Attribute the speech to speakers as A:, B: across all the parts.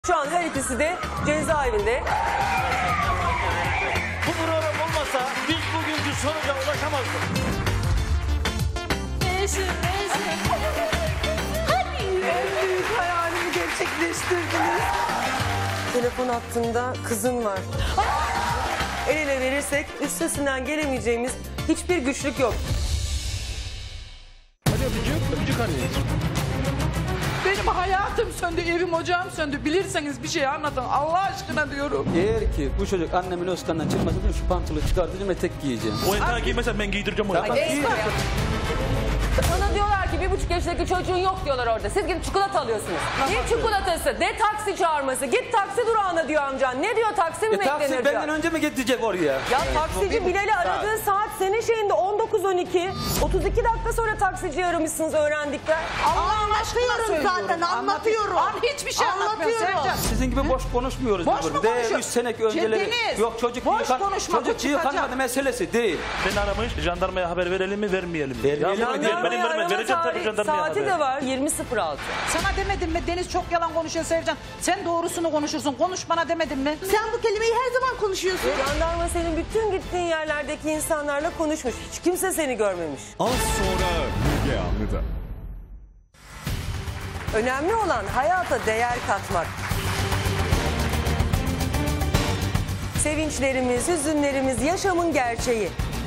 A: Şu an her ikisi de cezaevinde.
B: Bu program olmasa biz bugünkü sonuca ulaşamazdık.
A: Hadi en büyük hayalimi gerçekleştirdiniz. Telefon hattında kızın var. El ele verirsek üstesinden gelemeyeceğimiz hiçbir güçlük yok.
C: Hadi öpücük anneciğim.
D: Benim hayatım söndü, evim ocağım söndü. Bilirseniz bir şey anlatın Allah aşkına diyorum.
E: Eğer ki bu çocuk annemin Özkan'dan çıkmasa da şu pantolonu çıkartacağım ve tek giyeceğim.
B: O yatağı giymesen ben giydireceğim onu.
A: Sana diyorlar ki 1,5 yaşındaki çocuğun yok diyorlar orada. Siz gidip çikolata alıyorsunuz. Ne çikolatası, ne taksi çağırması. Git taksi durağına diyor amcan. Ne diyor, taksi mi beklenir
E: taksi
A: diyor.
E: benden önce mi gidecek oraya?
A: Ya taksici Bilal'i aradığı saat senin şeyinde 19.12. 32 dakika sonra taksici aramışsınız öğrendikler.
D: Allah'ın aşkına söylüyorum.
F: zaten, anlatıyorum.
D: Hiçbir şey anlatmıyorum Sercan.
E: Sizin gibi boş konuşmuyoruz.
D: Boş mu konuşuyor?
E: 3 sene önceleri.
D: Deniz,
E: Yok çocuk
D: boş konuşma, bu
E: çocuk
D: çıkacak.
E: yıkanmadı meselesi değil.
B: Beni aramış, jandarmaya haber verelim mi vermeyelim mi?
E: Vermeyelim mi?
B: Benim vereceğim tabii jandarmaya
A: saati
B: haber.
A: de var 20.06.
D: Sana demedim mi Deniz çok yalan konuşuyor Sercan. Sen doğrusunu konuşursun. Konuş bana demedim mi?
F: Sen bu kelimeyi her zaman konuşuyorsun.
A: Jandarma senin bütün gittiğin yerlerdeki insanlarla konuşmuş. Hiç kimse seni görmemiş.
C: Az sonra Müge Anlı'da.
A: Önemli olan hayata değer katmak. Sevinçlerimiz, hüzünlerimiz, yaşamın gerçeği.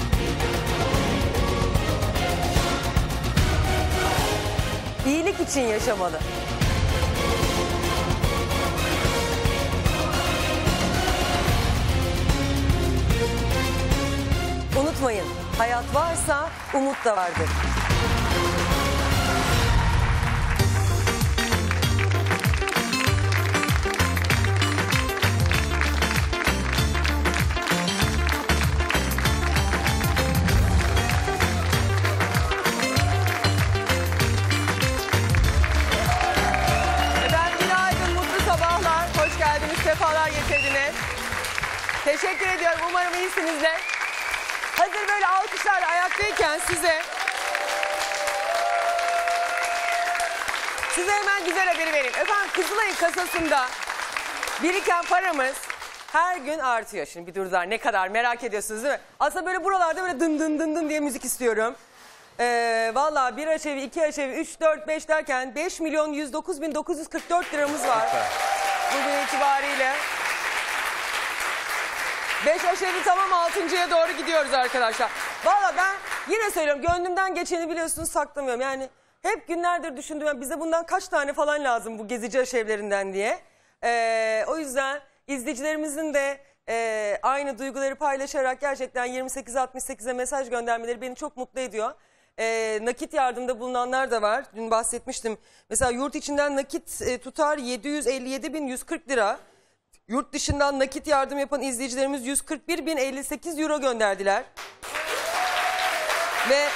A: İyilik için yaşamalı. Unutmayın, hayat varsa umut da vardır. Efendim günaydın, mutlu sabahlar. Hoş geldiniz, sefalar getirdiniz. Teşekkür ediyorum, umarım iyisinizdir. Hazır böyle alkışlarla ayaktayken size hemen güzel haberi vereyim. Efendim Kızılay'ın kasasında biriken paramız her gün artıyor. Şimdi bir durdular, ne kadar merak ediyorsunuz değil mi? Aslında böyle buralarda böyle dın dın dın dın diye müzik istiyorum. Vallahi bir aşevi, iki aşevi, 3, 4, 5 derken 5.109.944 liramız var. Bugün itibariyle. 5 aşevi tamam, 6.ya doğru gidiyoruz arkadaşlar. Vallahi ben yine söylüyorum, gönlümden geçeni biliyorsunuz saklamıyorum. Yani hep günlerdir düşündüm, yani bize bundan kaç tane falan lazım bu gezici aşevlerinden diye. O yüzden izleyicilerimizin de aynı duyguları paylaşarak gerçekten 2868'e mesaj göndermeleri beni çok mutlu ediyor. Nakit yardımda bulunanlar da var. Dün bahsetmiştim. Mesela yurt içinden nakit tutar 757.140 lira. Yurt dışından nakit yardım yapan izleyicilerimiz 141.058 euro gönderdiler. Ve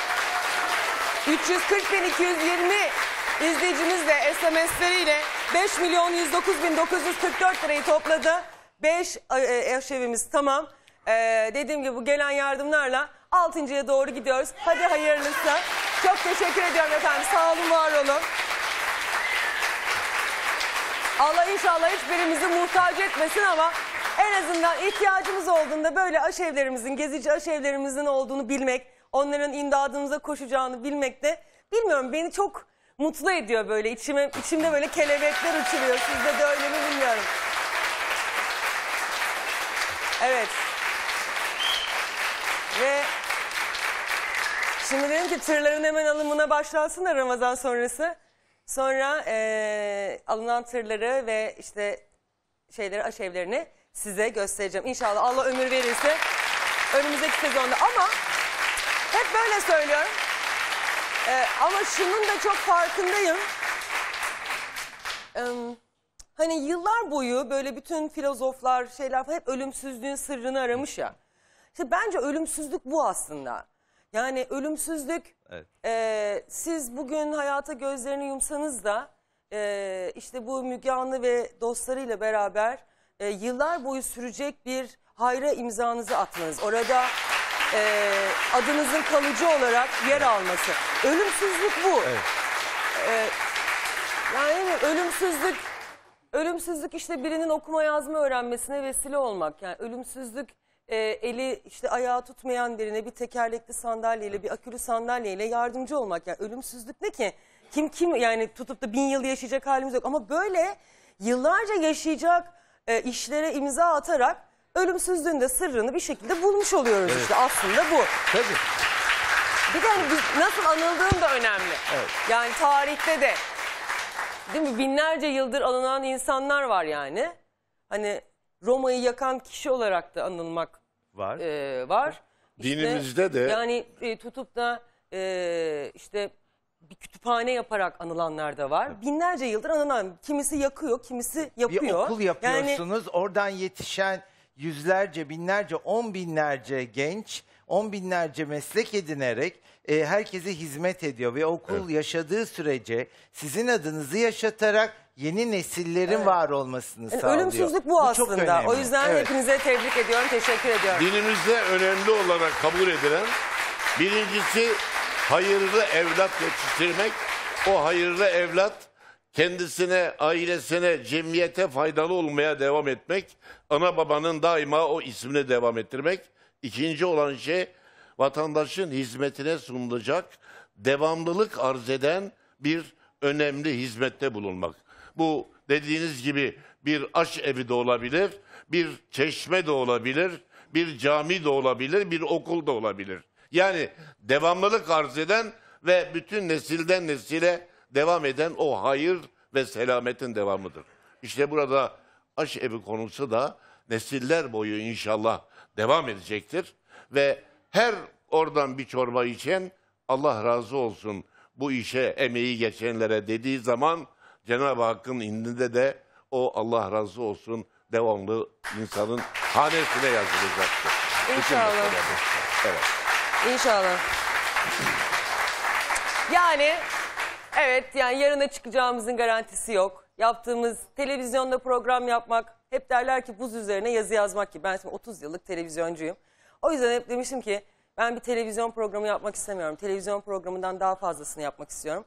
A: 340.220 izleyicimiz de SMS'leriyle 5.109.944 lirayı topladı. 5 aşevimiz tamam. Dediğim gibi bu gelen yardımlarla 6.ya doğru gidiyoruz. Hadi hayırlısı. Çok teşekkür ediyorum efendim. Sağ olun, var olun. Allah inşallah hiçbirimizi muhtaç etmesin ama en azından ihtiyacımız olduğunda böyle aşevlerimizin, gezici aşevlerimizin olduğunu bilmek, onların imdadımıza koşacağını bilmek de bilmiyorum, beni çok mutlu ediyor böyle. İçimde böyle kelebekler uçuruyor. Sizde de öyle mi bilmiyorum. Evet. Ve şimdi dedim ki tırların hemen alımına başlansın da Ramazan sonrası. Sonra alınan tırları ve işte aşevlerini size göstereceğim. İnşallah Allah ömür verirse önümüzdeki sezonda. Ama hep böyle söylüyorum. Ama şunun da çok farkındayım. Hani yıllar boyu böyle bütün filozoflar hep ölümsüzlüğün sırrını aramış ya. İşte bence ölümsüzlük bu aslında. Yani ölümsüzlük, evet. Siz bugün hayata gözlerini yumsanız da işte bu Müge Anlı ve dostlarıyla beraber yıllar boyu sürecek bir hayra imzanızı atmanız. Orada adınızın kalıcı olarak yer alması. Ölümsüzlük bu. Evet. Yani ölümsüzlük ölümsüzlük işte birinin okuma yazma öğrenmesine vesile olmak. Yani ölümsüzlük eli işte ayağı tutmayan birine bir tekerlekli sandalyeyle, bir akülü sandalyeyle yardımcı olmak. Yani ölümsüzlük ne ki? Kim yani tutup da 1000 yıl yaşayacak halimiz yok. Ama böyle yıllarca yaşayacak işlere imza atarak ölümsüzlüğün de sırrını bir şekilde bulmuş oluyoruz işte aslında bu.
B: Tabii.
A: Bir de hani nasıl anıldığım da önemli.
B: Evet.
A: Yani tarihte de değil mi binlerce yıldır anılan insanlar var yani. Hani Roma'yı yakan kişi olarak da anılmak
B: Var.
A: var.
G: Dinimizde de-
A: Yani tutup da işte bir kütüphane yaparak anılanlar da var. Binlerce yıldır anılan. Kimisi yakıyor, kimisi yapıyor.
H: Bir okul yapıyorsunuz.
A: Yani,
H: Oradan yetişen yüzlerce, binlerce, 10 binlerce genç, 10 binlerce meslek edinerek herkese hizmet ediyor. Ve okul yaşadığı sürece sizin adınızı yaşatarak yeni nesillerin var olmasını
A: yani
H: sağlıyor.
A: ölümsüzlük bu
H: çok
A: aslında.
H: önemli.
A: O yüzden
H: Evet.
A: hepinize tebrik ediyorum, teşekkür ediyorum.
G: Dinimizde önemli olarak kabul edilen birincisi hayırlı evlat yetiştirmek. O hayırlı evlat kendisine, ailesine, cemiyete faydalı olmaya devam etmek. Ana babanın daima o ismine devam ettirmek. İkinci olan şey vatandaşın hizmetine sunulacak, devamlılık arz eden bir önemli hizmette bulunmak. Bu dediğiniz gibi bir aşevi de olabilir, bir çeşme de olabilir, bir cami de olabilir, bir okul da olabilir. Yani devamlılık arz eden ve bütün nesilden nesile devam eden o hayır ve selametin devamıdır. İşte burada aşevi konusu da nesiller boyu inşallah devam edecektir. Ve her oradan bir çorba içen Allah razı olsun bu işe emeği geçenlere dediği zaman Cenab-ı Hakk'ın indinde de o Allah razı olsun devamlı insanın hanesine yazılacaktır. Bütün
A: İnşallah.
G: mesele bu. Evet.
A: İnşallah. Yani evet yani yarına çıkacağımızın garantisi yok. Yaptığımız televizyonda program yapmak hep derler ki buz üzerine yazı yazmak gibi. Ben şimdi 30 yıllık televizyoncuyum. O yüzden hep demiştim ki ben bir televizyon programı yapmak istemiyorum. Televizyon programından daha fazlasını yapmak istiyorum.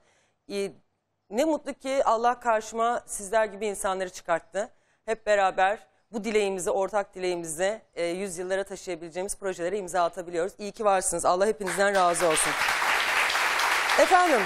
A: Ne mutlu ki Allah karşıma sizler gibi insanları çıkarttı. Hep beraber bu dileğimizi, ortak dileğimizi yüzyıllara taşıyabileceğimiz projelere imza atabiliyoruz. İyi ki varsınız. Allah hepinizden razı olsun. Efendim,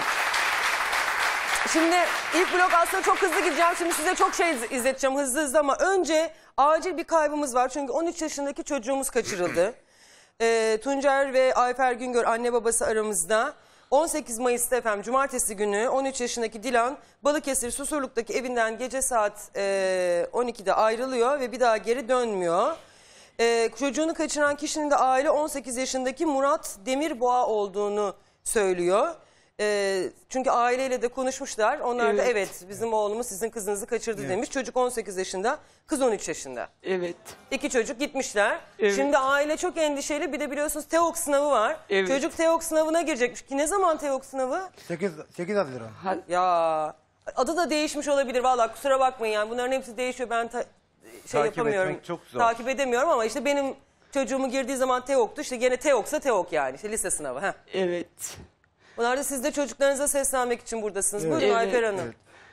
A: şimdi ilk blok aslında çok hızlı gideceğim. Şimdi size çok şey izleteceğim hızlı ama önce acil bir kaybımız var. Çünkü 13 yaşındaki çocuğumuz kaçırıldı. Tuncer ve Ayfer Güngör anne babası aramızda. 18 Mayıs'ta efendim cumartesi günü 13 yaşındaki Dilan Balıkesir Susurluk'taki evinden gece saat 12'de ayrılıyor ve bir daha geri dönmüyor. Çocuğunu kaçıran kişinin de aile 18 yaşındaki Murat Demirboğa olduğunu söylüyor. Çünkü aileyle de konuşmuşlar. Onlar da evet bizim oğlumuz sizin kızınızı kaçırdı demiş. Çocuk 18 yaşında, kız 13 yaşında.
D: Evet.
A: İki çocuk gitmişler.
D: Evet.
A: Şimdi aile çok endişeli. Bir de biliyorsunuz TEOK sınavı var.
D: Evet.
A: Çocuk TEOK sınavına girecekmiş ki ne zaman TEOK sınavı?
I: 8 Haziran.
A: Ya adı da değişmiş olabilir vallahi kusura bakmayın yani bunların hepsi değişiyor. Ben yapamıyorum.
H: etmek çok zor.
A: Takip edemiyorum ama işte benim çocuğumun girdiği zaman TEOK'tu. İşte gene TEOK'sa TEOK yani. İşte lise sınavı. Heh.
D: Evet.
A: Bunlar da siz de çocuklarınıza seslenmek için buradasınız. Buyurun
D: Evet.
A: Ayfer Hanım.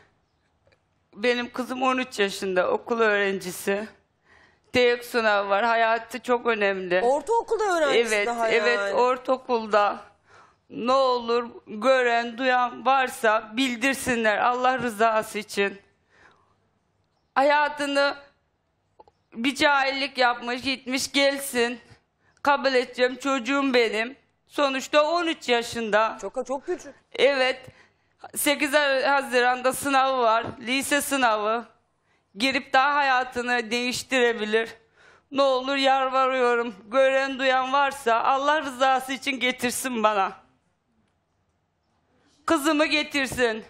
J: Benim kızım 13 yaşında, okul öğrencisi. TEOK sınavı var. Hayatı çok önemli.
A: Ortaokulda öğrencisi
J: Evet,
A: daha
J: evet
A: yani.
J: ortaokulda. Ne olur gören, duyan varsa bildirsinler Allah rızası için. Hayatını bir cahillik yapmış, gitmiş gelsin. Kabul edeceğim, çocuğum benim. Sonuçta 13 yaşında.
A: Çok küçük.
J: Evet. 8 Haziran'da sınavı var. Lise sınavı. Girip daha hayatını değiştirebilir. Ne olur yalvarıyorum. Gören duyan varsa Allah rızası için getirsin bana. Kızımı getirsin.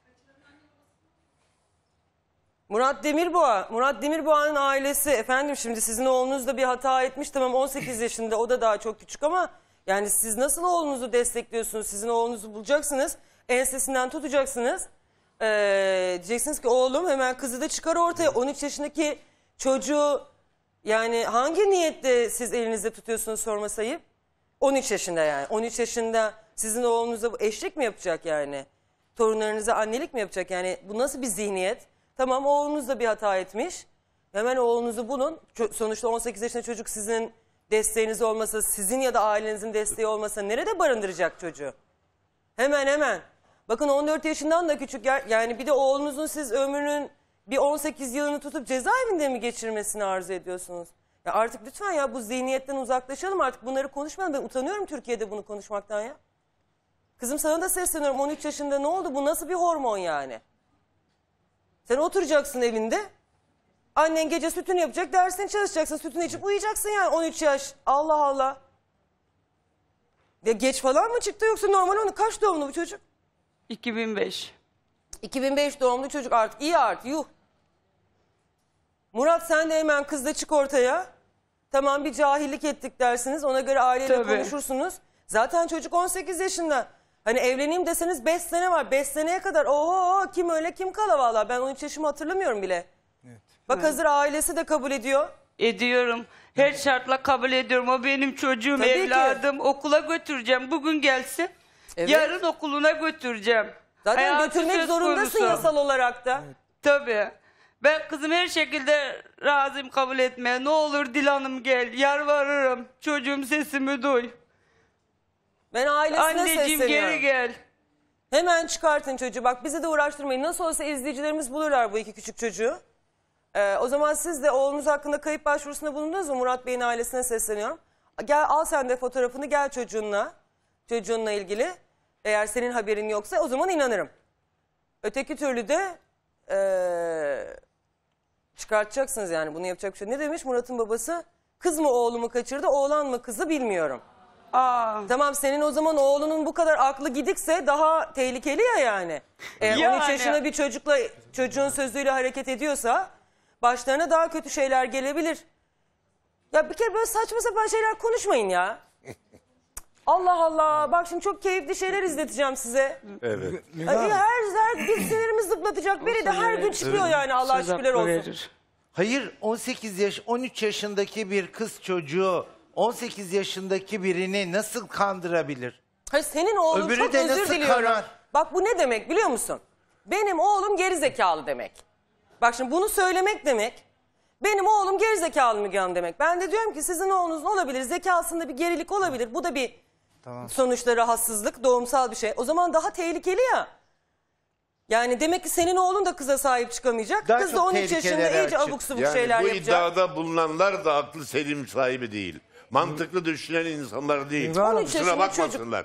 A: Murat Demirboğa. Murat Demirboğa'nın ailesi efendim şimdi sizin oğlunuz da bir hata etmiş. Tamam 18 yaşında o da daha çok küçük ama yani siz nasıl oğlunuzu destekliyorsunuz? Sizin oğlunuzu bulacaksınız. Ensesinden tutacaksınız. Diyeceksiniz ki oğlum hemen kızı da çıkar ortaya. 13 yaşındaki çocuğu yani hangi niyetle siz elinizde tutuyorsunuz sorması ayıp? 13 yaşında yani. 13 yaşında sizin oğlunuza eşlik mi yapacak yani? Torunlarınıza annelik mi yapacak yani? Bu nasıl bir zihniyet? Tamam, oğlunuz da bir hata etmiş. Hemen oğlunuzu bulun. Sonuçta 18 yaşında çocuk sizin desteğiniz olmasa, sizin ya da ailenizin desteği olmasa nerede barındıracak çocuğu? Hemen. Bakın 14 yaşından da küçük. Yani bir de oğlunuzun siz ömrünün bir 18 yılını tutup cezaevinde mi geçirmesini arzu ediyorsunuz? Ya artık lütfen ya, bu zihniyetten uzaklaşalım artık, bunları konuşmayalım. Ben utanıyorum Türkiye'de bunu konuşmaktan ya. Kızım sana da sesleniyorum, 13 yaşında ne oldu? Bu nasıl bir hormon yani? Sen oturacaksın evinde. Annen gece sütünü yapacak, dersini çalışacaksın, sütünü içip uyuyacaksın yani 13 yaş. Allah Allah. Ya geç falan mı çıktı yoksa normal onu? Kaç doğumlu bu çocuk?
J: 2005.
A: 2005 doğumlu çocuk, artık iyi artık, yuh. Murat sen de hemen kızla çık ortaya. Tamam, bir cahillik ettik dersiniz, ona göre aileyle
J: Tabii.
A: konuşursunuz. Zaten çocuk 18 yaşında. Hani evleneyim deseniz 5 sene var. 5 seneye kadar oho kim öyle kim kala valla. Ben 13 yaşımı hatırlamıyorum bile. Evet. Bak hazır ailesi de kabul ediyor.
J: Ediyorum. Her şartla kabul ediyorum. O benim çocuğum,
A: Tabii ki.
J: evladım. Okula götüreceğim. Bugün gelsin.
A: Evet.
J: Yarın okuluna götüreceğim.
A: Zaten
J: Hayatı
A: götürmek
J: söz
A: zorundasın
J: konusu.
A: yasal olarak da. Evet.
J: Tabii. Ben kızım her şekilde razıyım kabul etmeye. Ne olur Dilan'ım gel. Yalvarırım. Çocuğum sesimi duy.
A: Ben ailesine
J: Anneciğim
A: sesleniyorum.
J: geri gel.
A: Hemen çıkartın çocuğu. Bak bizi de uğraştırmayın. Nasıl olsa izleyicilerimiz bulurlar bu iki küçük çocuğu. O zaman siz de oğlunuz hakkında kayıp başvurusunda bulundunuz mu? Murat Bey'in ailesine sesleniyorum. Gel al sen de fotoğrafını, gel çocuğunla ilgili. Eğer senin haberin yoksa o zaman inanırım. Öteki türlü de çıkartacaksınız yani, bunu yapacak bir şey. Ne demiş Murat'ın babası? Kız mı oğlumu kaçırdı, oğlan mı kızı bilmiyorum.
J: Aa.
A: Tamam, senin o zaman oğlunun bu kadar aklı gidikse daha tehlikeli ya yani. 13
J: Yani.
A: yaşında bir çocukla, çocuğun sözüyle hareket ediyorsa başlarına daha kötü şeyler gelebilir. Ya bir kere böyle saçma sapan şeyler konuşmayın ya. Allah Allah, bak şimdi çok keyifli şeyler izleteceğim size.
G: Evet.
A: Ay, her gün sinirimi zıplatacak biri de her gün çıkıyor yani, Allah
J: Söz
A: şükürler
J: hakkı
A: olsun.
J: verir.
H: Hayır, 13 yaşındaki bir kız çocuğu 18 yaşındaki birini nasıl kandırabilir?
A: Hayır, senin oğlun
H: Öbürü
A: çok
H: de
A: özür
H: nasıl
A: diliyorum.
H: karar?
A: Bak bu ne demek biliyor musun? Benim oğlum gerizekalı demek. Bak şimdi bunu söylemek demek. Benim oğlum gerizekalı Müge Hanım demek. Ben de diyorum ki sizin oğlunuzun olabilir, zekasında bir gerilik olabilir. Bu da bir sonuçta rahatsızlık, doğumsal bir şey. O zaman daha tehlikeli ya. Yani demek ki senin oğlun da kıza sahip çıkamayacak.
H: Daha
A: Kız da
H: çok
A: 13 yaşında
H: tehlikeler
A: iyice
H: çıktı.
A: abuk subuk
G: Yani
A: şeyler
G: bu
A: yapacak.
G: iddiada bulunanlar da aklı selim sahibi değil. Mantıklı düşünen insanlar değil.
H: Müge Hanım,
A: 13
G: Kusura
A: yaşında
G: bakmasınlar.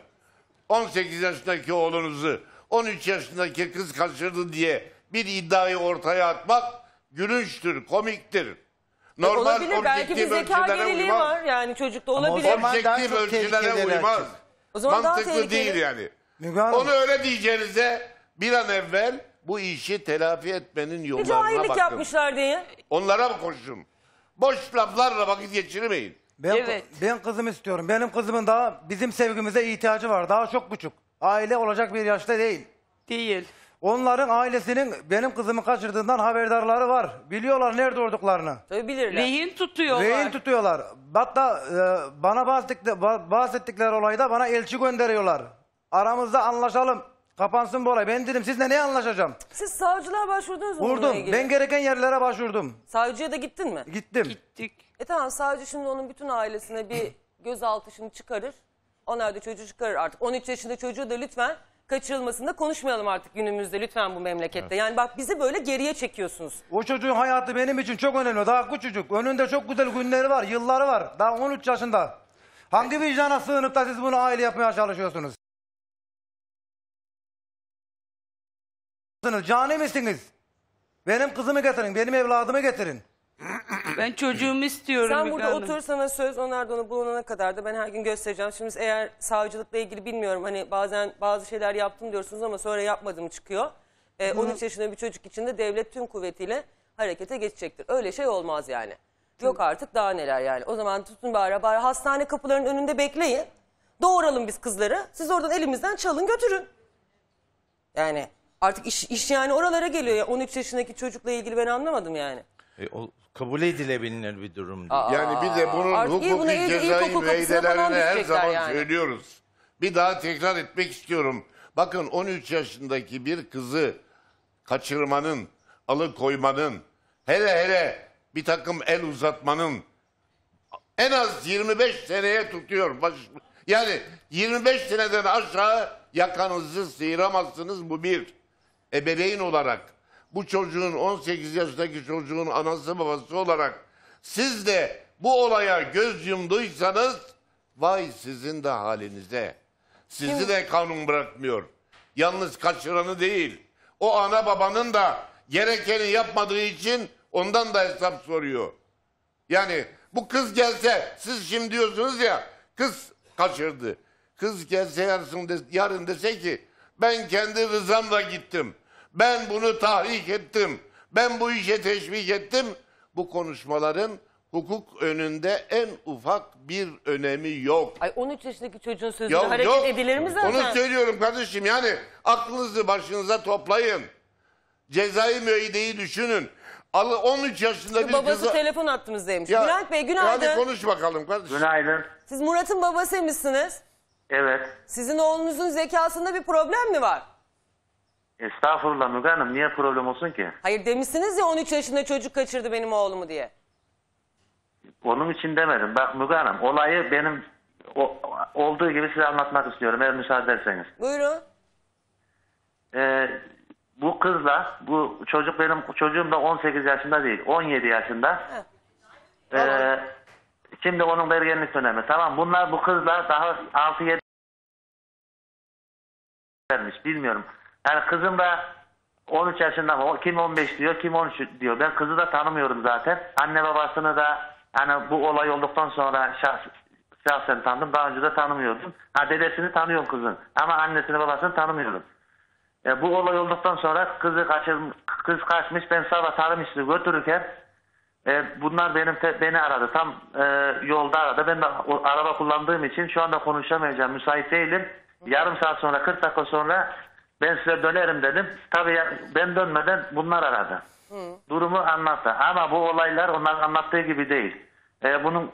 G: 18 yaşındaki oğlunuzu 13 yaşındaki kız kaçırdı diye bir iddiayı ortaya atmak gülünçtür, komiktir. Normal
A: Olabilir, belki bir
G: objektif
A: zeka
G: ölçülere
A: geriliği
G: uymaz.
A: var yani çocukta
H: o
A: olabilir.
H: zaman daha
G: Objektif
H: çok
G: ölçülere
H: tehlikeler
G: uymaz.
H: açık.
A: O zaman daha
G: Mantıklı
A: tehlikeli.
G: değil yani.
H: Müge Hanım.
G: Onu öyle diyeceğinize bir an evvel bu işi telafi etmenin
A: Bir
G: yollarına
A: cahillik
G: bakın.
A: yapmışlar diye.
G: Onlara mı koşun? Boş laflarla vakit geçirmeyin.
I: Ben kızım istiyorum. Benim kızımın daha bizim sevgimize ihtiyacı var. Daha çok buçuk. Aile olacak bir yaşta değil.
J: Değil.
I: Onların ailesinin benim kızımı kaçırdığından haberdarları var. Biliyorlar nerede olduklarını.
A: Tabii bilirler.
J: Rehin tutuyorlar.
I: Rehin tutuyorlar. Hatta bana bahsettikleri olayda bana elçi gönderiyorlar. Aramızda anlaşalım. Kapansın bu olay. Ben dedim sizle ne anlaşacağım?
A: Siz savcılığa başvurdunuz mu bununla
I: Vurdum.
A: ilgili?
I: Ben gereken yerlere başvurdum.
A: Savcıya da gittin mi?
I: Gittim.
J: Gittik.
A: Tamam, savcı şimdi onun bütün ailesine bir gözaltı şimdi çıkarır. Onlar da çocuğu çıkarır artık. 13 yaşında çocuğu da lütfen kaçırılmasında konuşmayalım artık günümüzde lütfen bu memlekette. Yani bak bizi böyle geriye çekiyorsunuz.
I: O çocuğun hayatı benim için çok önemli. Daha küçücük. Önünde çok güzel günleri var, yılları var. Daha 13 yaşında. Hangi vicdana sığınıp da siz bunu aile yapmaya çalışıyorsunuz? Cani misiniz? Benim kızımı getirin, benim evladımı getirin.
J: Ben çocuğumu istiyorum.
A: Sen
J: Müge
A: burada
J: Hanım.
A: otur, sana söz, onlar da onu bulunana kadar da ben her gün göstereceğim. Şimdi eğer savcılıkla ilgili bilmiyorum, hani bazen bazı şeyler yaptım diyorsunuz ama sonra yapmadım çıkıyor. 13 yaşında bir çocuk için de devlet tüm kuvvetiyle harekete geçecektir. Öyle şey olmaz yani. Yok artık daha neler yani. O zaman tutun bari hastane kapılarının önünde bekleyin. Doğuralım biz kızları. Siz oradan elimizden çalın götürün. Yani artık iş yani oralara geliyor ya. 13 yaşındaki çocukla ilgili ben anlamadım yani.
H: O kabul edilebilir bir durum değil.
G: Yani bir de bunun
A: Artık iyi, bunu
G: hukuki cezai
A: ilkokul kapısına falan
G: müeydelerini her
A: düşecekler
G: zaman
A: yani.
G: söylüyoruz. Bir daha tekrar etmek istiyorum. Bakın 13 yaşındaki bir kızı kaçırmanın alıkoymanın, hele bir takım el uzatmanın en az 25 seneye tutuyor. Yani 25 seneden aşağı yakanızı sıyıramazsınız, bu bir. Ebeveyn olarak, bu çocuğun 18 yaşındaki çocuğun anası babası olarak siz de bu olaya göz yumduysanız vay sizin de halinize. Sizi de kanun bırakmıyor. Yalnız kaçıranı değil. O ana babanın da gerekeni yapmadığı için ondan da hesap soruyor. Yani bu kız gelse, siz şimdi diyorsunuz ya kız kaçırdı. Kız gelse yarın dese ki ben kendi rızamla gittim. Ben bunu tahrik ettim. Ben bu işe teşvik ettim. Bu konuşmaların hukuk önünde en ufak bir önemi yok.
A: Ay 13 yaşındaki çocuğun sözüne hareket edilir mi zaten?
G: Onu söylüyorum kardeşim, yani aklınızı başınıza toplayın. Cezai müeyyideyi düşünün. 13 yaşında bir
A: Babası
G: kızı...
A: telefon attığınızdaymış. Bülent Bey günaydın.
G: Hadi konuş bakalım kardeşim.
K: Günaydın.
A: Siz Murat'ın babasıymışsınız.
K: Evet.
A: Sizin oğlunuzun zekasında bir problem mi var?
K: Estağfurullah Müge Hanım. Niye problem olsun ki?
A: Hayır demişsiniz ya 13 yaşında çocuk kaçırdı benim oğlumu diye.
K: Onun için demedim. Bak Müge Hanım, olayı benim olduğu gibi size anlatmak istiyorum eğer müsaade ederseniz.
A: Buyurun.
K: Bu kızla, bu çocuk benim çocuğum da 18 yaşında değil, 17 yaşında.
A: Tamam.
K: Şimdi onun ergenlik dönemi. Tamam, bunlar bu kızla daha 6-7 vermiş, bilmiyorum. Yani kızım da 13 yaşında mı? Kim 15 diyor, kim 13 diyor. Ben kızı da tanımıyorum zaten. Anne babasını da hani bu olay olduktan sonra şahsen tanıdım. Daha önce de tanımıyordum. Dedesini tanıyorum kızın. Ama annesini babasını tanımıyorum. Bu olay olduktan sonra kız kaçmış. Ben sabah tarım işini götürürken bunlar beni aradı. Tam yolda aradı. Ben de araba kullandığım için şu anda konuşamayacağım. Müsait değilim. Yarım saat sonra, 40 dakika sonra ben size dönerim dedim. Tabii ben dönmeden bunlar aradı. Durumu anlattı. Ama bu olaylar onların anlattığı gibi değil. Bunun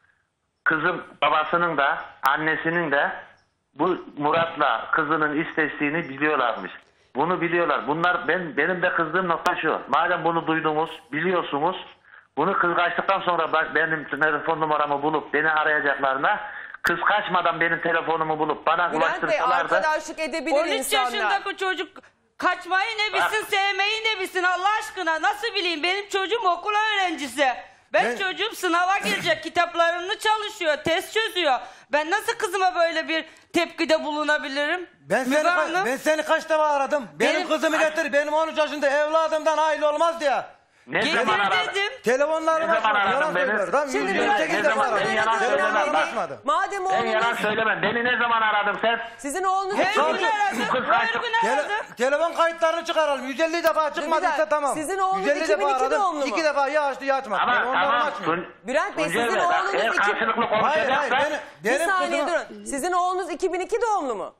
K: kızım babasının da annesinin de bu Murat'la kızının isteştiğini biliyorlarmış. Bunu biliyorlar. Bunlar benim de kızdığım nokta şu. Madem bunu duydunuz, biliyorsunuz. Bunu kız kaçtıktan sonra benim telefon numaramı bulup beni arayacaklarına, kız kaçmadan benim telefonumu bulup bana
A: Bülent Bey
K: ulaştırsalar da...
A: arkadaşlık edebilir
J: 13
A: insanlar.
J: yaşındaki çocuk kaçmayı ne bilsin, sevmeyi ne bilsin Allah aşkına, nasıl bileyim? Benim çocuğum okul öğrencisi. Ben çocuğum sınava girecek, kitaplarını çalışıyor, test çözüyor. Ben nasıl kızıma böyle bir tepkide bulunabilirim?
I: Ben seni kaç defa aradım. Benim kızımı getir. Benim 13 yaşında evladımdan aile olmaz diye.
K: Ne
J: Getir
K: zaman aradın?
J: dedim.
I: Telefonlarım
K: Ne zaman
I: açmadı.
K: aradın
I: Yalan
K: beni?
I: söylüyor. Tamam,
A: Şimdi
I: 128
K: ne
I: defa
K: zaman?
I: aradım.
K: Beni yalan
I: Telefonlarım
K: söyleme.
I: açmadı.
A: Madem
K: Ben yalan
A: oğlunuz,
K: söylemem. Beni ne zaman aradın sen?
A: sizin oğlunuz...
J: Her gün aradım, her gün aradım.
I: Telefon kayıtlarını çıkaralım. 150 defa çıkmadıysa tamam.
A: Sizin oğlunuz
I: 150 defa
A: 2002
I: aradım.
A: doğumlu mu?
I: 2 defa ya açtı ya açmadı.
K: Ama
I: Telefonlarımı
K: tamam.
I: açmıyor.
A: Bülent Bey,
K: Tuncel
A: sizin
K: Bey, bak,
A: oğlunuz
K: eğer karşılıklı
I: Hayır
K: konuşacaksak
A: Bir
I: benim
A: saniye
I: kızım...
A: durun. Sizin oğlunuz 2002 doğumlu mu?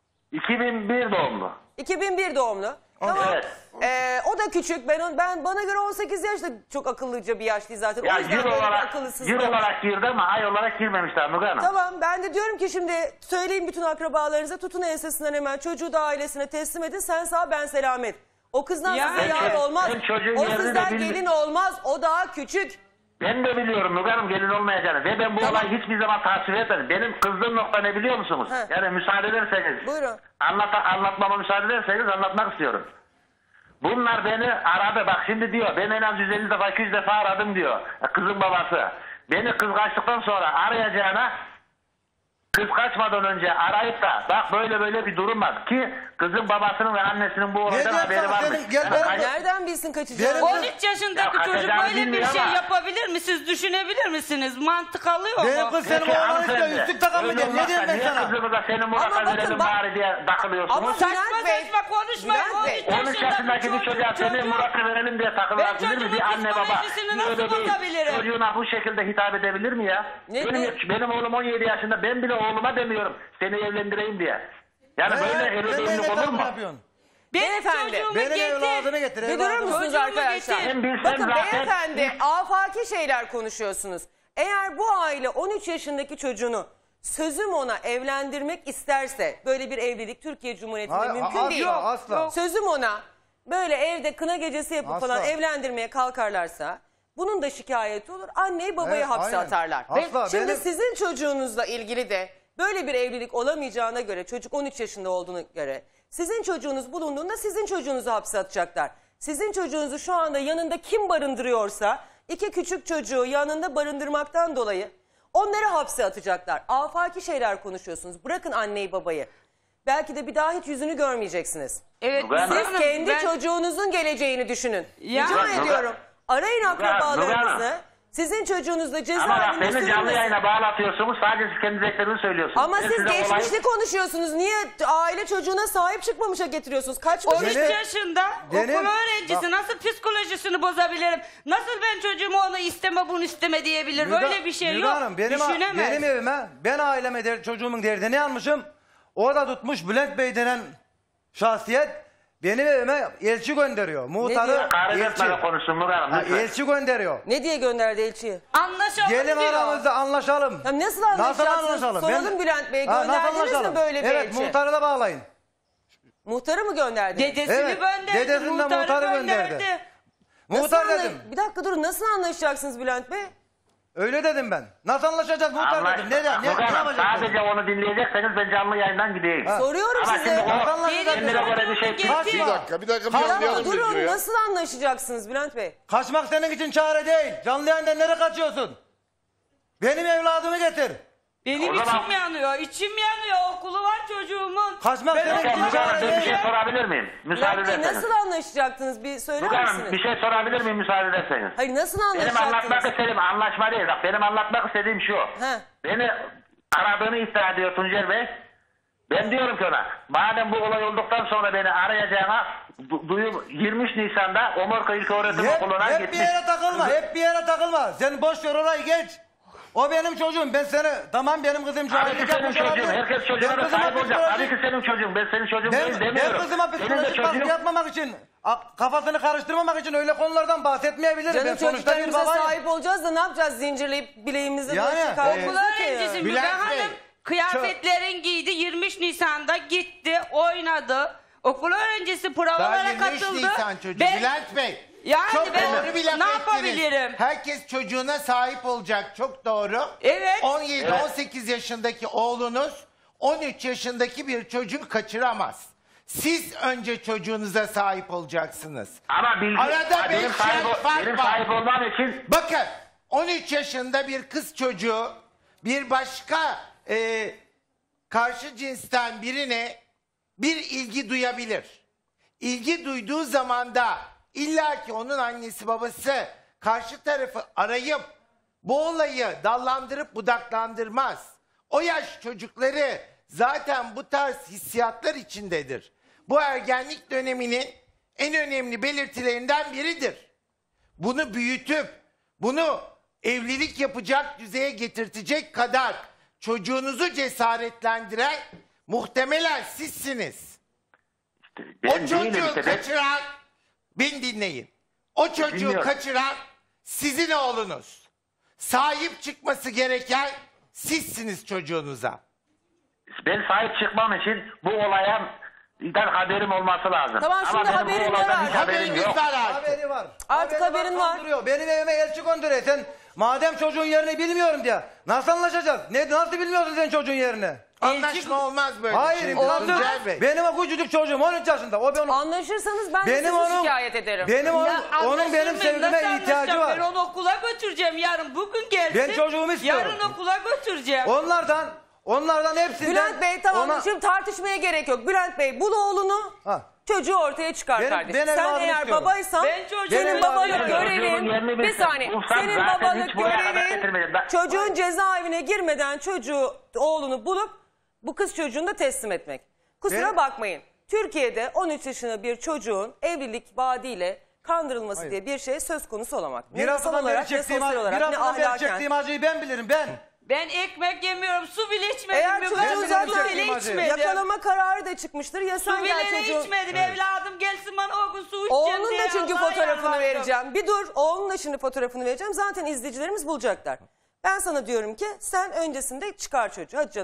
K: 2001 doğumlu.
A: 2001 doğumlu. Tamam.
K: Evet.
A: O da küçük. Bana göre 18 yaşta çok akıllıca bir yaş değil zaten.
K: Ya
A: O yüzden
K: yıl
A: böyle bir
K: olarak,
A: akıllısızlık.
K: yıl olarak girdi ama ay olarak girmemişler Müge Hanım.
A: Tamam, ben de diyorum ki şimdi söyleyin bütün akrabalarınıza, tutun ensesinden hemen çocuğu da ailesine teslim edin. Sen sağ, ben selamet. O kızdan
J: Ya
A: size
J: ben
A: yar olmaz.
K: ben çocuğun
A: O
K: yerini de
A: sizden
K: bilmiyorum.
A: gelin olmaz. O daha küçük.
K: Ben de biliyorum Müge Hanım gelin olmayacağını ve ben bu
A: Tamam.
K: olayı hiçbir zaman tasvip etmedim. Benim kızdığım nokta ne biliyor musunuz?
A: He.
K: Yani müsaade ederseniz.
A: Buyurun.
K: Anlatmama müsaade ederseniz anlatmak istiyorum. Bunlar beni aradı. Bak şimdi diyor ben en az 150 defa 200 defa aradım diyor. Kızın babası. Beni kız kaçtıktan sonra arayacağına kız kaçmadan önce arayıp da bak böyle bir durum var ki kızın babasının ve annesinin bu olaydan
I: diyeyim
K: haberi
I: sana,
K: varmış.
I: senin gel benim-
A: Nereden bilsin kaçacağını?
I: Benim-
J: 13 yaşındaki
K: Ya
J: çocuk
K: kaçacağını
J: böyle bir
K: bilmiyor
J: şey
K: ama-
J: yapabilir mi? Siz düşünebilir misiniz? Mantık alıyor
I: Benim
J: mu?
I: kız senin
K: Peki,
I: oğlan
K: hanımefendi,
I: istiyor. Üstlük takım mı
K: öyle
I: diye. Ne
K: olmazsa
I: diyeyim ben
K: niye
I: sana?
K: kızımı da senin
A: Ama
K: Murat'a
A: bakın
K: verelim
A: bak-
K: bari diye takılıyorsunuz?
A: Ama
J: Saçma
A: Bülent Bey,
J: saçma konuşmayın.
A: Bülent Bey,
K: 13 yaşındaki bir çocuğa senin Murat'ı verelim diye takılabilir mi?
J: çocuğumun
K: Bir anne baba.
J: psikolojisini nasıl
K: Öyle değil.
J: bozabilirim?
K: Çocuğuna bu şekilde hitap edebilir mi ya?
A: Ne-
K: Benim oğlum 17 yaşında. Ben bile oğluma demiyorum seni evlendireyim diye. Yani böyle ebeveynlik olur mu?
J: Benim
A: Beyefendi,
J: çocuğumu
I: Benim
J: getir.
I: evladımı getir.
A: Bir durur
I: evladımı.
A: musunuz
J: Çocuğumu
A: arkadaşlar?
J: getir.
K: Ben bilsem
A: Bakın
K: zaten-
A: beyefendi afaki şeyler konuşuyorsunuz. Eğer bu aile 13 yaşındaki çocuğunu sözüm ona evlendirmek isterse böyle bir evlilik Türkiye Cumhuriyeti'nde
I: Hayır,
A: mümkün
I: asla,
A: değil.
I: asla.
A: Sözüm ona böyle evde kına gecesi yapıp
I: Asla.
A: falan evlendirmeye kalkarlarsa bunun da şikayeti olur. Anneyi babayı
I: Evet,
A: hapse
I: aynen.
A: atarlar.
I: Asla,
A: Şimdi
I: benim-
A: sizin çocuğunuzla ilgili de böyle bir evlilik olamayacağına göre, çocuk 13 yaşında olduğuna göre, sizin çocuğunuz bulunduğunda sizin çocuğunuzu hapse atacaklar. Sizin çocuğunuzu şu anda yanında kim barındırıyorsa 2 küçük çocuğu yanında barındırmaktan dolayı onları hapse atacaklar. Afaki şeyler konuşuyorsunuz. Bırakın anneyi babayı. Belki de bir daha hiç yüzünü görmeyeceksiniz.
J: Evet,
K: Ben-
A: Siz
J: Hanım,
A: kendi
J: ben-
A: çocuğunuzun geleceğini düşünün.
J: Ya-
A: Rica
K: Nuga-
A: ediyorum. Arayın akrabalarınızı.
K: Nuga-
A: Sizin çocuğunuzla
K: Ama bak
A: cezaevinde
K: beni canlı
A: sürülmesin.
K: yayına bağlatıyorsunuz. Sadece siz kendi zevklerinizi söylüyorsunuz.
A: Ama
K: Ben
A: siz
K: size
A: geçmişli
K: olayı-
A: konuşuyorsunuz. Niye aile çocuğuna sahip çıkmamışa getiriyorsunuz? Kaç
J: 13
I: Benim-
J: yaşında
I: benim-
J: okul öğrencisi nasıl psikolojisini bozabilirim? Nasıl ben çocuğumu onu isteme bunu isteme diyebilir?
I: Müge-
J: Böyle bir şey
I: Müge
J: yok.
I: Hanım, benim
J: Düşünemez.
I: evime, ben aileme çocuğumun derdini almışım. O da tutmuş Bülent Bey denen şahsiyet benim evime elçi gönderiyor. Muhtarı
A: diyor?
K: Hakaret
I: elçi.
K: etmeden konuşsun Nur Hanım.
I: Ha,
K: lütfen.
I: elçi gönderiyor.
A: Ne diye gönderdi elçiyi?
J: Anlaşalım
I: Gelin
J: diyor.
I: aramızda anlaşalım.
A: Ya nasıl anlaşacaksınız? Soralım Bülent Bey'e,
I: nasıl
A: gönderdiniz mi
I: anlaşalım?
A: böyle bir
I: Evet,
A: elçi?
I: muhtarı da bağlayın.
A: Muhtarı mı gönderdiniz?
J: Dedesini
I: Evet,
J: gönderdi.
I: dedesinden muhtarı gönderdi.
A: Nasıl
I: Muhtar
A: anla-
I: dedim.
A: Bir dakika durun, nasıl anlaşacaksınız Bülent Bey?
I: Öyle dedim ben. Nasıl anlaşacağız muhtar dedim. Ne
K: Nur Hanım,
I: yapacaksın?
K: sadece onu dinleyecekseniz ben canlı yayından gideyim.
A: Soruyorum
K: Ama
A: size.
K: şimdi o
I: Nasıl anlaşacağız?
K: kendine göre bir şey
I: Kaçma.
G: Bir dakika bir
I: Tamam,
G: anlayalım ne
A: Durun,
G: diyor ya.
A: nasıl anlaşacaksınız Bülent Bey?
I: Kaçmak senin için çare değil. Canlı yayından nereye kaçıyorsun? Benim evladımı getir.
J: Benim
K: O zaman-
J: içim yanıyor. İçim yanıyor. Okulu var çocuğumun.
I: Kaçmak
J: Ben
I: senin
K: Nur
I: için
K: Hanım,
I: çare
K: ben bir şey
I: değil.
K: sorabilir miyim? Müsaade
A: Bülent Bey,
K: ederseniz.
A: nasıl anlaşacaktınız, bir söyler
K: Nur Hanım,
A: misiniz?
K: bir şey sorabilir miyim müsaade ederseniz?
A: Hayır, nasıl
K: Benim anlatmak
A: anlaşacaktınız?
K: istediğim anlaşma değil. Bak benim anlatmak istediğim şu.
A: He.
K: Beni aradığını iddia ediyor Tuncer Bey. Ben diyorum ki ona, madem bu olay olduktan sonra beni arayacağına duyum 23 Nisan'da Omurka İlköğretim Okulu'na
I: Hep bir
K: gitmiş.
I: yere takılma. Hep bir yere takılma. Sen boş ver orayı geç. O benim çocuğum. Ben seni tamam benim kızım
K: Tabii
I: cahillik
K: ki senin
I: yapmış
K: çocuğun.
I: olabilir.
K: Herkes
I: Ben
K: çocuğuna
I: kızıma
K: sahip olacak.
I: psikolojik-
K: Tabii ki senin çocuğun. Ben senin çocuğun değil
I: Ben
K: demiyorum.
I: kızıma
K: Senin de
I: psikolojik baskı
K: çocuğun.
I: yapmamak için kafasını karıştırmamak için öyle konulardan bahsetmeyebilirim.
A: Canım,
I: Ben sonuçta bir
A: çocuklarımıza
I: babayım.
A: sahip olacağız da ne yapacağız, zincirleyip bileğimizi
I: Yani,
A: böyle çıkarmamız
J: Okul
A: yok ki ya.
J: öğrencisi Müge
H: Bülent Bey,
J: Hanım kıyafetlerin giydi. 23 Nisan'da gitti, oynadı. Okul öğrencisi
H: Daha
J: provalara
H: 23
J: katıldı.
H: Nisan çocuğu.
J: Ben-
H: Bülent Bey.
J: Yani
H: çok
J: ben
H: doğru bir laf
J: ne
H: ettiniz.
J: yapabilirim?
H: Herkes çocuğuna sahip olacak. Çok doğru.
J: Evet.
H: 17-18 yaşındaki oğlunuz 13 yaşındaki bir çocuk kaçıramaz. Siz önce çocuğunuza sahip olacaksınız.
K: Ama bilgi,
H: Arada
K: benim
H: 5
K: sahip,
H: yaş fark
K: benim
H: var.
K: sahip olmam için
H: Bakın 13 yaşında bir kız çocuğu bir başka karşı cinsten birine bir ilgi duyabilir. İlgi duyduğu zaman da illaki onun annesi babası karşı tarafı arayıp bu olayı dallandırıp budaklandırmaz. O yaş çocukları zaten bu tarz hissiyatlar içindedir. Bu ergenlik döneminin en önemli belirtilerinden biridir. Bunu büyütüp bunu evlilik yapacak düzeye getirtecek kadar çocuğunuzu cesaretlendiren muhtemelen sizsiniz.
K: ben
H: O
K: değilim
H: çocuğu
K: işte. Ben-
H: kaçıran, beni dinleyin. O çocuğu
K: Dinliyorum.
H: kaçıran sizin oğlunuz. Sahip çıkması gereken sizsiniz çocuğunuza.
K: Ben sahip çıkmam için bu olaya haberim olması lazım.
A: Tamam, şimdi
K: Ama benim
A: haberin
K: bu olaydan
A: var.
K: hiç haberim
H: Haberiniz
K: yok.
H: var artık.
I: Haberi var.
A: Artık haberin var.
I: kandırıyor. Benim evime elçi gönderiyor. Sen madem çocuğun yerini bilmiyorum diye. Nasıl anlaşacağız? Nasıl bilmiyorsun sen çocuğun yerini?
H: Anlaşma olmaz böyle.
I: Hayır,
H: şimdi,
I: imkansız.
H: Tuncel Bey.
I: Benim o küçücük çocuğum 13 yaşında. O benim
A: Anlaşırsanız ben de
I: Benim
A: sizi
I: onun-
A: şikayet ederim.
I: benim onun,
J: Ya
I: onun benim
J: anlaşılmıyor.
I: sevgime
J: Nasıl
I: ihtiyacı
J: anlaşacağım?
I: var.
J: Ben onu okula götüreceğim yarın. Bugün gelsin.
I: Ben çocuğumu istiyorum.
J: Yarın okula götüreceğim.
I: Onlardan hepsinden
A: Bülent Bey, tamam,
I: ona-
A: şimdi tartışmaya gerek yok. Bülent Bey, bul oğlunu,
I: Ha.
A: çocuğu ortaya çıkar
I: Ben
A: kardeşim. Sen
I: evladımı
A: eğer
I: istiyorum.
A: babaysan
J: Ben çocuğumu
A: senin
J: istiyorum.
A: babalık
J: Ben
K: çocuğumun yerini
A: görevin, bir
K: bilsem,
A: saniye,
K: bulsam
A: senin
K: zaten
A: babalık
K: hiç buraya kadar
A: görevin
K: getirmeyeceğim.
A: çocuğun cezaevine girmeden çocuğu, oğlunu bulup bu kız çocuğunu da teslim etmek. Kusura
I: Ben-
A: bakmayın. Türkiye'de 13 yaşında bir çocuğun evlilik vaadiyle kandırılması
I: Hayır.
A: diye bir şey söz konusu olamaz. Ne
I: bir
A: yasal
I: haftadan beri
A: olarak ne
I: çektiğim,
A: sosyal
I: bir
A: olarak ne
I: haftadan beri
A: ahlaken.
I: çektiğim acıyı ben bilirim ben.
J: Ben ekmek yemiyorum. Su bile içmedim.
A: Eğer
J: Müge
A: çocuğu
J: Hanım,
A: zaten
J: su bile içmedim.
A: yakalama kararı da çıkmıştır. Ya
J: Su
A: sen gel
J: bile
A: çocuğun...
J: içmedim. Evladım gelsin bana o gün su içeceğim
A: Oğlunun
J: diye
A: da çünkü
J: Allah'a
A: fotoğrafını
J: yalvardım.
A: vereceğim. Bir dur, oğlunun da şimdi fotoğrafını vereceğim. Zaten izleyicilerimiz bulacaklar. Ben sana diyorum ki sen öncesinde çıkar çocuğu. Hadi canım benim.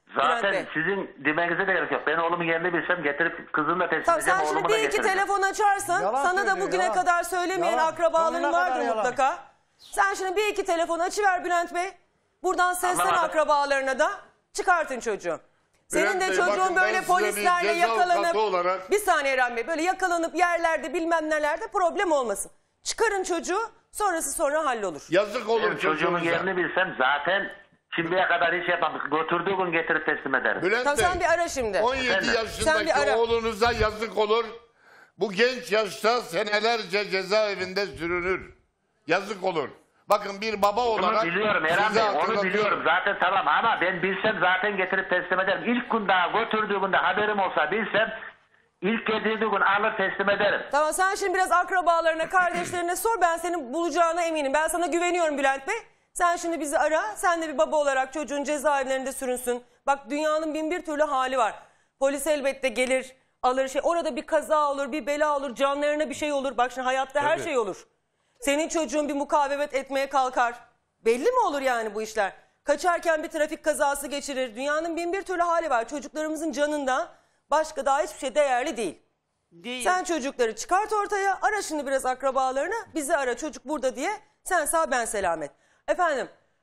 A: Bülent
K: Zaten
A: Bey.
K: sizin demenize de gerek yok. Ben oğlumun yerini bilsem getirip kızını da teslim
A: Tamam,
K: edeceğim.
A: sen şimdi
K: Oğlumu da
A: bir iki
K: getireceğim.
A: telefon açarsan
I: Yalan
A: sana da
I: söylüyor,
A: bugüne
I: yalan.
A: kadar söylemeyen
I: Yalan.
A: akrabaların
I: Sonuna kadar
A: vardır
I: yalan.
A: mutlaka. Sen şimdi bir iki telefon açıver Bülent Bey. Buradan seslen
K: Anlamadım.
A: akrabalarına da çıkartın çocuğu. Senin
G: Bülent
A: de
G: Bey,
A: çocuğun
G: bakın ben
A: böyle
G: size
A: polislerle
G: bir ceza avukatı
A: yakalanıp
G: olarak-
A: bir saniye Eren Bey, böyle yakalanıp yerlerde bilmem nelerde problem olmasın. Çıkarın çocuğu, sonrası sonra hallolur.
G: Yazık olur
K: Benim çocuğumun
G: çocuğunuza.
K: yerini bilsem zaten şimdiye kadar hiç yapmadık. Götürdüğü gün getirip teslim ederim.
G: Bülent
A: Tamam,
G: Bey,
A: sen bir ara şimdi.
G: 17
K: Efendim?
A: Sen bir ara.
G: yaşındaki oğlunuza yazık olur. Bu genç yaşta senelerce cezaevinde sürünür. Yazık olur. Bakın bir baba olarak
K: Onu biliyorum Eren
G: size
K: Bey, onu
G: hatırlatıyorum.
K: biliyorum zaten tamam ama ben bilsem zaten getirip teslim ederim. İlk gün daha götürdüğü günde haberim olsa bilsem ilk getirdiği gün alır teslim ederim.
A: Tamam, sen şimdi biraz akrabalarına, kardeşlerine sor. Ben senin bulacağına eminim. Ben sana güveniyorum Bülent Bey. Sen şimdi bizi ara. Sen de bir baba olarak çocuğun cezaevlerinde sürünsün. Bak, dünyanın bin bir türlü hali var. Polis elbette gelir, alır şey. Orada bir kaza olur, bir bela olur, canlarına bir şey olur. Bak şimdi hayatta her şey olur. Senin çocuğun bir mukavemet etmeye kalkar. Belli mi olur yani bu işler? Kaçarken bir trafik kazası geçirir. Dünyanın bin bir türlü hali var. Çocuklarımızın canında başka daha hiçbir şey değerli değil.
J: Değil.
A: Sen çocukları çıkart ortaya. Ara şimdi biraz akrabalarını. Bizi ara, çocuk burada diye. Sen sağ, ben selamet. Efendim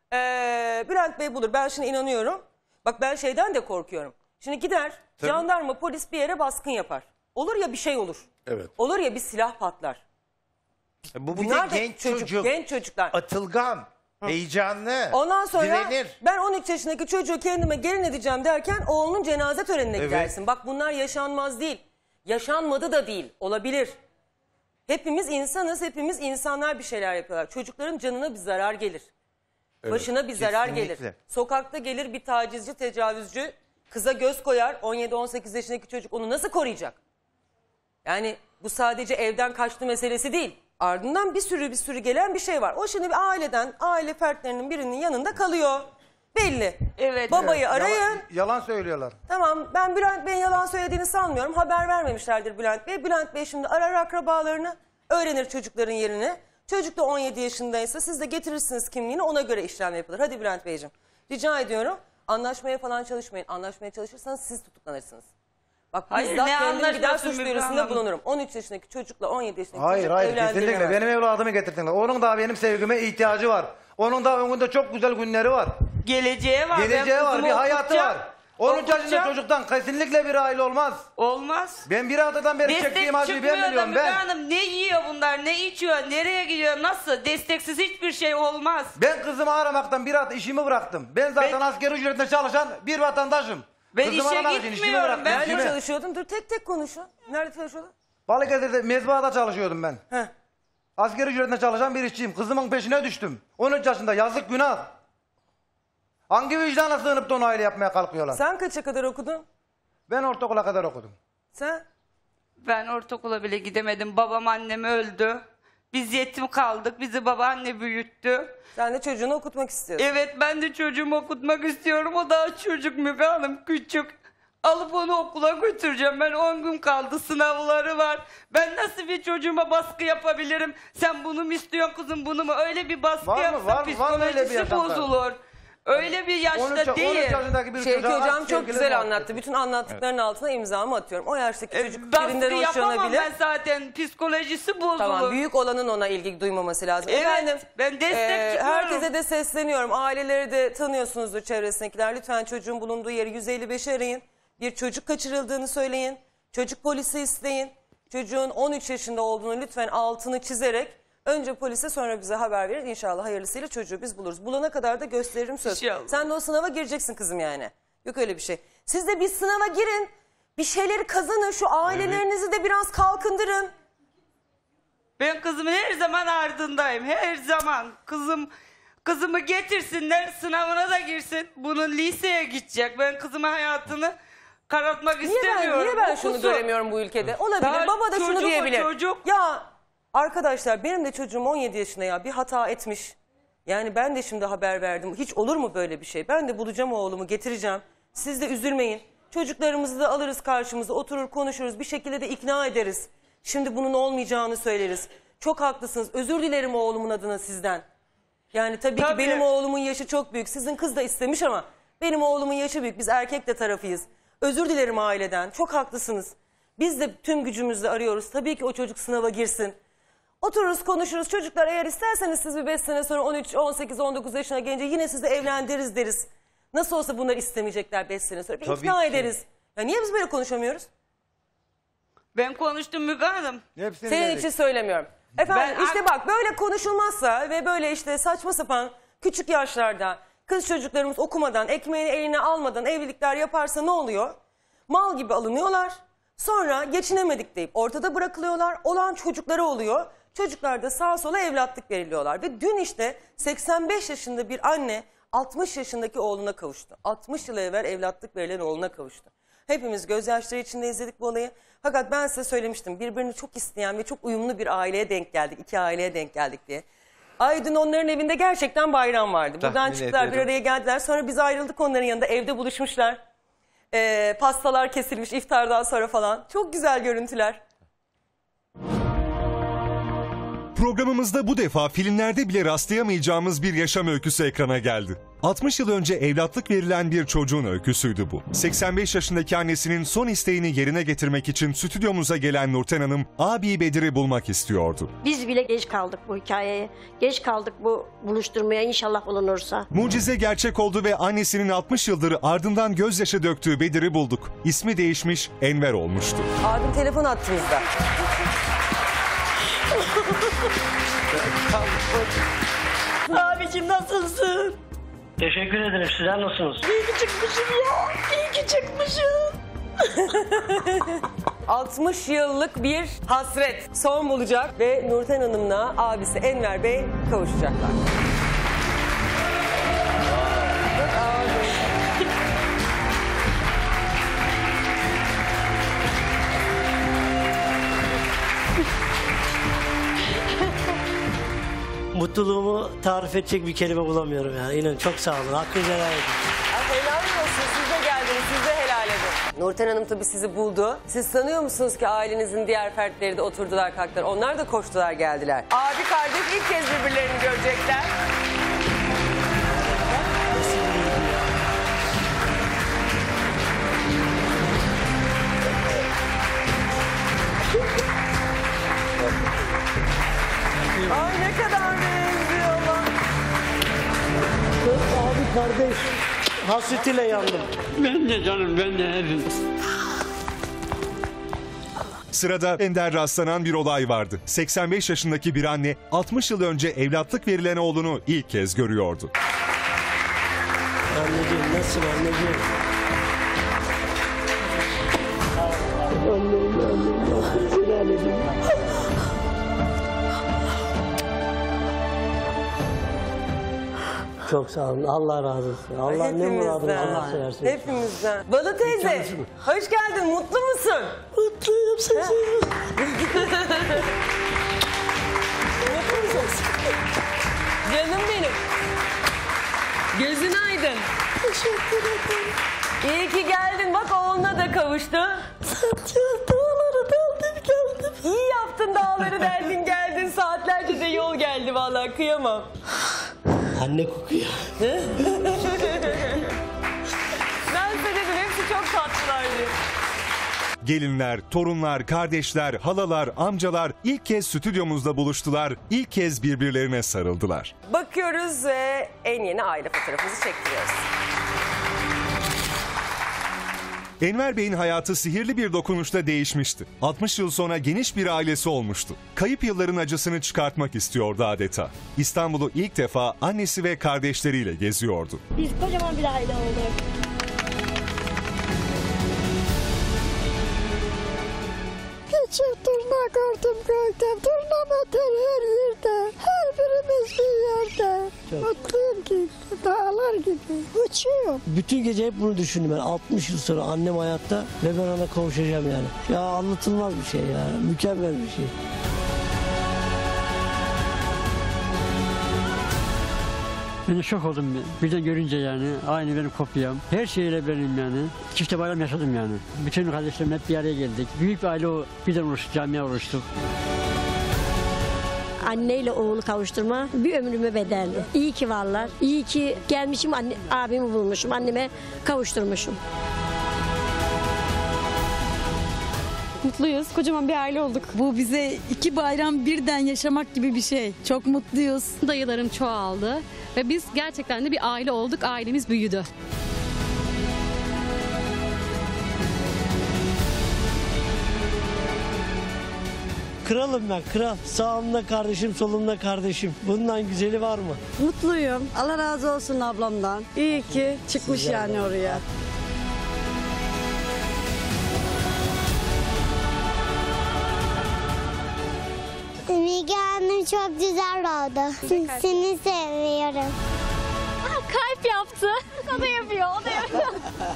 A: Bülent Bey bulur. Ben şimdi inanıyorum. Bak, ben şeyden de korkuyorum. Şimdi gider jandarma, polis bir yere baskın yapar. Olur ya bir şey olur.
G: Evet.
A: Olur ya bir silah patlar.
H: Bu bir
A: Bunlar
H: de
A: da
H: genç çocuk.
A: genç çocuklar.
H: Atılgan, heyecanlı,
A: Ondan sonra
H: direnir.
A: ben 13 yaşındaki çocuğu kendime gelin edeceğim derken oğlunun cenaze törenine
H: Evet.
A: gidersin. Bak, bunlar yaşanmaz değil. Yaşanmadı da değil. Olabilir. Hepimiz insanız. Hepimiz insanlar bir şeyler yapıyorlar. Çocukların canına bir zarar gelir. Başına bir zarar gelir.
H: kesinlikle.
A: Sokakta gelir bir tacizci, tecavüzcü kıza göz koyar. 17-18 yaşındaki çocuk onu nasıl koruyacak? Yani bu sadece evden kaçtı meselesi değil. Ardından bir sürü gelen bir şey var. O şimdi bir aile fertlerinin birinin yanında kalıyor. Belli.
J: Evet.
A: Babayı arayın.
I: Yalan söylüyorlar.
A: Tamam, ben Bülent Bey'in yalan söylediğini sanmıyorum. Haber vermemişlerdir Bülent Bey. Bülent Bey şimdi arar akrabalarını, öğrenir çocukların yerini. Çocuk da 17 yaşındaysa siz de getirirsiniz kimliğini, ona göre işlem yapılır. Hadi Bülent Beyciğim, rica ediyorum, anlaşmaya falan çalışmayın. Anlaşmaya çalışırsanız siz tutuklanırsınız. Bak,
J: Hayır,
A: bizzat
J: ne
A: kendim gider
J: anlaşması
A: suç
J: Müge
A: duyurusunda
J: Hanım?
A: bulunurum. 13 yaşındaki çocukla 17 yaşındaki
I: Hayır
A: çocuk
I: hayır kesinlikle.
A: evlendirilemez.
I: Benim evladımı getirdin. Onun da benim sevgime ihtiyacı var. Onun da önünde çok güzel günleri var.
J: Geleceğe var.
I: Geleceği
J: Ben
I: var,
J: kızımı
I: bir hayatı
J: okutacağım.
I: var. 13 yaşında
J: Okutacağım.
I: çocuktan kesinlikle bir aile olmaz.
J: Olmaz.
I: Ben bir haftadan beri
J: Destek
I: çektiğim acıyı ben
J: çıkmıyor da
I: biliyorum
J: Müge
I: ben.
J: Hanım, ne yiyor bunlar, ne içiyor, nereye gidiyor, nasıl? Desteksiz hiçbir şey olmaz.
I: Ben kızımı aramaktan bir hafta işimi bıraktım. Ben zaten asgari ücretle çalışan bir vatandaşım.
J: Ben
I: Kızımı
J: işe
I: aramak için işimi
J: gitmiyorum,
I: bıraktım,
J: ben
A: Nerede
I: işimi.
A: çalışıyordun? Dur, tek tek konuşun. Nerede çalışıyordun?
I: Balıkesir'de mezbahada çalışıyordum ben.
A: Heh.
I: Asgari ücretle çalışan bir işçiyim. Kızımın peşine düştüm. 13 yaşında, yazık günah. Hangi vicdana sığınıp da onu aile yapmaya kalkıyorlar?
A: Sen kaça kadar okudun?
I: Ben ortaokula kadar okudum.
A: Sen?
J: Ben ortaokula bile gidemedim. Babam, annem öldü. Biz yetim kaldık. Bizi babaanne büyüttü.
A: Sen de çocuğunu okutmak istiyorsun.
J: Evet, ben de çocuğumu okutmak istiyorum. O daha çocuk Müge Hanım, küçük. Alıp onu okula götüreceğim. Ben 10 gün kaldı, sınavları var. Ben nasıl bir çocuğuma baskı yapabilirim? Sen bunu mu istiyorsun kızım, bunu mu? Öyle bir baskı
I: Var mı?
J: yapsa
I: Var mı? Var mı öyle bir
J: psikolojisi
I: yaşantı?
J: bozulur. Öyle bir yaşta
I: 13
J: değil.
I: yaşındaki bir
A: Şevki
I: çocuğa
A: Hocam
I: aşk
A: çok
I: sevgili
A: güzel
I: muhabbeti.
A: anlattı. Bütün anlattıklarının altına imzamı atıyorum. O yaştaki çocuk
J: Baskı
A: birinden
J: yapamam
A: hoşlanabilir.
J: ben zaten. Psikolojisi bozulur.
A: Tamam, büyük olanın ona ilgi duymaması lazım.
J: Evet,
A: Efendim,
J: ben destek çıkıyorum.
A: herkese de sesleniyorum. Aileleri de tanıyorsunuzdur, çevresindekiler. Lütfen çocuğun bulunduğu yeri 155'i arayın. Bir çocuk kaçırıldığını söyleyin. Çocuk polisi isteyin. Çocuğun 13 yaşında olduğunu lütfen altını çizerek önce polise, sonra bize haber verin. İnşallah hayırlısıyla çocuğu biz buluruz. Bulana kadar da gösteririm söz.
J: İnşallah.
A: Sen de o sınava gireceksin kızım yani. Yok öyle bir şey. Siz de bir sınava girin. Bir şeyleri kazanın. Şu ailelerinizi de biraz kalkındırın.
J: Ben kızımın her zaman ardındayım. Her zaman. Kızımı getirsinler, sınavına da girsin. Bunun liseye gidecek. Ben kızımın hayatını karartmak istemiyorum.
A: Niye ben şunu
J: Okusun.
A: göremiyorum bu ülkede? Olabilir.
J: Daha
A: Baba da şunu
J: çocuk o
A: diyebilir.
J: çocuk.
A: Ya arkadaşlar, benim de çocuğum 17 yaşında ya. Bir hata etmiş. Yani ben de şimdi haber verdim. Hiç olur mu böyle bir şey? Ben de bulacağım oğlumu, getireceğim. Siz de üzülmeyin. Çocuklarımızı da alırız karşımıza. Oturur konuşuruz. Bir şekilde de ikna ederiz. Şimdi bunun olmayacağını söyleriz. Çok haklısınız. Özür dilerim oğlumun adına sizden. Yani tabii ki
J: Tabii.
A: benim oğlumun yaşı çok büyük. Sizin kız da istemiş ama Benim oğlumun yaşı büyük. Biz erkek de tarafıyız. Özür dilerim aileden. Çok haklısınız. Biz de tüm gücümüzle arıyoruz. Tabii ki o çocuk sınava girsin. Otururuz, konuşuruz. Çocuklar eğer isterseniz siz bir 5 sene sonra 13, 18, 19 yaşına gelince yine sizi evlendiririz deriz. Nasıl olsa bunlar istemeyecekler 5 sene sonra. Bir
H: Tabii
A: ikna
H: ki.
A: ederiz. Ya niye biz böyle konuşamıyoruz?
J: Ben konuştum Müge Hanım.
I: Hepsini
A: Senin
I: dedik.
A: için söylemiyorum. Efendim
J: Ben-
A: işte bak böyle konuşulmazsa ve böyle işte saçma sapan küçük yaşlarda kız çocuklarımız okumadan, ekmeğini eline almadan evlilikler yaparsa ne oluyor? Mal gibi alınıyorlar. Sonra geçinemedik deyip ortada bırakılıyorlar. Olan çocukları oluyor. Çocuklar da sağa sola evlatlık veriliyorlar. Ve dün işte 85 yaşında bir anne 60 yaşındaki oğluna kavuştu. 60 yıl evvel evlatlık verilen oğluna kavuştu. Hepimiz gözyaşları içinde izledik bu olayı. Fakat ben size söylemiştim, birbirini çok isteyen ve çok uyumlu bir aileye denk geldik. 2 aileye denk geldik diye. Ay dün onların evinde gerçekten bayram vardı. Buradan
H: Tahmin
A: çıktılar, bir
H: ediyorum.
A: araya geldiler. Sonra biz ayrıldık onların yanında, evde buluşmuşlar. Pastalar kesilmiş iftardan sonra falan. Çok güzel görüntüler.
C: Programımızda bu defa filmlerde bile rastlayamayacağımız bir yaşam öyküsü ekrana geldi. 60 yıl önce evlatlık verilen bir çocuğun öyküsüydü bu. 85 yaşındaki annesinin son isteğini yerine getirmek için stüdyomuza gelen Nurten Hanım, abi Bedir'i bulmak istiyordu.
L: Biz bile geç kaldık bu hikayeye. Geç kaldık bu buluşturmaya, inşallah bulunursa.
C: Mucize gerçek oldu ve annesinin 60 yıldır ardından gözyaşı döktüğü Bedir'i bulduk. İsmi değişmiş, Enver olmuştu.
A: Abim telefon attığınızda.
L: Abicim nasılsın?
K: Teşekkür ederim. Sizler nasılsınız?
L: İyi ki çıkmışım ya. İyi ki çıkmışım.
A: 60 yıllık bir hasret son bulacak ve Nurten Hanım'la abisi Enver Bey kavuşacaklar.
K: Mutluluğumu tarif edecek bir kelime bulamıyorum yani. İnan çok sağ olun. Hakkınızı helal edin.
A: Helal olsun, siz de geldiniz, siz de helal edin. Nurten Hanım tabii sizi buldu. Siz sanıyor musunuz ki ailenizin diğer fertleri de oturdular kalktılar. Onlar da koştular geldiler. Abi kardeş ilk kez birbirlerini görecekler. Ay ne kadar benziyorlar.
K: Abi kardeş. Hasretiyle yandım.
E: Ben de canım, ben de hepimiz.
C: Sırada ender rastlanan bir olay vardı. 85 yaşındaki bir anne 60 yıl önce evlatlık verilen oğlunu ilk kez görüyordu.
K: Anneciğim nasılsın anneciğim? Çok sağ olun. Allah razı olsun. Allah ne muradını Allah seversin.
A: Hepimizden. Balı teyze, hoş geldin. Mutlu musun?
K: Mutluyum sizi.
A: Mutlu musun? Canım benim. Gözün aydın.
L: Teşekkür ederim.
A: İyi ki geldin. Bak oğluna da kavuştu.
L: Dağları deldim geldim.
A: İyi yaptın, dağları deldin geldin. Saatlerce de yol geldi vallahi, kıyamam.
K: Anne kokuyor.
A: Ben size dedim, hepsi çok tatlılar diye.
C: Gelinler, torunlar, kardeşler, halalar, amcalar ilk kez stüdyomuzda buluştular. İlk kez birbirlerine sarıldılar.
A: Bakıyoruz ve en yeni aile fotoğrafımızı çektiriyoruz.
C: Enver Bey'in hayatı sihirli bir dokunuşla değişmişti. 60 yıl sonra geniş bir ailesi olmuştu. Kayıp yılların acısını çıkartmak istiyordu adeta. İstanbul'u ilk defa annesi ve kardeşleriyle geziyordu.
L: Biz kocaman bir aile olduk. Küçük turna gördüm gördüm. Turnameter her yerde. Her birimiz bir yerde. Mutluyum ki dağlar gibi. Uçuyorum.
K: Bütün gece hep bunu düşündüm ben. 60 yıl sonra annem hayatta ve ben ona kavuşacağım yani. Ya anlatılmaz bir şey ya. Mükemmel bir şey.
E: Ben de şok oldum birden görünce yani. Aynı benim kopyam. Her şeyle benim yani. Çifte bayram yaşadım yani. Bütün kardeşlerim hep bir araya geldik. Büyük bir aile birden oluştu, camiye oluştuk.
L: anneyle oğlu kavuşturma bir ömrüme bedelli. İyi ki varlar. İyi ki gelmişim, abimi bulmuşum. Anneme kavuşturmuşum.
M: Mutluyuz. Kocaman bir aile olduk. Bu bize 2 bayram birden yaşamak gibi bir şey. Çok mutluyuz.
N: Dayılarım çoğaldı ve biz gerçekten de bir aile olduk. Ailemiz büyüdü.
B: Kralım ben, kral. Sağımda kardeşim, solumda kardeşim. Bundan güzeli var mı?
M: Mutluyum. Allah razı olsun ablamdan. İyi ki çıkmış yani oraya.
O: Müge Hanım çok güzel oldu. Seni seviyorum.
P: Kalp yaptı. O da yapıyor, o da yapıyor.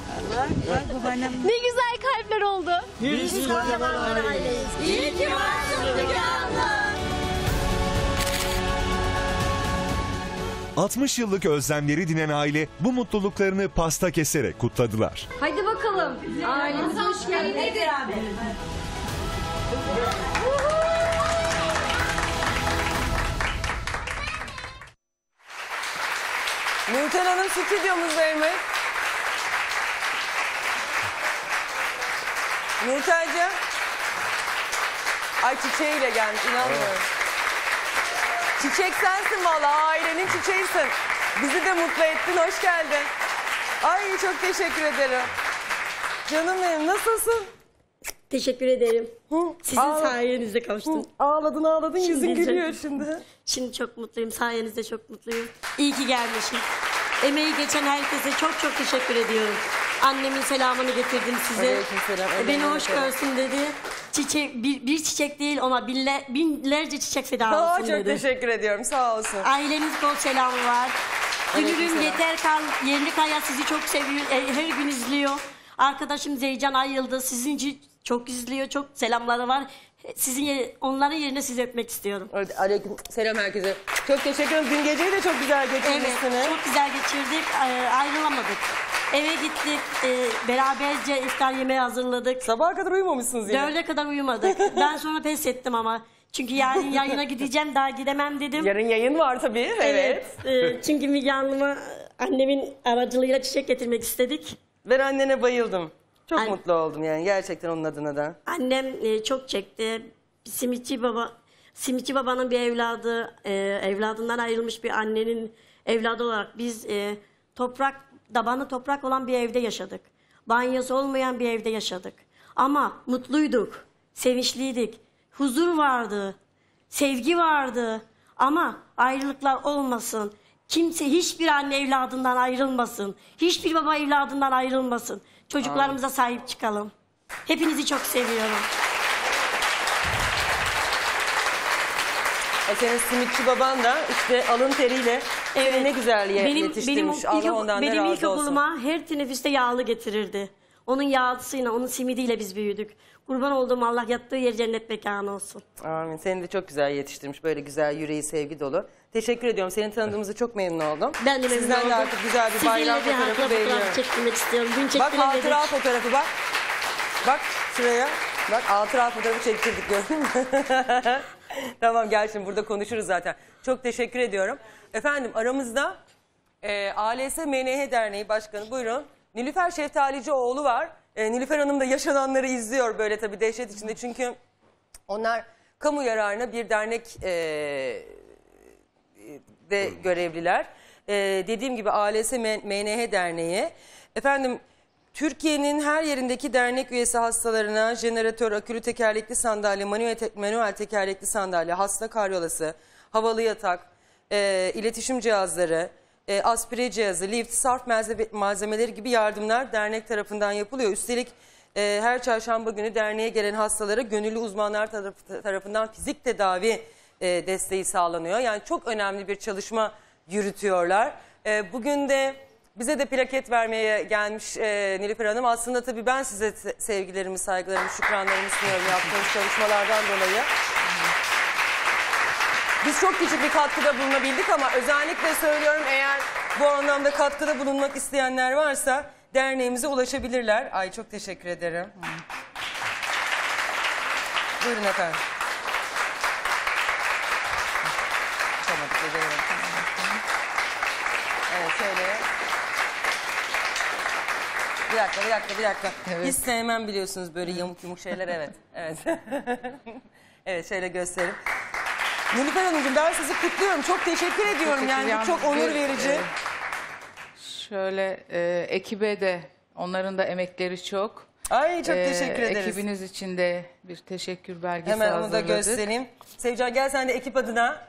P: Ne güzel kalpler oldu.
B: Biz kocaman aileyiz.
P: İyi ki varsın Müge Hanım.
C: 60 yıllık özlemleri dinen aile bu mutluluklarını pasta keserek kutladılar.
P: Haydi bakalım. Ailemize hoş geldiniz.
A: Nurten Hanım stüdyomuzdaymış. Nurten'cim. Ay çiçeğiyle gelmiş, inanmıyorum. Çiçek sensin valla, ailenin çiçeğisin. Bizi de mutlu ettin, hoş geldin. Ay çok teşekkür ederim. Canım benim, nasılsın?
L: Teşekkür ederim. Sizin sayenizde kavuştum.
A: Ağladın, yüzün gülüyor
L: çok,
A: şimdi.
L: Şimdi çok mutluyum, sayenizde çok mutluyum. İyi ki gelmişim. Emeği geçen herkese çok çok teşekkür ediyorum. Annemin selamını getirdim size.
A: Aleykümselam.
L: Beni hoş görsün dedi. Çiçek, bir çiçek değil ona binlerce çiçek feda olsun
A: Çok
L: dedi.
A: teşekkür ediyorum, sağ olsun.
L: Ailemiz bol selamı var. Dünürüm
A: Aleykümselam.
L: Yeter Kal, Yerli Kaya sizi çok seviyor. Her gün izliyor. Arkadaşım Zeycan Ayıldı sizinci çok izliyor. Çok selamları var. Onların yerine sizi öpmek istiyorum.
A: Aleyküm selam herkese. Çok teşekkür ederim. Dün geceyi de çok güzel geçirmişsiniz.
L: Evet, çok güzel geçirdik. Ayrılamadık. Eve gittik. Beraberce iftar yemeği hazırladık.
A: Sabaha kadar uyumamışsınız yine.
L: 4'e kadar uyumadık. Ben sonra pes ettim ama. Çünkü yarın yayına gideceğim, daha gidemem dedim.
A: Yarın yayın var tabii. Evet.
L: Çünkü Müge Hanım'a annemin aracılığıyla çiçek getirmek istedik.
A: Ben annene bayıldım. Çok mutlu oldum yani gerçekten onun adına da.
L: Annem çok çekti. Simitçi babanın bir evladı, evladından ayrılmış bir annenin evladı olarak biz tabanı toprak olan bir evde yaşadık. Banyosu olmayan bir evde yaşadık. Ama mutluyduk, sevinçliydik, huzur vardı, sevgi vardı. Ama ayrılıklar olmasın. Kimse, hiçbir anne evladından ayrılmasın. Hiçbir baba evladından ayrılmasın. Çocuklarımıza sahip çıkalım. Hepinizi çok seviyorum.
A: Senin simitçi baban da işte alın teriyle seni ne güzel yetiştirmiş. Allah ondan da
L: benim
A: razı
L: ilkokuluma
A: olsun.
L: her teneffüste yağlı getirirdi. Onun yağlısıyla, onun simidiyle biz büyüdük. Kurban olduğum Allah yattığı yer cennet mekanı olsun.
A: Amin. Seni de çok güzel yetiştirmiş. Böyle güzel, yüreği sevgi dolu. Teşekkür ediyorum. Seni tanıdığımıza çok memnun oldum.
L: Ben de memnun
A: Sizden
L: oldum.
A: de artık güzel bir bayram
L: Sizinle bir
A: fotoğrafı
L: hatıra
A: beğeniyorum.
L: fotoğrafı çektirmek istiyorum. Dün
A: Bak
L: çektiremedik.
A: hatıra fotoğrafı bak. Bak şuraya. Bak hatıra fotoğrafı çektirdik gördün mü? Tamam gel şimdi burada konuşuruz zaten. Çok teşekkür ediyorum. Efendim aramızda ALS MNH Derneği Başkanı buyurun. Nilüfer Şeftalicioğlu var. Nilüfer Hanım da yaşananları izliyor böyle tabii dehşet içinde. Çünkü onlar kamu yararına bir dernek de görevliler. Dediğim gibi ALS MNH Derneği. Efendim Türkiye'nin her yerindeki dernek üyesi hastalarına jeneratör, akülü tekerlekli sandalye, manuel tekerlekli sandalye, hasta karyolası, havalı yatak, iletişim cihazları, aspire cihazı, lift, sarf malzemeleri gibi yardımlar dernek tarafından yapılıyor. Üstelik her çarşamba günü derneğe gelen hastalara gönüllü uzmanlar tarafından fizik tedavi desteği sağlanıyor. Yani çok önemli bir çalışma yürütüyorlar. Bugün de bize de plaket vermeye gelmiş Nilüfer Hanım. Aslında tabii ben size sevgilerimi, saygılarımı, şükranlarımı sunuyorum yaptığınız çalışmalardan dolayı. Biz çok küçük bir katkıda bulunabildik ama özellikle söylüyorum eğer bu anlamda katkıda bulunmak isteyenler varsa derneğimize ulaşabilirler. Ay çok teşekkür ederim. Buyurun efendim. şöyle. Bir dakika.
D: Evet.
A: Hiç sevmem biliyorsunuz böyle yamuk şeyler, evet. Evet. Evet, şöyle göstereyim. Nilüfer Hanımcığım, ben sizi kutluyorum. Çok teşekkür ediyorum. Yani bu çok onur verici.
D: Şöyle ekibe de, onların da emekleri çok.
A: Ay, çok teşekkür ederiz.
D: Ekibiniz için de bir teşekkür belgesi
A: Hemen
D: hazırladık.
A: onu da göstereyim. Sevcan, gel sen de ekip adına.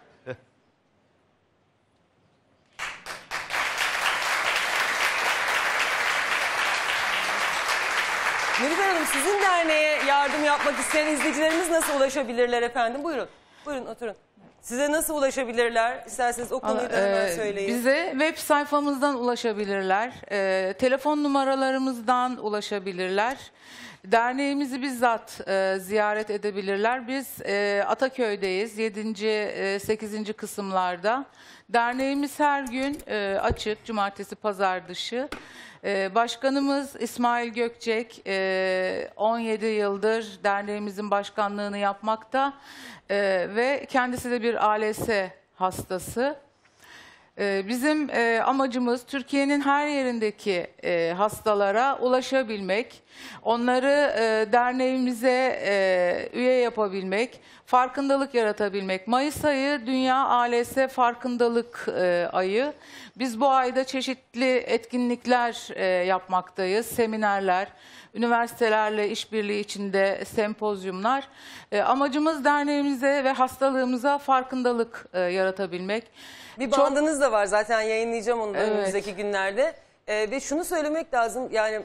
A: Nilüfer Hanım, sizin derneğe yardım yapmak isteyen izleyicilerimiz nasıl ulaşabilirler efendim? Buyurun. Buyurun, oturun. Size nasıl ulaşabilirler? İsterseniz o konuyu da hemen söyleyin.
D: Bize web sayfamızdan ulaşabilirler. Telefon numaralarımızdan ulaşabilirler. Derneğimizi bizzat ziyaret edebilirler. Biz Ataköy'deyiz. 7. 8. kısımlarda. Derneğimiz her gün açık. Cumartesi, pazar dışı. Başkanımız İsmail Gökçek 17 yıldır derneğimizin başkanlığını yapmakta ve kendisi de bir ALS hastası. Bizim amacımız Türkiye'nin her yerindeki hastalara ulaşabilmek, onları derneğimize üye yapabilmek, farkındalık yaratabilmek. Mayıs ayı Dünya ALS Farkındalık Ayı. Biz bu ayda çeşitli etkinlikler yapmaktayız, seminerler, üniversitelerle işbirliği içinde sempozyumlar. Amacımız derneğimize ve hastalığımıza farkındalık yaratabilmek.
A: Bir bandınız da var zaten, yayınlayacağım onu da
D: Evet.
A: önümüzdeki günlerde. Ve şunu söylemek lazım, yani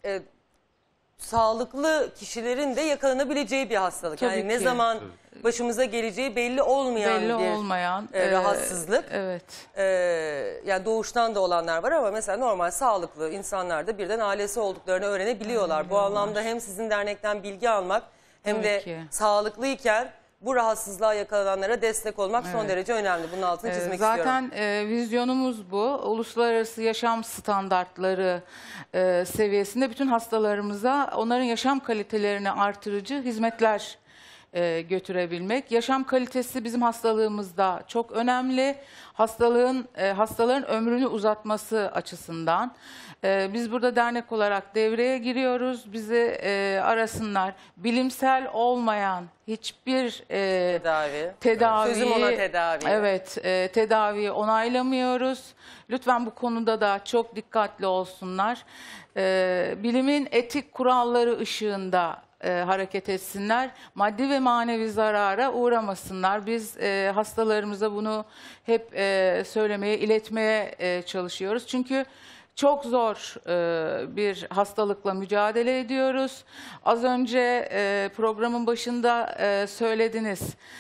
A: sağlıklı kişilerin de yakalanabileceği bir hastalık.
D: Tabii
A: yani ne
D: ki.
A: zaman başımıza geleceği belli olmayan bir rahatsızlık.
D: Evet.
A: Yani doğuştan da olanlar var ama mesela normal sağlıklı insanlar da birden ALS olduklarını öğrenebiliyorlar. Bu anlamda hem sizin dernekten bilgi almak hem
D: Tabii
A: de
D: ki.
A: sağlıklıyken bu rahatsızlığa yakalananlara destek olmak son
D: Evet.
A: derece önemli. Bunun altını çizmek istiyorum.
D: Zaten vizyonumuz bu. Uluslararası yaşam standartları seviyesinde bütün hastalarımıza onların yaşam kalitelerini artırıcı hizmetler götürebilmek. Yaşam kalitesi bizim hastalığımızda çok önemli. Hastaların ömrünü uzatması açısından. Biz burada dernek olarak devreye giriyoruz. Bizi arasınlar. Bilimsel olmayan hiçbir tedaviyi,
A: Sözüm ona tedavi.
D: Evet, tedaviyi onaylamıyoruz. Lütfen bu konuda da çok dikkatli olsunlar. Bilimin etik kuralları ışığında hareket etsinler. Maddi ve manevi zarara uğramasınlar. Biz hastalarımıza bunu hep söylemeye, iletmeye çalışıyoruz. Çünkü çok zor bir hastalıkla mücadele ediyoruz. Az önce programın başında söylediniz.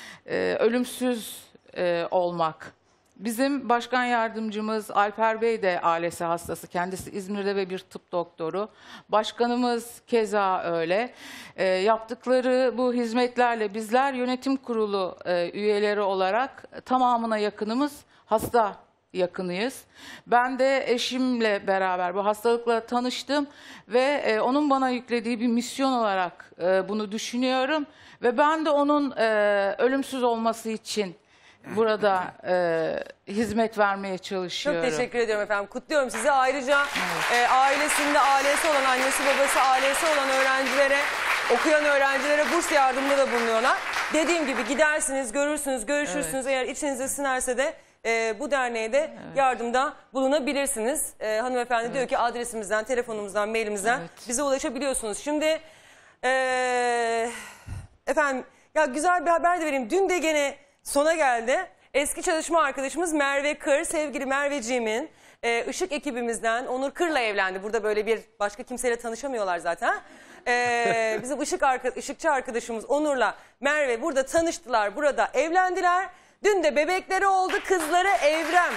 D: Ölümsüz olmak. Bizim başkan yardımcımız Alper Bey de ALS hastası. Kendisi İzmir'de ve bir tıp doktoru. Başkanımız keza öyle. Yaptıkları bu hizmetlerle bizler yönetim kurulu üyeleri olarak tamamına yakınımız hasta yakınıyız. Ben de eşimle beraber bu hastalıkla tanıştım ve onun bana yüklediği bir misyon olarak bunu düşünüyorum. Ve ben de onun ölümsüz olması için burada hizmet vermeye çalışıyorum.
A: Çok teşekkür ediyorum efendim. Kutluyorum sizi. Ayrıca ailesinde ALS olan, annesi babası ALS olan öğrencilere, okuyan öğrencilere burs yardımında da bulunuyorlar. Dediğim gibi gidersiniz, görürsünüz, görüşürsünüz. Eğer içinize sinerse de bu derneğe de yardımda bulunabilirsiniz. Hanımefendi diyor ki adresimizden, telefonumuzdan, mailimizden bize ulaşabiliyorsunuz. Şimdi efendim ya güzel bir haber de vereyim. Dün de gene sona geldi. Eski çalışma arkadaşımız Merve Kır, sevgili Merveciğimin Işık ekibimizden Onur Kır'la evlendi. Burada böyle bir başka kimseyle tanışamıyorlar zaten. Bizim ışıkçı arkadaşımız Onur'la Merve burada tanıştılar, burada evlendiler. Dün de bebekleri oldu, kızları Evrem.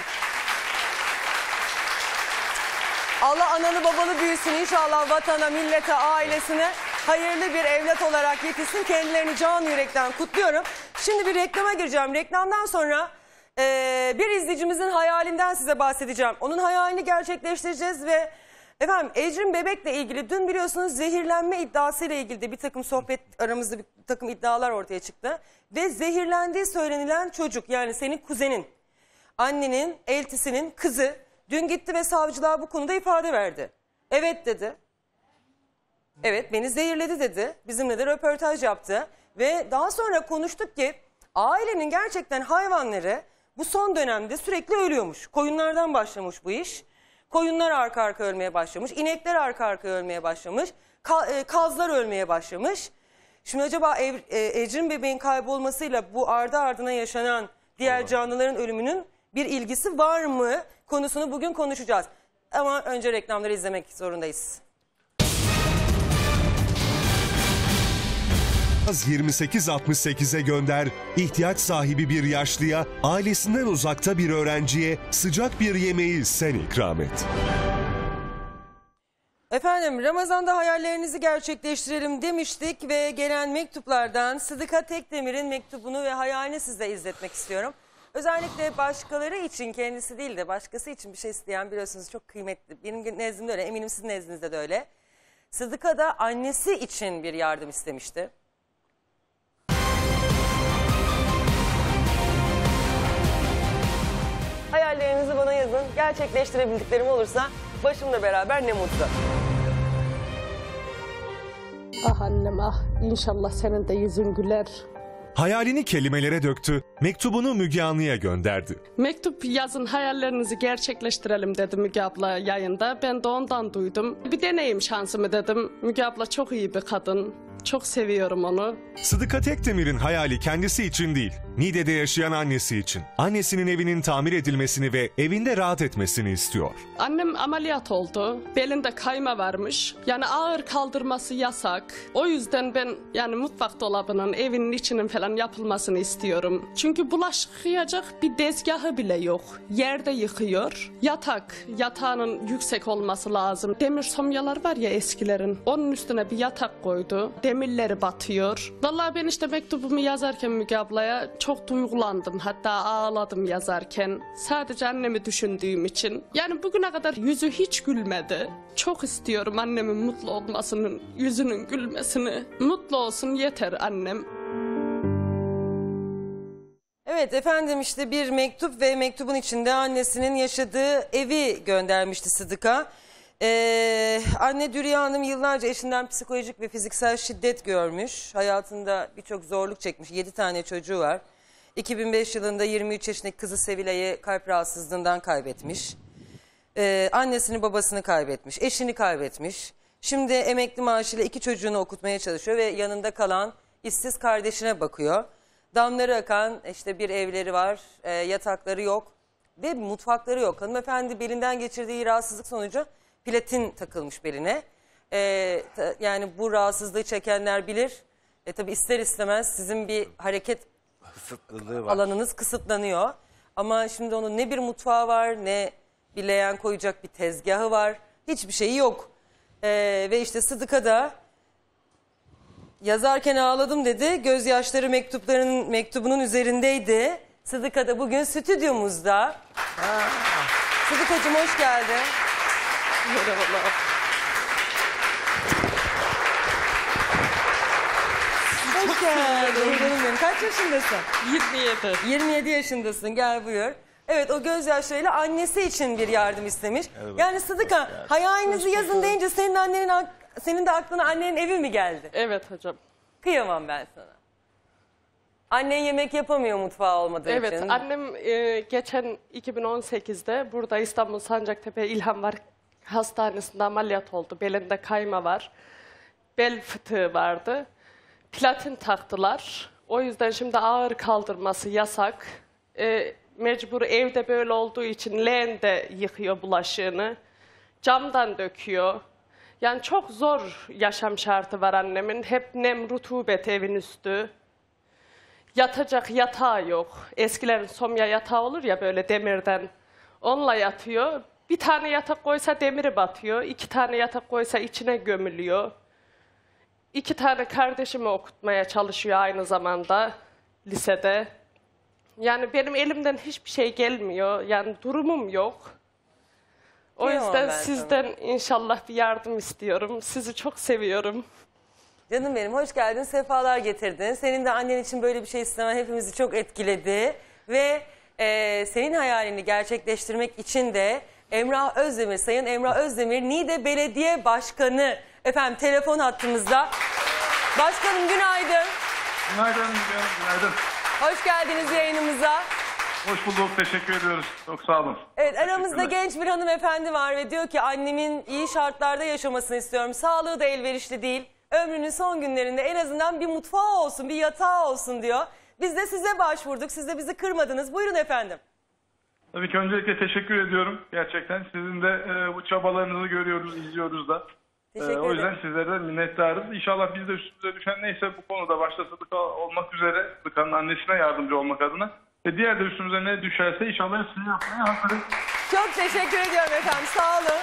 A: Allah analı babalı büyüsün inşallah, vatana, millete, ailesine hayırlı bir evlat olarak yetişsin. Kendilerini canı yürekten kutluyorum. Şimdi bir reklama gireceğim. Reklamdan sonra bir izleyicimizin hayalinden size bahsedeceğim. Onun hayalini gerçekleştireceğiz ve efendim Ecrin Bebek'le ilgili dün biliyorsunuz zehirlenme iddiasıyla ilgili de bir takım sohbet, aramızda bir takım iddialar ortaya çıktı. Ve zehirlendiği söylenilen çocuk, yani senin kuzenin, annenin eltisinin kızı Dün gitti ve savcılığa bu konuda ifade verdi. Evet dedi. Evet, beni zehirledi dedi. Bizimle de röportaj yaptı. Ve daha sonra konuştuk ki ailenin gerçekten hayvanları bu son dönemde sürekli ölüyormuş. Koyunlardan başlamış bu iş. Koyunlar arka arka ölmeye başlamış. İnekler arka arka ölmeye başlamış. Kazlar ölmeye başlamış. Şimdi acaba Ecrin bebeğin kaybolmasıyla bu ardı ardına yaşanan diğer canlıların ölümünün bir ilgisi var mı konusunu bugün konuşacağız. Ama önce reklamları izlemek zorundayız.
C: 2868'e gönder, ihtiyaç sahibi bir yaşlıya, ailesinden uzakta bir öğrenciye sıcak bir yemeği sen ikram et.
A: Efendim Ramazan'da hayallerinizi gerçekleştirelim demiştik ve gelen mektuplardan Sıdıka Tekdemir'in mektubunu ve hayalini size izletmek istiyorum. Özellikle başkaları için, kendisi değil de başkası için bir şey isteyen biliyorsunuz çok kıymetli. Benim nezdimde öyle, eminim sizin nezdinizde de öyle. Sıdıka da annesi için bir yardım istemişti. Hayallerinizi bana yazın. Gerçekleştirebildiklerim olursa başımla beraber ne mutlu.
Q: Ah annem ah, İnşallah senin de yüzün güler.
C: Hayalini kelimelere döktü, mektubunu Müge Anlı'ya gönderdi.
Q: Mektup yazın, hayallerinizi gerçekleştirelim dedi Müge abla yayında. Ben de ondan duydum. Bir deneyim şansımı dedim. Müge abla çok iyi bir kadın. Çok seviyorum onu.
C: Sıdıka Tekdemir'in hayali kendisi için değil, Niğde'de yaşayan annesi için. Annesinin evinin tamir edilmesini ve evinde rahat etmesini istiyor.
Q: Annem ameliyat oldu. Belinde kayma varmış. Yani ağır kaldırması yasak. O yüzden ben yani mutfak dolabının, evinin içinin falan yapılmasını istiyorum. Çünkü bulaşık yıkayacak bir dezgahı bile yok. Yerde yıkıyor. Yatağının yüksek olması lazım. Demir somyalar var ya eskilerin. Onun üstüne bir yatak koydu. Demirleri batıyor. Vallahi ben işte mektubumu yazarken Müge ablaya çok duygulandım. Hatta ağladım yazarken. Sadece annemi düşündüğüm için. Yani bugüne kadar yüzü hiç gülmedi. Çok istiyorum annemin mutlu olmasının, yüzünün gülmesini. Mutlu olsun yeter annem.
A: Evet efendim, işte bir mektup ve mektubun içinde annesinin yaşadığı evi göndermişti Sıdıka. Anne Dürüye Hanım yıllarca eşinden psikolojik ve fiziksel şiddet görmüş. Hayatında birçok zorluk çekmiş. 7 tane çocuğu var. 2005 yılında 23 yaşındaki kızı Sevilay'ı kalp rahatsızlığından kaybetmiş. Annesini babasını kaybetmiş. Eşini kaybetmiş. Şimdi emekli maaşıyla 2 çocuğunu okutmaya çalışıyor ve yanında kalan işsiz kardeşine bakıyor. Damları akan işte bir evleri var, yatakları yok ve mutfakları yok. Hanımefendi belinden geçirdiği rahatsızlık sonucu platin takılmış beline. Yani bu rahatsızlığı çekenler bilir. Tabii ister istemez sizin bir hareket alanınız kısıtlanıyor. Ama şimdi onun ne bir mutfağı var, ne bir leğen koyacak bir tezgahı var. Hiçbir şeyi yok. Ve işte Sıdıka da yazarken ağladım dedi. Gözyaşları mektubunun üzerindeydi. Sıdıka da bugün stüdyomuzda. Sıdıkacığım hoş geldin.
Q: Merhabalar.
A: Hoş geldin. Kaç yaşındasın?
Q: 27.
A: 27 yaşındasın, gel buyur. Evet, o gözyaşlarıyla annesi için bir yardım istemiş. Evet, yani Sıdıka, hayalinizi yazın deyince senin de aklına annenin evi mi geldi?
Q: Evet hocam.
A: Kıyamam ben sana. Annen yemek yapamıyor mutfağı olmadığı için.
Q: Evet, annem geçen 2018'de burada İstanbul Sancaktepe İlhan Var Hastanesi'nde ameliyat oldu. Belinde kayma var. Bel fıtığı vardı. Platin taktılar. O yüzden şimdi ağır kaldırması yasak. Mecbur evde böyle olduğu için leğende yıkıyor bulaşığını. Camdan döküyor. Yani çok zor yaşam şartı var annemin. Hep nem, rutubet evin üstü. Yatacak yatağı yok. Eskilerin somya yatağı olur ya böyle demirden. Onunla yatıyor. Bir tane yatak koysa demiri batıyor. 2 tane yatak koysa içine gömülüyor. 2 tane kardeşimi okutmaya çalışıyor aynı zamanda lisede. Yani benim elimden hiçbir şey gelmiyor. Yani durumum yok. O yüzden sizden inşallah bir yardım istiyorum. Sizi çok seviyorum.
A: Canım benim, hoş geldin, sefalar getirdin. Senin de annen için böyle bir şey istemen hepimizi çok etkiledi. Ve senin hayalini gerçekleştirmek için de Emrah Özdemir, Sayın Emrah Özdemir, Niğde Belediye Başkanı. Efendim telefon hattımızda. Başkanım günaydın.
R: Günaydın, günaydın.
A: Hoş geldiniz yayınımıza.
R: Hoş bulduk, teşekkür ediyoruz. Çok sağ olun.
A: Evet, aramızda genç bir hanımefendi var ve diyor ki annemin iyi şartlarda yaşamasını istiyorum. Sağlığı da elverişli değil. Ömrünün son günlerinde en azından bir mutfağı olsun, bir yatağı olsun diyor. Biz de size başvurduk, siz de bizi kırmadınız. Buyurun efendim.
R: Tabii ki öncelikle teşekkür ediyorum gerçekten. Sizin de bu çabalarınızı görüyoruz, izliyoruz da. O yüzden sizlerden minnettarız. İnşallah biz de üstümüze düşen neyse bu konuda başta Sıdıka olmak üzere Sıdıka'nın annesine yardımcı olmak adına. Ve diğer de üstümüze ne düşerse inşallah hepsini yapmaya hazırız.
A: Çok teşekkür ediyorum efendim, sağ olun.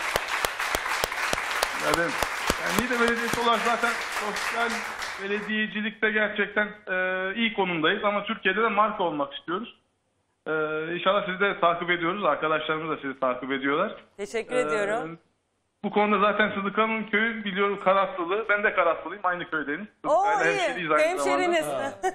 R: Yani Niğde Belediyesi olarak zaten sosyal belediyecilikte gerçekten iyi konumdayız ama Türkiye'de de marka olmak istiyoruz. İnşallah sizi de takip ediyoruz. Arkadaşlarımız da sizi takip ediyorlar.
A: Teşekkür ediyorum.
R: Bu konuda zaten Sıdıka'nın köyü biliyorum Karatlılı. Ben de Karatlılıyım. Aynı köydeniz.
A: Oo iyi. Hemşeriniz.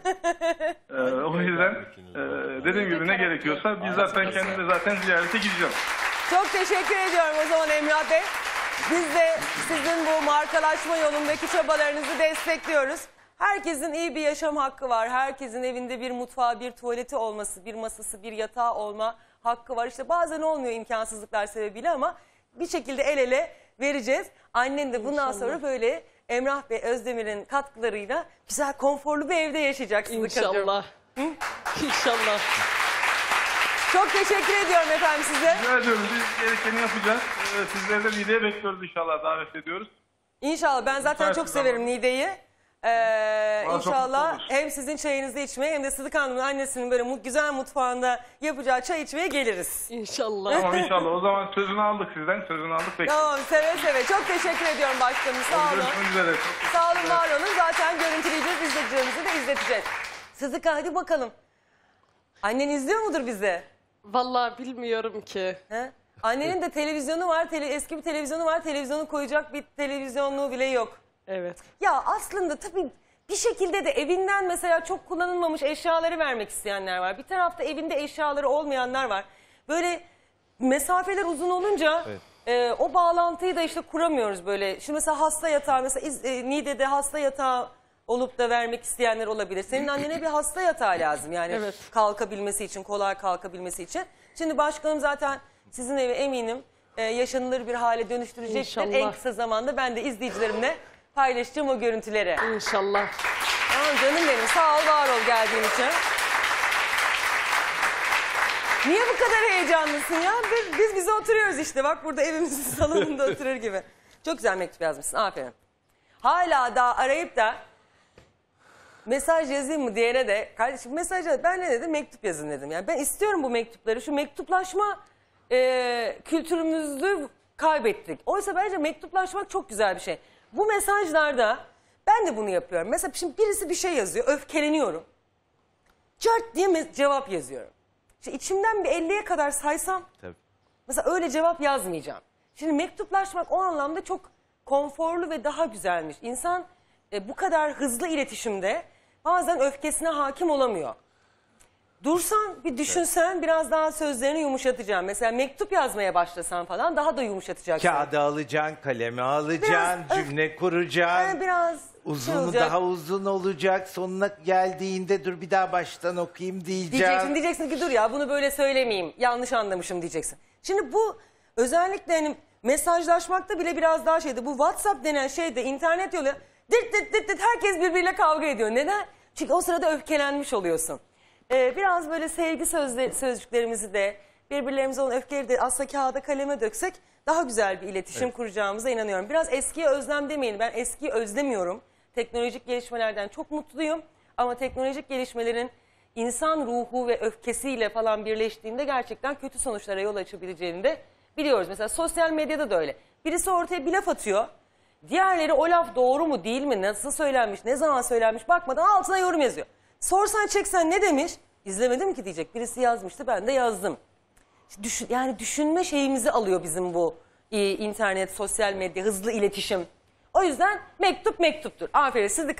R: O yüzden dediğim gibi ne gerekiyorsa biz zaten kendimize zaten ziyarete gideceğim.
A: Çok teşekkür ediyorum o zaman Emrah Bey. Biz de sizin bu markalaşma yolundaki çabalarınızı destekliyoruz. Herkesin iyi bir yaşam hakkı var. Herkesin evinde bir mutfağı, bir tuvaleti olması, bir masası, bir yatağı olma hakkı var. İşte bazen olmuyor imkansızlıklar sebebiyle ama bir şekilde el ele vereceğiz. Annen de bundan sonra böyle Emrah Bey Özdemir'in katkılarıyla güzel, konforlu bir evde yaşayacak.
Q: İnşallah. İnşallah.
A: Çok teşekkür ediyorum efendim size.
R: Rica ediyorum. Biz gerekeni yapacağız. Sizleri de Niğde'ye bekliyoruz inşallah. Davet ediyoruz.
A: İnşallah. Ben zaten çok severim Niğde'yi. İnşallah hem sizin çayınızı içmeye hem de Sıdık Hanım'ın annesinin böyle güzel mutfağında yapacağı çay içmeye geliriz.
Q: İnşallah.
R: Tamam inşallah. O zaman sözünü aldık sizden. Sözünü aldık. Bekliyoruz.
A: Tamam seve seve. Çok teşekkür ediyorum başkanım. Sağ olun.
R: Görüşmek üzere.
A: Sağ olun, var olun. Zaten görüntüleyeceğiz. İzleyicilerimizi de izleteceğiz. Sıdık hadi bakalım. Annen izliyor mudur bizi?
Q: Vallahi bilmiyorum ki.
A: He? Annenin de televizyonu var. Eski bir televizyonu var. Televizyonu koyacak bir televizyonluğu bile yok.
Q: Evet.
A: Ya aslında tabii bir şekilde de evinden mesela çok kullanılmamış eşyaları vermek isteyenler var. Bir tarafta evinde eşyaları olmayanlar var. Böyle mesafeler uzun olunca o bağlantıyı da işte kuramıyoruz böyle. Şimdi mesela hasta yatağı, mesela Niğde'de hasta yatağı olup da vermek isteyenler olabilir. Senin annene bir hasta yatağı lazım yani kalkabilmesi için, kolay kalkabilmesi için. Şimdi başkanım zaten sizin evi eminim yaşanılır bir hale dönüştürecektir.
Q: İnşallah.
A: En kısa zamanda ben de izleyicilerimle paylaşacağım o görüntüleri.
Q: İnşallah.
A: Tamam canım benim, sağ ol var ol geldiğin için. Niye bu kadar heyecanlısın ya? Biz bize oturuyoruz işte, bak burada evimizin salonunda oturur gibi. Çok güzel mektup yazmışsın, aferin. Hala daha arayıp da mesaj yazayım mı diyene de kardeşim mesaj yaz. Ben ne dedim? Mektup yazın dedim. Yani ben istiyorum bu mektupları. Şu mektuplaşma kültürümüzü kaybettik. Oysa bence mektuplaşmak çok güzel bir şey. Bu mesajlarda ben de bunu yapıyorum. Mesela şimdi birisi bir şey yazıyor, öfkeleniyorum. Cart diye cevap yazıyorum. İşte içimden bir 50'ye kadar saysam mesela öyle cevap yazmayacağım. Şimdi mektuplaşmak o anlamda çok konforlu ve daha güzelmiş. İnsan bu kadar hızlı iletişimde bazen öfkesine hakim olamıyor. Dursan bir düşünsen biraz daha sözlerini yumuşatacaksın. Mesela mektup yazmaya başlasan falan daha da yumuşatacaksın.
H: Kağıdı alacaksın, kalemi alacaksın, cümle kuracaksın.
A: Biraz
H: uzun, daha uzun olacak. Sonuna geldiğinde dur bir daha baştan okuyayım
A: diyeceksin ki dur ya bunu böyle söylemeyeyim. Yanlış anlamışım diyeceksin. Şimdi bu özellikle hani mesajlaşmakta bile biraz daha şeydi. Bu WhatsApp denen şeyde internet yolu dit herkes birbiriyle kavga ediyor. Neden? Çünkü o sırada öfkelenmiş oluyorsun. Biraz böyle sevgi sözcüklerimizi de birbirlerimize olan öfkeleri de aslında kağıda kaleme döksek daha güzel bir iletişim kuracağımıza inanıyorum. Biraz eskiye özlem demeyin. Ben eskiyi özlemiyorum. Teknolojik gelişmelerden çok mutluyum. Ama teknolojik gelişmelerin insan ruhu ve öfkesiyle falan birleştiğinde gerçekten kötü sonuçlara yol açabileceğini de biliyoruz. Mesela sosyal medyada da öyle. Birisi ortaya bir laf atıyor. Diğerleri o laf doğru mu değil mi, nasıl söylenmiş, ne zaman söylenmiş bakmadan altına yorum yazıyor. Sorsan çeksen ne demiş? İzlemedim ki diyecek. Birisi yazmıştı, ben de yazdım. Yani düşünme şeyimizi alıyor bizim bu internet, sosyal medya, hızlı iletişim. O yüzden mektup mektuptur. Aferin Sıdıka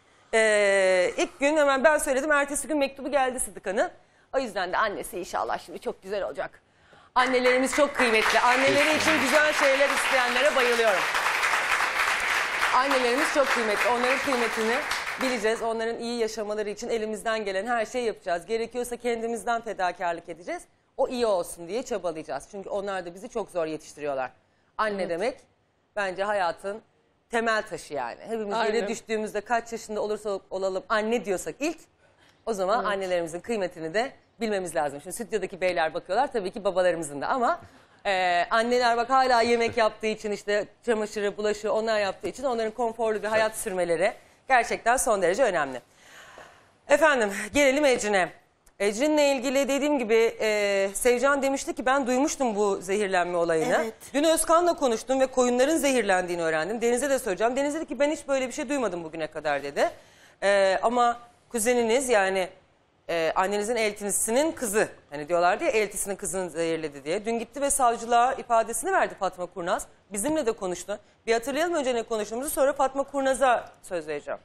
A: ilk gün hemen ben söyledim. Ertesi gün mektubu geldi Sıdıka'nın. O yüzden de annesi inşallah şimdi çok güzel olacak. Annelerimiz çok kıymetli. Anneleri için güzel şeyler isteyenlere bayılıyorum. Annelerimiz çok kıymetli. Onların kıymetini bileceğiz. Onların iyi yaşamaları için elimizden gelen her şeyi yapacağız. Gerekiyorsa kendimizden fedakarlık edeceğiz. O iyi olsun diye çabalayacağız. Çünkü onlar da bizi çok zor yetiştiriyorlar. Anne demek bence hayatın temel taşı yani. Hepimiz yere düştüğümüzde kaç yaşında olursa olalım anne diyorsak ilk, o zaman annelerimizin kıymetini de bilmemiz lazım. Şimdi stüdyodaki beyler bakıyorlar, tabii ki babalarımızın da, ama anneler bak hala yemek yaptığı için, işte çamaşırı, bulaşığı onlar yaptığı için onların konforlu bir hayat sürmeleri gerçekten son derece önemli. Efendim gelelim Ecrin'e. Ecrin'le ilgili dediğim gibi Sevcan demişti ki ben duymuştum bu zehirlenme olayını.
F: Evet.
A: Dün Özkan'la konuştum ve koyunların zehirlendiğini öğrendim. Deniz'e de soracağım. Deniz dedi ki ben hiç böyle bir şey duymadım bugüne kadar dedi. Ama kuzeniniz, yani annenizin eltisinin kızı, hani diyorlardı ya eltisinin kızını zehirledi diye. Dün gitti ve savcılığa ifadesini verdi Fatma Kurnaz. Bizimle de konuştu. Bir hatırlayalım önce ne konuştuğumuzu, sonra Fatma Kurnaz'a söz vereceğim.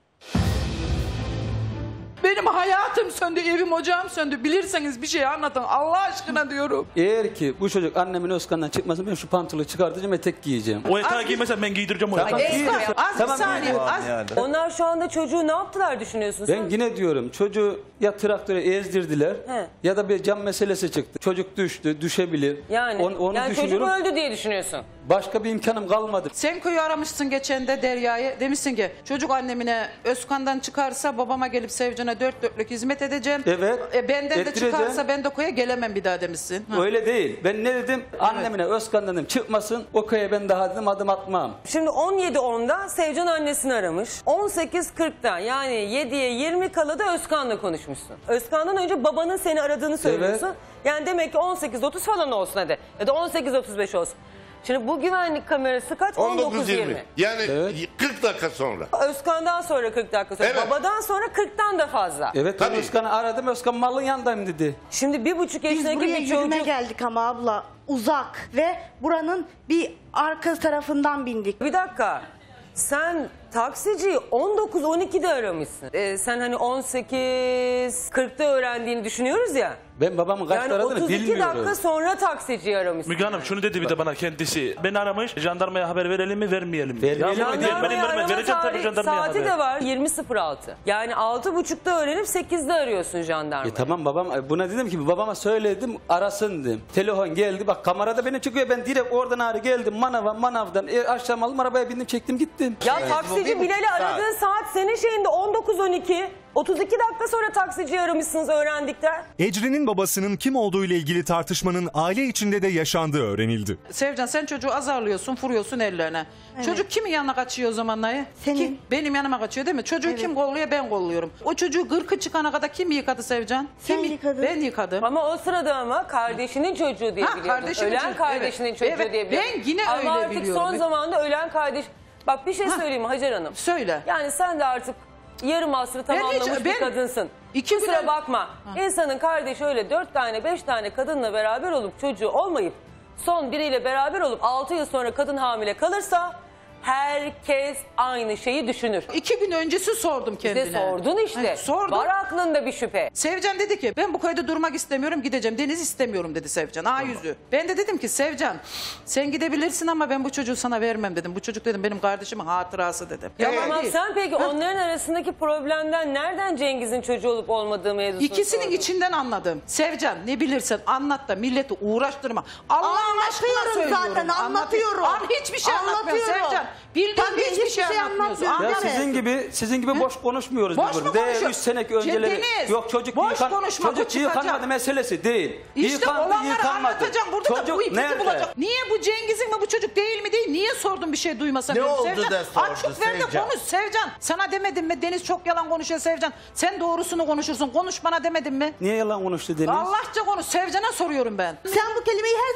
S: Benim hayatım söndü, evim ocağım söndü. Bilirseniz bir şey anlatın Allah aşkına diyorum.
T: Eğer ki bu çocuk annemin Özkan'dan çıkmasın, ben şu pantolonu çıkartacağım, etek giyeceğim.
U: O eteği giymesen ben giydireceğim onu.
T: Tamam, giyiyorsun.
S: Az bir saniye.
A: Onlar şu anda çocuğu ne yaptılar düşünüyorsunuz?
T: Ben yine diyorum, çocuğu ya traktöre ezdirdiler
A: He.
T: ya da bir cam meselesi çıktı. Çocuk düştü, düşebilir.
A: Yani,
T: Onu
A: yani çocuk
T: düşünüyorum.
A: öldü diye düşünüyorsun.
T: Başka bir imkanım kalmadı.
S: Sen köyü aramışsın geçen de Derya'ya. Demişsin ki çocuk annemine Özkan'dan çıkarsa babama gelip Sevcan'a dört dörtlük hizmet edeceğim.
T: Evet.
S: Benden de
T: ettireceğim.
S: çıkarsa ben de koya gelemem bir daha demişsin. Ha.
T: Öyle değil. Ben ne dedim? Annemine Özkan dedim çıkmasın. O köye ben daha dedim adım atmam.
A: Şimdi 17.10'da Sevcan annesini aramış. 18.40'da yani 7'ye 20 kala da Özkan'la konuşmuşsun. Özkan'dan önce babanın seni aradığını söylüyorsun.
T: Evet.
A: Yani demek ki 18.30 falan olsun hadi. Ya da 18.35 olsun. Şimdi bu güvenlik kamerası kaç?
G: 19.20. Yani 40 dakika sonra.
A: Özkan'dan sonra 40 dakika sonra.
G: Evet.
A: Babadan sonra 40'tan da fazla.
T: Evet, ben Özkan'ı aradım. Özkan malın yanındayım dedi.
A: Şimdi 1,5
F: Biz
A: yaşındaki
F: buraya
A: bir
F: yürüme
A: çocuk...
F: geldik ama abla uzak ve buranın bir arka tarafından bindik.
A: Bir dakika. Sen taksiciyi 19-12'de aramışsın. Sen hani 18.40'da öğrendiğini düşünüyoruz ya.
T: Ben babamın kaçta
A: Yani
T: aradığını
A: 32
T: bilmiyorum.
A: dakika sonra taksiciyi aramışsın.
U: Müge Hanım şunu dedi bir de bana kendisi. Beni aramış, jandarmaya haber verelim mi vermeyelim mi?
T: Vermeyelim
U: Ya,
T: mi?
U: benim vereceğim tabii jandarmaya
A: saati
U: haber.
A: de var 20.06. Yani 6.30'da öğrenip 8'de arıyorsun jandarmayı.
T: Tamam babam, buna dedim ki babama söyledim arasın dedim. Telefon geldi, bak kamerada beni çıkıyor, ben direkt oradan ağrı geldim manavdan aşağı aldım, arabaya bindim çektim gittim.
A: Ya taksici Bilal'i aradığın saat senin şeyinde 19.12. 32 dakika sonra taksiciyi aramışsınız öğrendikten.
C: Ecrin'in babasının kim olduğu ile ilgili tartışmanın aile içinde de yaşandığı öğrenildi.
S: Sevcan sen çocuğu azarlıyorsun, vuruyorsun ellerine.
F: Evet.
S: Çocuk kimin yanına kaçıyor o zaman Nayı?
F: Senin.
S: Kim? Benim yanıma kaçıyor değil mi? Çocuğu kim kolluyor, ben kolluyorum. O çocuğu gırkı çıkana kadar kim yıkadı Sevcan?
F: Sen
S: Kim
F: yıkadın.
S: Ben yıkadım.
A: Ama o sırada ama kardeşinin çocuğu diye biliyordum.
S: kardeşinin
A: Ölen
S: çocuğu,
A: kardeşinin
S: evet.
A: çocuğu
S: Evet,
A: diye biliyordum.
S: ben yine
A: ama
S: öyle
A: artık
S: biliyorum.
A: son zamanda ölen kardeş... Bak bir şey söyleyeyim mi Hacer Hanım?
S: Söyle.
A: Yani sen de artık yarım asrı tamamlamış bir kadınsın. Kusura bakma. İnsanın kardeşi öyle 4 tane 5 tane kadınla beraber olup çocuğu olmayıp son biriyle beraber olup 6 yıl sonra kadın hamile kalırsa herkes aynı şeyi düşünür.
S: 2 gün öncesi sordum kendine.
A: İşte sordun işte.
S: Sordum.
A: Var aklında bir şüphe.
S: Sevcan dedi ki ben bu köyde durmak istemiyorum, gideceğim. Deniz istemiyorum dedi Sevcan. A100'ü. Ben de dedim ki Sevcan sen gidebilirsin ama ben bu çocuğu sana vermem dedim. Bu çocuk dedim benim kardeşimin hatırası dedim.
A: Tamam sen peki onların arasındaki problemden nereden Cengiz'in çocuğu olup olmadığı mevzusunu
S: İkisinin
A: sordun?
S: içinden anladım. Sevcan ne bilirsen anlat da milleti uğraştırma. Allah aşkına söylüyorum.
F: Zaten anlatıyorum.
S: Hiçbir şey anlatmıyorum Sevcan. Bildiğin hiçbir şey anlatmıyorsun.
T: Ya sizin gibi boş konuşmuyoruz.
S: Boş mu konuşuyor?
T: 3 sene önceleri
S: Deniz,
T: yok çocuk
S: boş konuşma, bu
T: çocuk
S: çıkacak.
T: yıkanmadı meselesi değil.
S: İşte olanları anlatacağım. Burada da bu ipucu
T: nerede?
S: bulacak. Niye bu Cengiz'in mi bu çocuk değil mi değil? Niye sordun bir şey duymasan?
H: Ne
S: dedim.
H: oldu
S: Sevcan,
H: da sordu
S: açık ver de
H: Sevcan?
S: konuş Sevcan. Sana demedim mi? Deniz çok yalan konuşuyor Sevcan. Sen doğrusunu konuşursun. Konuş bana demedim mi?
T: Niye yalan konuştu Deniz?
S: Allahça konuş. Sevcan'a soruyorum ben.
F: Sen bu kelimeyi her zaman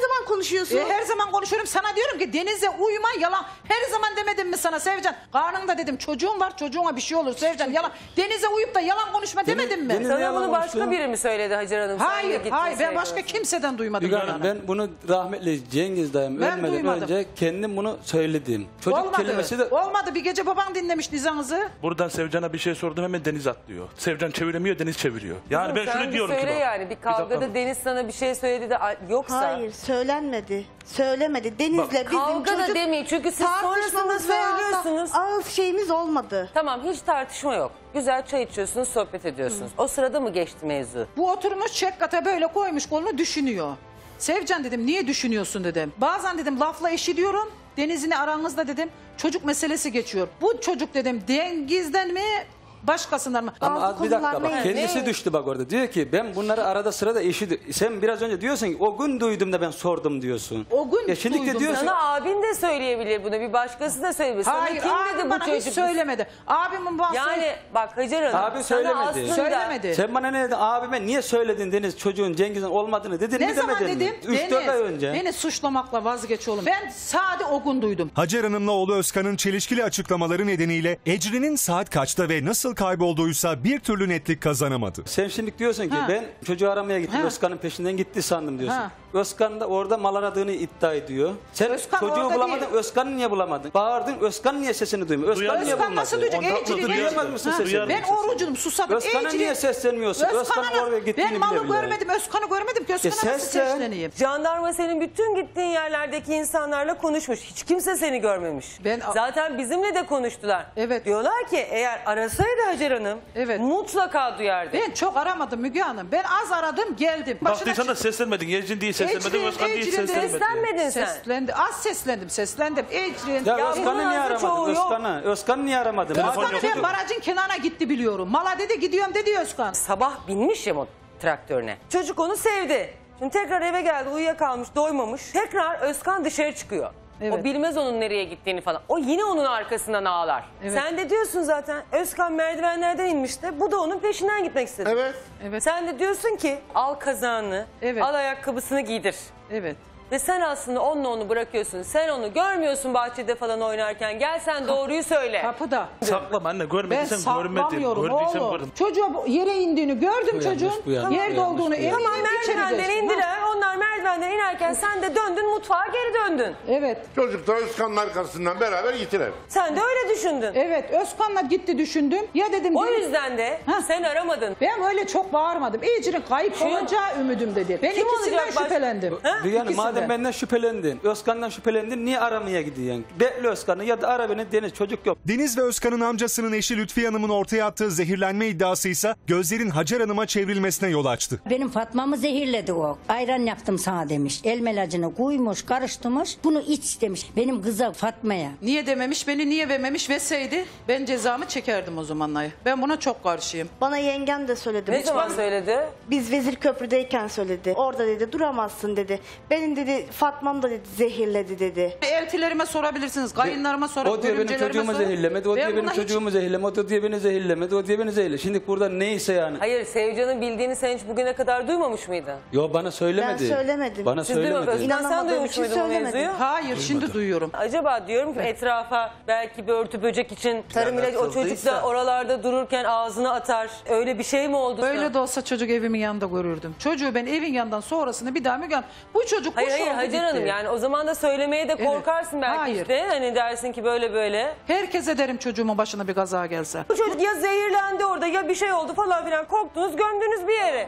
F: konuşuyorsun?
S: Her zaman konuşuyorum. Sana diyorum ki Deniz'e uyma, yalan. Her zaman demedim mi sana Sevcan? Karnında dedim çocuğum var, çocuğuma bir şey olur Sevcan, yalan. Deniz'e uyup da yalan konuşma demedim mi?
A: Sana bunu başka biri mi söyledi Hacer Hanım? Sen de
S: Hayır,
A: gittin
S: hayır. Ben
A: söylüyorsun.
S: başka kimseden duymadım.
T: Müge Hanım, ben bunu rahmetli Cengiz dayım
S: Ben
T: ölmeden
S: duymadım.
T: önce kendim bunu söyledim. Çocuk
S: Olmadı.
T: kelimesi de...
S: Olmadı. Bir gece baban dinlemiş nizanızı.
U: Buradan Sevcan'a bir şey sordum, hemen Deniz atlıyor. Sevcan çeviremiyor, Deniz çeviriyor. Yani
A: Kızım,
U: ben
A: sen
U: şunu
A: bir
U: diyorum ki
A: söyle
U: bak.
A: yani bir kavgada
U: dakika.
A: Deniz sana bir şey söyledi de yoksa.
F: Hayır, söylenmedi. Söylemedi. Deniz'le bizim
A: Kavga da
F: çocuk
A: demeyin çünkü siz sonrasında
F: tartışmamız veya da
A: söylüyorsunuz.
F: ağız şeyimiz olmadı.
A: Tamam, hiç tartışma yok. Güzel çay içiyorsunuz, sohbet ediyorsunuz. O sırada mı geçti mevzu?
S: Bu oturmuş çekkata böyle koymuş kolunu düşünüyor. Sevcan dedim, niye düşünüyorsun dedim. Bazen dedim lafla eşiliyorum. Deniz'in aranızda dedim çocuk meselesi geçiyor. Bu çocuk dedim Dengiz'den mi başkasından mı?
T: Ama az bir dakika bak, kendisi
A: Ne?
T: düştü bak orada. Diyor ki ben bunları arada sırada sen biraz önce diyorsun ki o gün duydum da ben sordum diyorsun.
S: O gün
T: şimdi de
S: duydum.
T: diyorsun.
A: Sana abin de söyleyebilir bunu, bir başkası da söyleyebilir. Sana
S: Hayır,
A: kim
S: abim
A: dedi bu
S: bana hiç
A: çocuk?
S: söylemedi. Abimin bana
A: Yani bak Hacer Hanım,
T: Abi
A: sana
T: söylemedi.
A: aslında...
S: Söylemedi.
T: Sen bana ne dedin? Abime niye söyledin Deniz çocuğun Cengiz'in olmadığını dedin
S: Ne
T: mi
S: zaman
T: demedin
S: dedim?
T: mi? 3-4 ay önce.
S: Beni suçlamakla vazgeç oğlum. Ben sadece o gün duydum.
C: Hacer Hanım'la oğlu Özkan'ın çelişkili açıklamaları nedeniyle Ecrin'in saat kaçta ve nasıl kaybolduysa bir türlü netlik kazanamadı.
T: Sen şimdi diyorsun ki
S: Ha.
T: ben çocuğu aramaya gittim.
S: Ha.
T: Özkan'ın peşinden gitti sandım diyorsun.
S: Ha.
T: Özkan da orada mal aradığını iddia ediyor. Sen
S: Özkan
T: çocuğu
S: orada
T: bulamadın.
S: değil.
T: Özkan'ı niye bulamadın? Bağırdın. Özkan niye sesini duymuyor? Özkan niye
S: Özkan nasıl
T: bulmadı?
S: duyacak? Ecrin,
T: Duyamaz mısın
S: Ha,
T: sesini?
S: ben orucum, susadım.
T: Özkan'a
S: Ecrin-
T: niye seslenmiyorsun? Özkan'ın oraya gittiğini
S: Ben malı
T: bile bile.
S: görmedim, Özkan'ı görmedim ki. Özkan'a nasıl
T: seslen.
S: sesleneyim?
A: Jandarma senin bütün gittiğin yerlerdeki insanlarla konuşmuş. Hiç kimse seni görmemiş. Zaten bizimle de konuştular.
S: Evet.
A: Diyorlar ki eğer arasaydı Hacer Hanım mutlaka duyardı.
S: Ben çok aramadım Müge Hanım. Ben az aradım, geldim.
U: Baktıysan da seslenmedin. Ecrin diye seslenmedin, Özkan diye seslenmedin.
A: Seslenmedin sen.
S: Seslendi. Az seslendim. Ecrin.
T: Ya Özkan'ı niye aramadın? Özkan'ı niye aramadın?
S: Özkan'ı ben barajın kenarına gitti biliyorum. Mala dedi gidiyorum dedi Özkan.
A: Sabah binmiş ya traktörüne. Çocuk onu sevdi. Şimdi tekrar eve geldi, uyuyakalmış, doymamış. Tekrar Özkan dışarı çıkıyor.
S: Evet.
A: O bilmez onun nereye gittiğini falan. O yine onun arkasından ağlar.
S: Evet.
A: Sen de diyorsun zaten Özkan merdivenlerden inmişti. Bu da onun peşinden gitmek istedi.
S: Evet.
A: Sen de diyorsun ki al kazağını, al ayakkabısını giydir.
S: Evet.
A: Ve sen aslında onunla onu bırakıyorsun. Sen onu görmüyorsun bahçede falan oynarken. Gel sen doğruyu söyle.
S: Kapıda.
U: Saklama anne,
S: Ben
U: görmediysen görmedin.
S: saklamıyorum
U: Gördüysen
S: oğlum.
U: gördün.
S: Çocuğa yere indiğini gördüm çocuğun.
T: bu yanlış,
S: Yerde
T: bu yanlış,
S: olduğunu
T: bu yanlış.
S: eminim.
A: Tamam,
S: içeri
A: merdivenden
S: geçtim.
A: indiler. Onlar merdivenden inerken sen de döndün mutfağa geri döndün.
S: Evet.
G: Çocuk da Özkan'ın arkasından beraber gittiler.
A: Sen de öyle düşündün.
S: Evet, Özkan'la gitti düşündüm. Ya dedim.
A: O yüzden de sen aramadın.
S: Ben öyle çok bağırmadım. Ecrin kayıp olacağı ümidim dedi. Ben
A: Kim
S: ikisinden
A: olacak baş-
S: şüphelendim.
T: Yani
S: İkisinden.
T: madem benden şüphelendin, Özkan'dan şüphelendin, niye aramaya gidiyorsun? Bekle Özkan'ı ya da ara beni, Deniz çocuk yok.
C: Deniz ve Özkan'ın amcasının eşi Lütfiye Hanım'ın ortaya attığı zehirlenme iddiası ise gözlerin Hacer Hanım'a çevrilmesine yol açtı.
I: Benim Fatma'mı zehirledi o. Ayran yaptım sana demiş. Elmelacını koymuş, karıştırmış. Bunu iç demiş. Benim kıza Fatma'ya.
S: Niye dememiş, beni niye vermemiş verseydi ben cezamı çekerdim o zamanlar. Ben buna çok karşıyım.
F: Bana yengem de söyledi.
A: Ne zaman söyledi?
F: Biz Vezirköprü'deyken söyledi. Orada dedi duramazsın dedi. Benim dedi Fatma'm da dedi zehirledi dedi.
S: Eltilerime sorabilirsiniz, kayınlarıma
T: O diye benim çocuğumu zehirlemedi, o diye benim
S: buna hiç-
T: çocuğumu zehirlemedi, o diye beni zehirlemedi, o diye beni zehirlemedi. Şimdi burada neyse yani.
A: Hayır, Sevcan'ın bildiğini sen hiç bugüne kadar duymamış mıydın?
T: Yo, bana söylemedi.
F: Ben söylemedim.
T: Bana
A: Siz duymadınız.
T: söylemedi.
A: Özkan sen
F: İnanamadığım
A: duymuş
F: için
A: muydun bu
F: söylemedim.
A: mevzuyu?
S: Hayır, şimdi duyuyorum.
A: Acaba diyorum ki etrafa belki bir örtü böcek için tarım ilacı, o çocuk da
H: Yaratıldıysa.
A: oralarda dururken ağzına atar. Öyle bir şey mi oldu?
S: Öyle de olsa çocuk evimin yanında görürdüm. Çocuğu ben evin yanından sonrasını bir daha Müge Hanım, bu çocuk
A: Hayır
S: kuş
A: hayır
S: oldu
A: Hacer
S: gitti.
A: Hanım, yani o zaman da söylemeye de korkarsın belki
S: Hayır.
A: işte. Hani dersin ki böyle böyle.
S: Herkese derim çocuğumun başına bir kaza gelse.
A: Bu çocuk ya zehirlendi orada ya bir şey oldu falan filan, korktunuz gömdünüz bir yere.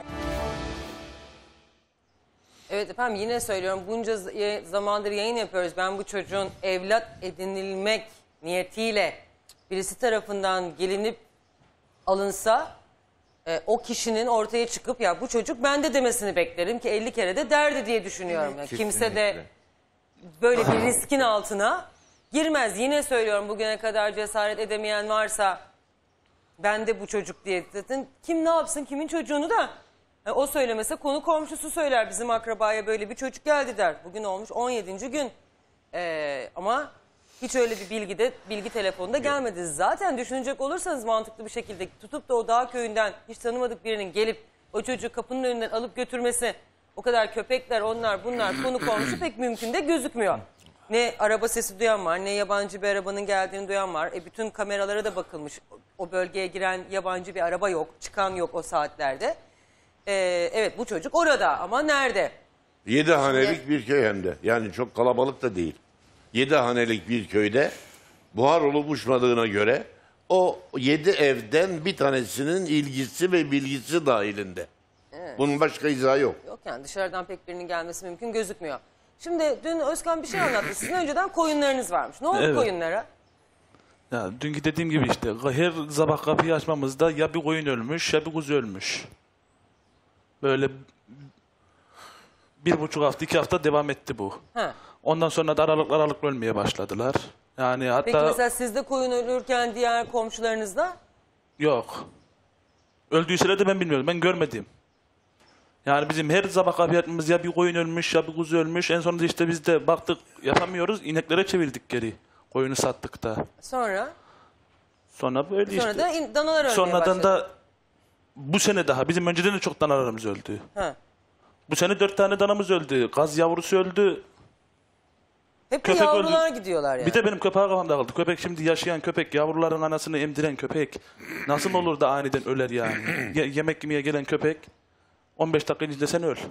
A: Evet efendim, yine söylüyorum, bunca zamandır yayın yapıyoruz. Ben bu çocuğun evlat edinilmek niyetiyle birisi tarafından gelinip alınsa o kişinin ortaya çıkıp ya bu çocuk bende demesini beklerim ki 50 kere de derdi diye düşünüyorum. Yani kimse de böyle bir riskin altına girmez. Yine söylüyorum, bugüne kadar cesaret edemeyen varsa ben de bu çocuk diye, zaten kim ne yapsın kimin çocuğunu da o söylemese konu komşusu söyler, bizim akrabaya böyle bir çocuk geldi der. Bugün olmuş 17. gün ama hiç öyle bir bilgi telefonda gelmedi. Zaten düşünecek olursanız mantıklı bir şekilde tutup da o dağ köyünden hiç tanımadık birinin gelip o çocuğu kapının önünden alıp götürmesi o kadar köpekler, onlar bunlar konu komşu pek mümkün de gözükmüyor. Ne araba sesi duyan var, ne yabancı bir arabanın geldiğini duyan var. Bütün kameralara da bakılmış. O bölgeye giren yabancı bir araba yok, çıkan yok o saatlerde. Evet, bu çocuk orada ama nerede?
G: 7 hanelik bir köy hem de. Yani çok kalabalık da değil. 7 hanelik bir köyde buhar olup uçmadığına göre o 7 evden bir tanesinin ilgisi ve bilgisi dahilinde.
A: Evet.
G: Bunun başka izahı yok.
A: Yok yani dışarıdan pek birinin gelmesi mümkün gözükmüyor. Şimdi dün Özkan bir şey anlattı. Sizin önceden koyunlarınız varmış. Ne oldu
U: Evet.
A: koyunlara?
U: Ya dünkü dediğim gibi işte her sabah kapıyı açmamızda ya bir koyun ölmüş ya bir kuzu ölmüş. Böyle 1,5 hafta 2 hafta devam etti bu.
A: Ha.
U: Ondan sonra da aralıklı ölmeye başladılar. Yani hatta
A: Peki mesela sizde koyun ölürken diğer komşularınızda?
U: yok. Öldüyseler de ben bilmiyorum. Ben görmedim. Yani bizim her sabah kapıyı açmamız ya bir koyun ölmüş ya bir kuzu ölmüş. En sonunda işte biz de baktık yapamıyoruz. İneklere çevirdik geri. Koyunu sattık da.
A: Sonra?
U: Sonra böyle
A: Sonra
U: işte.
A: da danalar ölmeye
U: Sonradan
A: başladı.
U: da bu sene daha bizim önceden de çok danalarımız öldü.
A: Ha.
U: Bu sene 4 tane danamız öldü. Gaz yavrusu öldü.
A: Hep de yavrular gidiyorlar yani.
U: Bir de benim köpeğe kafamda kaldı. Köpek şimdi yaşayan köpek, yavruların anasını emdiren köpek. Nasıl olur da aniden öler yani? Yemek yemeye gelen köpek 15 dakika içinde sen öl.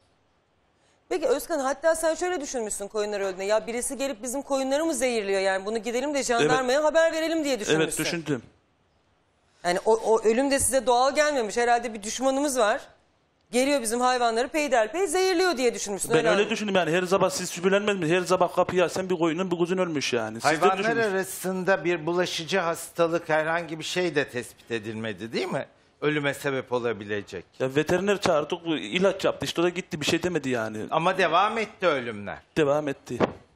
A: Peki Özkan hatta sen şöyle düşünmüşsün koyunlar öldüğünde. Ya birisi gelip bizim koyunları mı zehirliyor yani bunu gidelim de jandarmaya haber verelim diye düşünmüşsün.
U: Evet düşündüm.
A: Yani o ölüm de size doğal gelmemiş. Herhalde bir düşmanımız var. Geliyor bizim hayvanları peyderpey zehirliyor diye düşünmüşsün.
U: Ben öyle düşündüm yani her sabah siz şüphelenmez mi? Her sabah kapıyı açsan bir koyunun bir kuzun ölmüş yani. Siz de
H: Hayvanlar
U: düşünmüş.
H: arasında bir bulaşıcı hastalık herhangi bir şey de tespit edilmedi değil mi? Ölüme sebep olabilecek.
U: Ya veteriner çağırdık ilaç yaptı işte o da gitti bir şey demedi yani.
H: Ama devam etti ölümler.
U: Devam etti.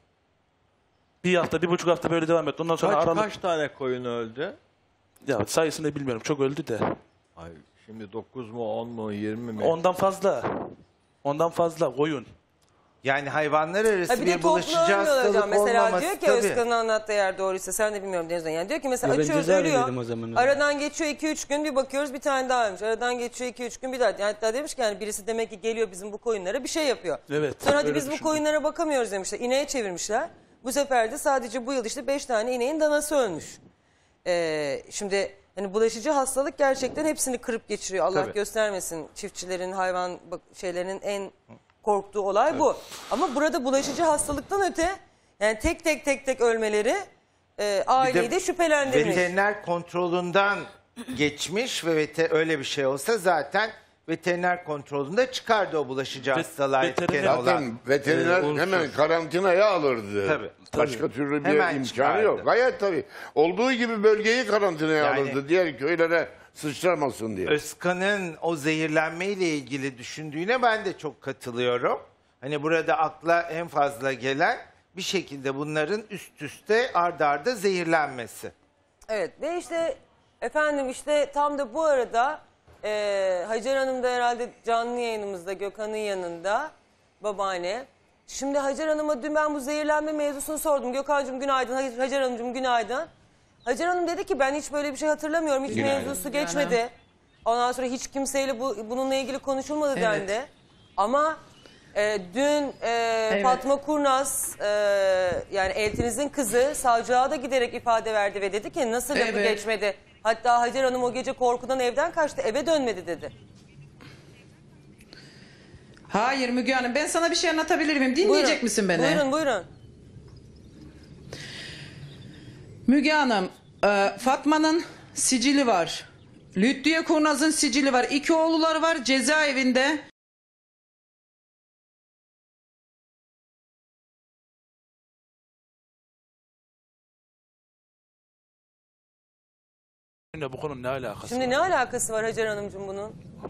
U: Bir hafta 1,5 hafta böyle devam etti. Ondan sonra
J: Kaç tane koyun öldü?
U: Ya sayısını bilmiyorum çok öldü de.
J: Ay, şimdi 9 mu 10 mu 20 mi?
U: Ondan fazla. Ondan fazla koyun.
H: Yani hayvanlar arası
A: bir de
H: bir bulaşıcı
A: toplu ölmüyorlar
H: hastalık
A: hocam. Mesela
H: olmaması
A: diyor ki
H: tabii.
A: Özkan'ın anlattığı eğer doğruysa sen de bilmiyorum Deniz'den. Yani diyor ki mesela
T: Ya ben
A: açıyoruz
T: cezaevindeydim o
A: ölüyor.
T: zaman.
A: Aradan geçiyor 2-3 gün bir bakıyoruz bir tane daha ölmüş. Aradan geçiyor 2-3 gün bir daha. Yani hatta demiş ki yani birisi demek ki geliyor bizim bu koyunlara bir şey yapıyor.
U: Evet.
A: Sonra hadi
U: öyle
A: biz bu
U: düşündüm.
A: koyunlara bakamıyoruz demişler. İneğe çevirmişler. Bu sefer de sadece bu yıl işte 5 tane ineğin danası ölmüş. Şimdi hani bulaşıcı hastalık gerçekten hepsini kırıp geçiriyor. Allah
H: Tabii.
A: göstermesin çiftçilerin hayvan şeylerinin en korktuğu olay bu. Ama burada bulaşıcı hastalıktan öte yani tek ölmeleri aileyi de şüphelendirmiş.
H: Veteriner kontrolünden geçmiş ve öyle bir şey olsa zaten veteriner kontrolünde çıkardı o bulaşıcı hastalığa etken olan.
G: Zaten veteriner hemen karantinaya alırdı.
H: Tabii.
G: Başka türlü bir
H: Hemen
G: imkanı
H: çıkardı.
G: yok. Gayet tabii. Olduğu gibi bölgeyi karantinaya
H: Yani-
G: alırdı. Diğer köylere sıçramasın diye.
H: Özkan'ın o zehirlenmeyle ilgili düşündüğüne ben de çok katılıyorum. Hani burada akla en fazla gelen bir şekilde bunların üst üste arda arda zehirlenmesi.
A: Evet ve işte efendim işte tam da bu arada Hacer Hanım da herhalde canlı yayınımızda Gökhan'ın yanında babaanne. Şimdi Hacer Hanım'a dün ben bu zehirlenme mevzusunu sordum. Gökhan'cığım günaydın, Hacer Hanımcığım günaydın. Hacer Hanım dedi ki ben hiç böyle bir şey hatırlamıyorum. Hiç
G: Günaydın.
A: mevzusu geçmedi. Ondan sonra hiç kimseyle bununla ilgili konuşulmadı dendi. Ama dün Fatma Kurnaz yani eltinizin kızı savcılığa da giderek ifade verdi ve dedi ki nasıl lafı geçmedi. Hatta Hacer Hanım o gece korkudan evden kaçtı eve dönmedi dedi.
S: Hayır Müge Hanım ben sana bir şey anlatabilir miyim? Dinleyecek
A: Buyurun,
S: misin beni?
A: Buyurun.
S: Müge Hanım, Fatma'nın sicili var. Lütfiye Kurnaz'ın sicili var. 2 oğulları var cezaevinde.
U: Bu konunun ne alakası
A: Şimdi
U: var?
A: ne alakası var Hacer Hanımcığım bunun?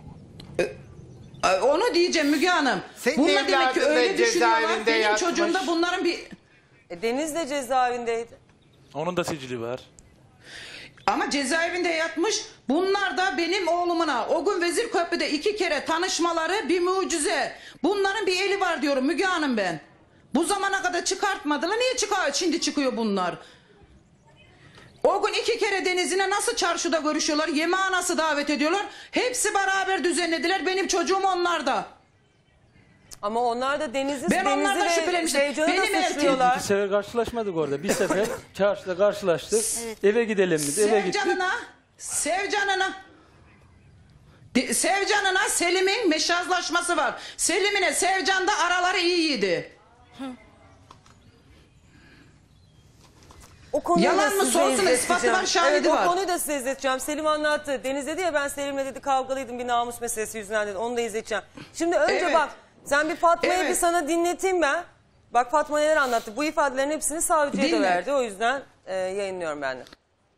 S: Onu diyeceğim Müge Hanım.
H: Senin
S: Bunlar demek ki
H: evladın da
S: öyle düşünüyorlar.
H: cezaevinde
S: Benim
H: yatmış.
S: çocuğum da bunların bir...
A: Deniz de cezaevindeydi.
U: Onun da sicili var.
S: Ama cezaevinde yatmış. Bunlar da benim oğlumuna o gün Vezirköprü'de 2 kere tanışmaları bir mucize. Bunların bir eli var diyorum Müge Hanım ben. Bu zamana kadar çıkartmadılar. Niye şimdi çıkıyor bunlar? O gün 2 kere Deniz'ine nasıl çarşıda görüşüyorlar? Yemeğe nasıl davet ediyorlar? Hepsi beraber düzenlediler. Benim çocuğum onlarda.
A: Ama onlar da Deniz'i
S: Ben onlardan
A: ve
S: şüphelenmiştim.
A: Sevcan'ı
S: Benim
A: da
S: eltim-
A: suçluyorlar.
T: Bir sefer karşılaşmadık orada. Bir sefer çarşıda karşılaştık. Eve gidelim dedi. Eve gittik.
S: Sevcan'ına Selim'in meşazlaşması var. Selim'ine Sevcan da araları iyiydi.
A: O konuyu
S: Yalan
A: da
S: mı
A: size
S: sorsun,
A: izleteceğim.
S: ispatı var, şahidi
A: evet,
S: var.
A: O konuyu da size izleteceğim. Selim anlattı. Deniz dedi ya ben Selim'le dedi kavgalıydım bir namus meselesi yüzünden dedi. Onu da izleteceğim. Şimdi önce
S: Evet.
A: bak sen bir Fatma'yı
S: Evet.
A: bir sana dinleteyim ben. Bak Fatma neler anlattı. Bu ifadelerin hepsini savcıya da
S: Dinle.
A: verdi. O yüzden yayınlıyorum ben de.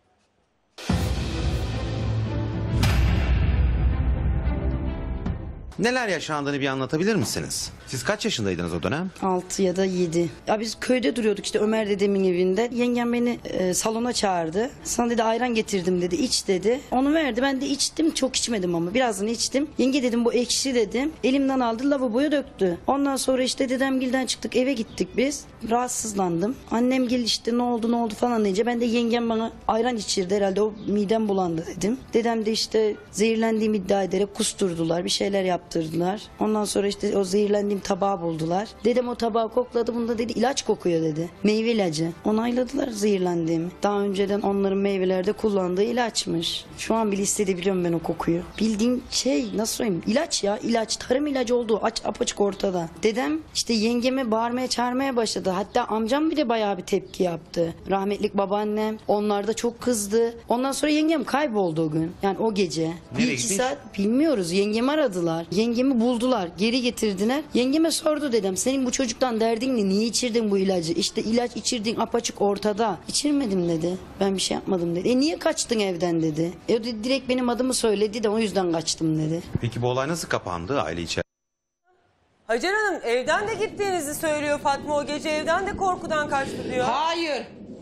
K: Neler yaşandığını bir anlatabilir misiniz? Siz kaç yaşındaydınız o dönem?
V: 6 ya da 7. Ya biz köyde duruyorduk işte Ömer dedemin evinde. Yengem beni salona çağırdı. Sana dedi ayran getirdim dedi. İç dedi. Onu verdi. Ben de içtim. Çok içmedim ama. Birazını içtim. Yenge dedim bu ekşi dedim. Elimden aldı lavaboya döktü. Ondan sonra işte dedemgilden çıktık. Eve gittik biz. Rahatsızlandım. Annemgil işte ne oldu falan deyince ben de yengem bana ayran içirdi herhalde. O midem bulandı dedim. Dedem de işte zehirlendiğimi iddia ederek kusturdular. Bir şeyler yaptırdılar. Ondan sonra işte o zehirlendiğim tabağı buldular. Dedem o tabağı kokladı. Bunda dedi ilaç kokuyor dedi. Meyve ilacı. Onayladılar zehirlendiğimi. Daha önceden onların meyvelerde kullandığı ilaçmış. Şu an bile hissedebiliyorum ben o kokuyu. Bildiğin şey nasıl söyleyeyim? İlaç ya ilaç. Tarım ilacı olduğu apaçık ortada. Dedem işte yengeme bağırmaya çağırmaya başladı. Hatta amcam bile bayağı bir tepki yaptı. Rahmetlik babaannem. Onlar da çok kızdı. Ondan sonra yengem kayboldu o gün. Yani o gece.
K: Nereye
V: 1-2
K: gitmiş?
V: saat bilmiyoruz. Yengemi aradılar. Yengemi buldular. Geri getirdiler. Yengeme sordu dedem. Senin bu çocuktan derdin ne? Niye içirdin bu ilacı? İşte ilaç içirdin apaçık ortada. İçirmedim dedi. Ben bir şey yapmadım dedi. Niye kaçtın evden dedi. Direkt benim adımı söyledi de o yüzden kaçtım dedi.
K: Peki bu olay nasıl kapandı aile içerisinde?
A: Hacer Hanım evden de gittiğinizi söylüyor Fatma. O gece evden de korkudan kaçtı diyor.
S: Hayır.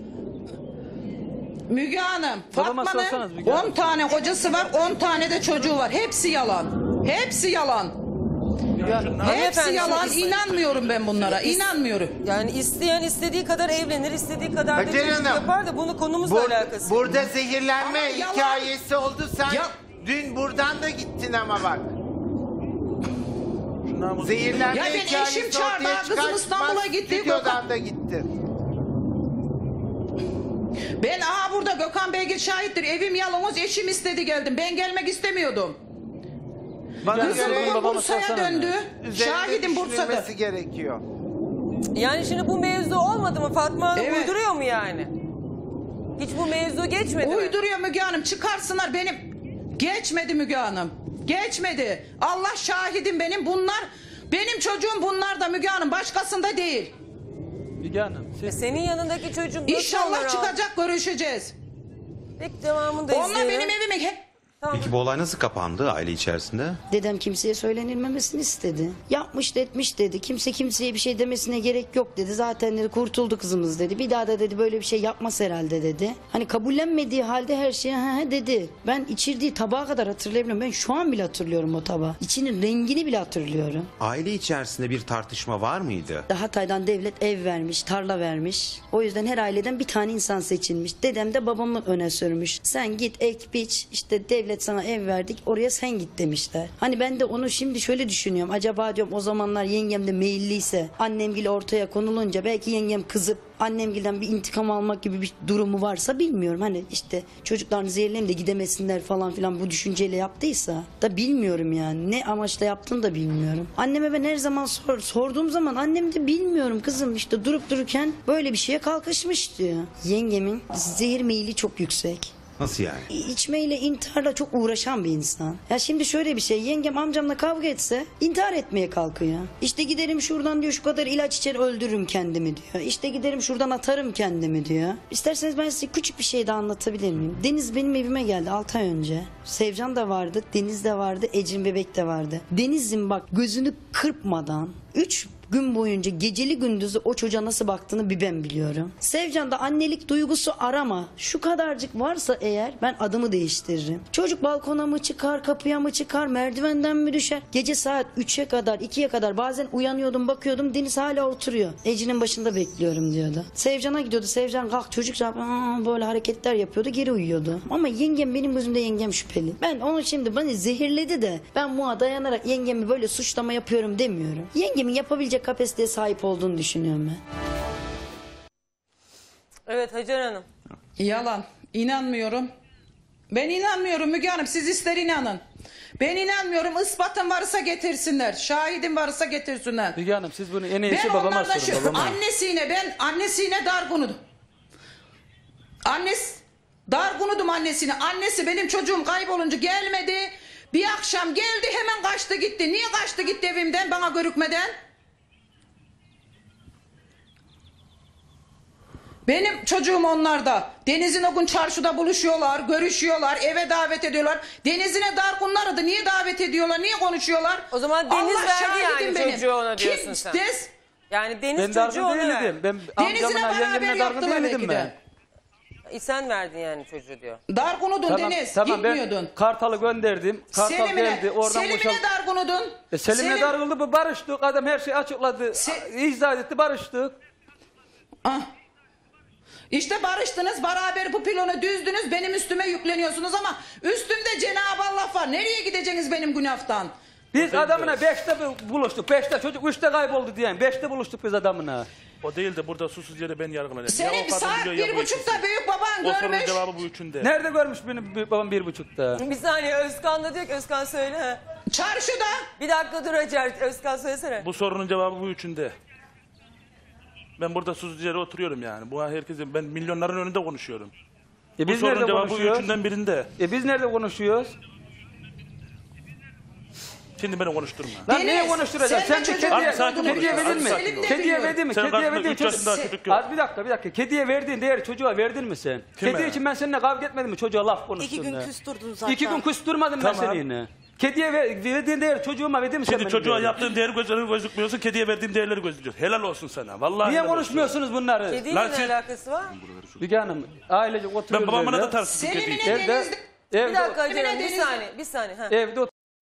S: Müge Hanım,
T: Babama
S: Fatma'nın
T: sorsanız Müge Hanım.
S: 10 tane kocası var, 10 tane de çocuğu var. Hepsi yalan. Hepsi yalan. Hepsi
A: Hanımefendi,
S: yalan.
A: şimdi
S: İnanmıyorum ben bunlara. İnanmıyorum.
A: Yani isteyen istediği kadar evlenir, istediği kadar da
H: Hacer
A: çocuk
H: Hanım,
A: yapar da bunu konumuzla alakası.
H: Burada zehirlenme
S: Ama yalan.
H: hikayesi oldu. Sen dün buradan da gittin ama bak. Zehirlenme
S: Ya ben
H: hikayesi
S: eşim çağırdı,
H: ortaya
S: kızım
H: çıkartmaz,
S: İstanbul'a gitti,
H: stüdyodan da gittin.
S: Ben burada Gökhan Beygir şahittir. Evim yalnız, eşim istedi geldim. Ben gelmek istemiyordum. Kızım bugün Bursa'ya döndü. Şahidim Bursa'da.
H: Düşünülmesi gerekiyor.
A: Yani şimdi bu mevzu olmadı mı Fatma Hanım
S: Evet.
A: uyduruyor mu yani? Hiç bu mevzu geçmedi mi?
S: Uyduruyor Müge Hanım. Çıkarsınlar benim. Geçmedi Müge Hanım. Geçmedi. Allah şahidim benim. Bunlar benim çocuğum, bunlar da Müge Hanım. Başkasında değil.
T: Müge Hanım.
A: Senin yanındaki çocuk nasıl olur
S: İnşallah
A: abi?
S: çıkacak, görüşeceğiz.
A: Peki devamını da
S: Onlar
A: izleyelim.
S: benim evime hep
K: Peki bu olay nasıl kapandı aile içerisinde?
V: Dedem kimseye söylenilmemesini istedi. Yapmış da etmiş dedi. Kimse kimseye bir şey demesine gerek yok dedi. Zaten dedi kurtuldu kızımız dedi. Bir daha da dedi böyle bir şey yapmaz herhalde dedi. Hani kabullenmediği halde her şeye he dedi. Ben içirdiği tabağa kadar hatırlayabiliyorum. Ben şu an bile hatırlıyorum o tabağı. İçinin rengini bile hatırlıyorum.
K: Aile içerisinde bir tartışma var mıydı?
V: Hatay'dan devlet ev vermiş, tarla vermiş. O yüzden her aileden bir tane insan seçilmiş. Dedem de babamı öne sürmüş. Sen git ek biç, işte devlet sana ev verdik, oraya sen git demişler. Hani ben de onu şimdi şöyle düşünüyorum. Acaba diyorum o zamanlar yengem de meyilliyse, annemgil ortaya konulunca belki yengem kızıp annemgilden bir intikam almak gibi bir durumu varsa bilmiyorum. Hani işte çocuklarını zehirleyin de gidemesinler falan filan bu düşünceyle yaptıysa da bilmiyorum yani. Ne amaçla yaptığını da bilmiyorum. Anneme ben her zaman sorduğum zaman annem de bilmiyorum kızım işte durup dururken böyle bir şeye kalkışmış diyor. Yengemin zehir meyili çok yüksek.
K: Nasıl yani?
V: İçmeyle, intiharla çok uğraşan bir insan. Ya şimdi şöyle bir şey, yengem amcamla kavga etse intihar etmeye kalkıyor. İşte giderim şuradan diyor şu kadar ilaç içer öldürürüm kendimi diyor. İşte giderim şuradan atarım kendimi diyor. İsterseniz ben size küçük bir şey daha anlatabilir miyim? Deniz benim evime geldi 6 ay önce. Sevcan da vardı, Deniz de vardı, Ecrin bebek de vardı. Deniz'in bak gözünü kırpmadan 3 gün boyunca geceli gündüzü o çocuğa nasıl baktığını bir ben biliyorum. Sevcan'da annelik duygusu arama. Şu kadarcık varsa eğer ben adımı değiştiririm. Çocuk balkona mı çıkar, kapıya mı çıkar, merdivenden mi düşer? Gece saat 3'e kadar, 2'ye kadar bazen uyanıyordum, bakıyordum Deniz hala oturuyor. Ece'nin başında bekliyorum diyordu. Sevcan'a gidiyordu. Sevcan kalk çocuk böyle hareketler yapıyordu, geri uyuyordu. Ama yengem, benim gözümde yengem şüpheli. Ben onu şimdi beni zehirledi de ben buna dayanarak yengemi böyle suçlama yapıyorum demiyorum. Yengemin yapabilecek kapasiteye sahip olduğunu düşünüyorum ben.
A: Evet Hacer Hanım.
S: Yalan. İnanmıyorum. Ben inanmıyorum Müge Hanım. Siz ister inanın. Ben inanmıyorum. Ispatım varsa getirsinler. Şahidim varsa getirsinler.
T: Müge Hanım siz bunu en iyisi
S: Ben
T: babama
S: onlardan
T: sorun. Babama.
S: Annesine dargunudum. Dargunudum annesine. Annesi benim çocuğum kaybolunca gelmedi. Bir akşam geldi hemen kaçtı gitti. Niye kaçtı gitti evimden bana görükmeden? Benim çocuğum onlarda. Deniz'in o gün çarşıda buluşuyorlar, görüşüyorlar, eve davet ediyorlar. Deniz'ine dargunlardı. Niye davet ediyorlar, niye konuşuyorlar?
A: O zaman Deniz
S: Allah
A: verdi
S: şahidim
A: yani
S: benim.
A: çocuğu ona diyorsun
S: Kim?
A: sen.
S: Des?
A: Yani Deniz
T: Ben
A: çocuğu
T: dargın
A: ona verdi.
T: değildim. Ben
S: Deniz'ine
T: amcamına,
S: beraber
T: yengemine dargın
S: yaptılar
T: değildim
S: belki
T: ben.
S: de.
A: Sen verdin yani çocuğu diyor.
S: Dargunudun Deniz, gitmiyordun.
T: Ben Kartal'ı gönderdim. Kartal geldi. Oradan
S: Selim'ine dargunudun.
T: Selim'le dargındı, bu barıştık. Adam her şeyi açıkladı. İzah etti, barıştık.
S: İşte barıştınız, beraber bu pilonu düzdünüz, benim üstüme yükleniyorsunuz ama üstümde Cenab-ı Allah var. Nereye gideceksiniz benim günahtan?
T: Biz adamına 5'te buluştuk. 5'te çocuk 3'te kayboldu diyen. 5'te buluştuk biz adamına.
U: O değil de burada susuz yere ben yargılanıyorum.
S: Seni bir saat 1.30'da büyük baban
U: görmüş. O sorunun
S: görmüş.
U: cevabı bu üçünde.
T: Nerede görmüş benim babam 1.30'da?
A: Bir saniye Özkan da diyor ki Özkan söyle. He.
S: Çarşıda.
A: Bir dakika dur Hacer. Özkan söylesene.
U: Bu sorunun cevabı bu üçünde. Ben burada susuz yere oturuyorum yani. Bu herkesin, ben milyonların önünde konuşuyorum. Bu
T: Biz
U: sorunun
T: nerede
U: cevabı bu
T: konuşuyoruz?
U: üçünden birinde.
T: Biz nerede konuşuyoruz?
U: Şimdi beni konuşturma.
T: Lan neye konuşturacaksın? Sen de kediye verdin mi? Kediye verdin mi?
U: Sen
T: Kediye
U: karşında
T: verdin
U: 3 yaşında çocuk yok.
T: Az bir dakika. Kediye verdiğin değeri çocuğa verdin mi sen?
U: Kime?
T: Kedi için ben seninle kavga etmedim mi? Çocuğa laf konuştun.
L: 2 gün küstürdün zaten.
T: 2 gün küstürmedim ben
U: Tamam.
T: seni yine. Kediye verdiğin değeri çocuğuma verdin mi sen?
U: Şimdi
T: benim
U: çocuğa
T: değerimi?
U: yaptığın değeri gözükmüyorsun, kediye verdiğim değerleri gözüküyor. Helal olsun sana. Vallahi
T: Niye
U: helal olsun.
T: konuşmuyorsunuz bunları?
A: Kediyle ne alakası var?
T: Müge Hanım ailecek oturuyoruz
U: Ben babamla
T: evde.
U: da tartıştım kediyi.
T: Evde,
A: Bir dakika Hacer
S: Emine
A: Hanım bir
S: Deniz'de-
A: saniye. Bir saniye. Ha.
T: evde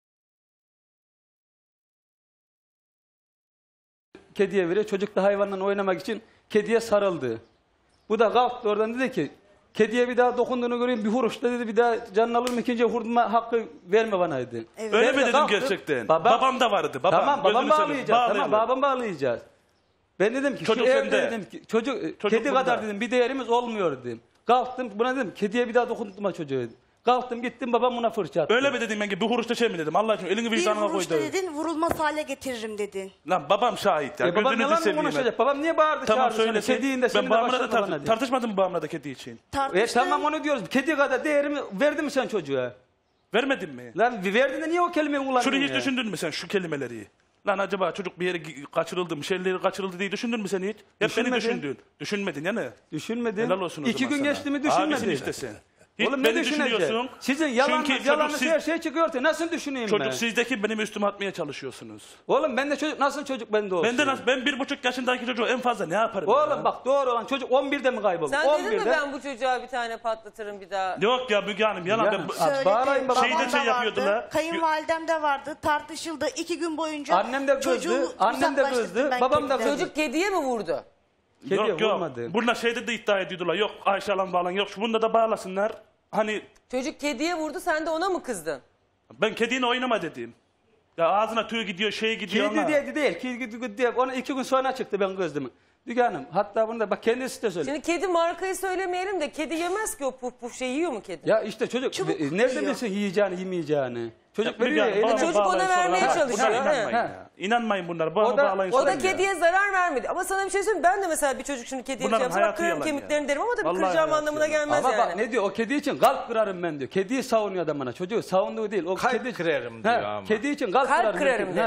T: kediye veriyor. Çocuk da hayvanla oynamak için kediye sarıldı. Bu da kalktı oradan dedi ki kediye bir daha dokunduğunu göreyim bir huruşla dedi bir daha canını alırım ikinci vurma hakkı verme bana dedi.
L: Evet.
U: Öyle
T: Ben
U: mi
T: de
U: dedim
T: kalktım.
U: gerçekten?
T: Babam-
U: Babam da vardı. Babam.
T: Tamam babam
U: Gözünü seveyim.
T: bağlayacağız. Tamam
U: Bağlayalım.
T: babam bağlayacağız. Ben dedim ki
U: Çocuk
T: şu
U: sende.
T: evde dedim ki çocuk kedi
U: burada.
T: kadar dedim bir değerimiz olmuyor dedim. Kalktım buna dedim kediye bir daha dokundurma çocuğu dedim. Kalktım gittim babam buna fırça attı.
U: Öyle mi dedim ben ki bir huruşta şey mi dedim? Allah aşkına elini
L: Bir
U: vicdanına koy
L: vuruşta
U: dedi.
L: dedin, vurulmaz hale getiririm dedin.
U: Lan babam şahit ya.
T: babam
U: Gözünüzü
T: yalan mı
U: seveyim.
T: konuşacak? Babam niye bağırdı
U: Tamam
T: çağırdı
U: söyle.
T: seni? Kediğinde
U: Ben
T: senin de
U: babamla da
T: başladın bana diye.
U: tartışmadın mı babamla da kedi için?
T: Tamam onu diyoruz. Kedi kadar değerimi verdin mi sen çocuğa?
U: Vermedin mi?
T: Lan verdiğinde niye o kelimeyi kullandın
U: Şunu hiç
T: ya?
U: düşündün mü sen şu kelimeleri? Lan acaba çocuk bir yere kaçırıldı mı, şeyleri kaçırıldı diye düşündün mü sen hiç? Hep beni
T: Düşünmedim.
U: düşündün. Düşünmedin yani.
T: Düşünmedim.
U: Helal olsun o
T: 2
U: zaman
T: gün
U: sana.
T: geçti mi düşünmedin.
U: Abisin işte sen. Hiç
T: Oğlum ne
U: beni
T: düşüneceksin?
U: düşünüyorsun.
T: Sizin
U: Çünkü
T: yalanınız
U: siz-
T: her şey çıkıyor ortaya. Nasıl düşüneyim ben?
U: Çocuk sizdeki benim üstüme atmaya çalışıyorsunuz.
T: Oğlum ben de çocuk nasıl çocuk bende olsun?
U: Ben 1,5 yaşındaki çocuğu en fazla ne yaparım?
T: Oğlum
U: ya?
T: bak doğru olan çocuk 11'de mi kayboldu?
A: Sen dedin
T: 11'de.
A: mi ben bu çocuğa bir tane patlatırım bir daha?
U: Yok ya Müge Hanım yalan.
T: Ya, bağırayın babam.
U: Şeyi de şey yapıyordular.
L: Kayınvalidem de vardı. Tartışıldı. 2 gün boyunca
T: Annem de kızdı,
L: çocuğu
T: annem de
L: uzaklaştırdım
T: kızdı,
L: ben
T: babam da
L: kediden.
T: kızdı.
A: Çocuk kediye mi vurdu?
T: Kediye
U: Yok
T: vurmadı.
U: Bunlar şeyde de iddia ediyorlar. Yok Ayşe Alan bağlan. Yok bunda da bağlasınlar. Hani
A: Çocuk kediye vurdu sen de ona mı kızdın?
U: ben kediyle oynama dedim. Ya ağzına tüy gidiyor, şey gidiyor ama.
T: Kedi değil. Kedi değil. Onu 2 gün sonra çıktı ben kızdım. Müge Hanım hatta bunu da bak kendisi de söyledi.
A: Şimdi kedi markayı söylemeyelim de kedi yemez ki o puf puf şey yiyor mu kedi?
T: Ya işte çocuk nerede bilsin yiyeceğini yemeyeceğini. Çocuk
U: Müge
T: veriyor ya.
U: Hanım,
T: eline-
A: Çocuk
U: bağlayın
A: ona
U: sonra.
A: vermeye
U: Ha,
A: çalışıyor,
U: bunlar
A: he.
U: inanmayın ya. İnanmayın bunlara. Bana
T: O da-
U: bağlayın
A: O
U: sonra
A: da
U: ya.
A: kediye zarar vermedi. Ama sana bir şey söyleyeyim ben de mesela bir çocuk şimdi kediye bir
U: Bunların
A: şey yapsa bak
U: hayatı
A: kırarım
U: yalan ya.
A: kemiklerini derim ama tabii
U: Vallahi
A: kıracağım
U: hayatı
A: anlamına
U: yalan.
A: gelmez
T: Ama
A: yani.
T: bak ne diyor o kedi için kalp kırarım ben diyor. Kediyi savunuyor adam bana. Çocuğu savunduğu değil. O
H: Kalp
T: kedi
H: kırarım diyor ama.
T: Kedi için kalp
A: Kalp
T: kırarım.
A: kırarım
T: Ha.
A: dedi.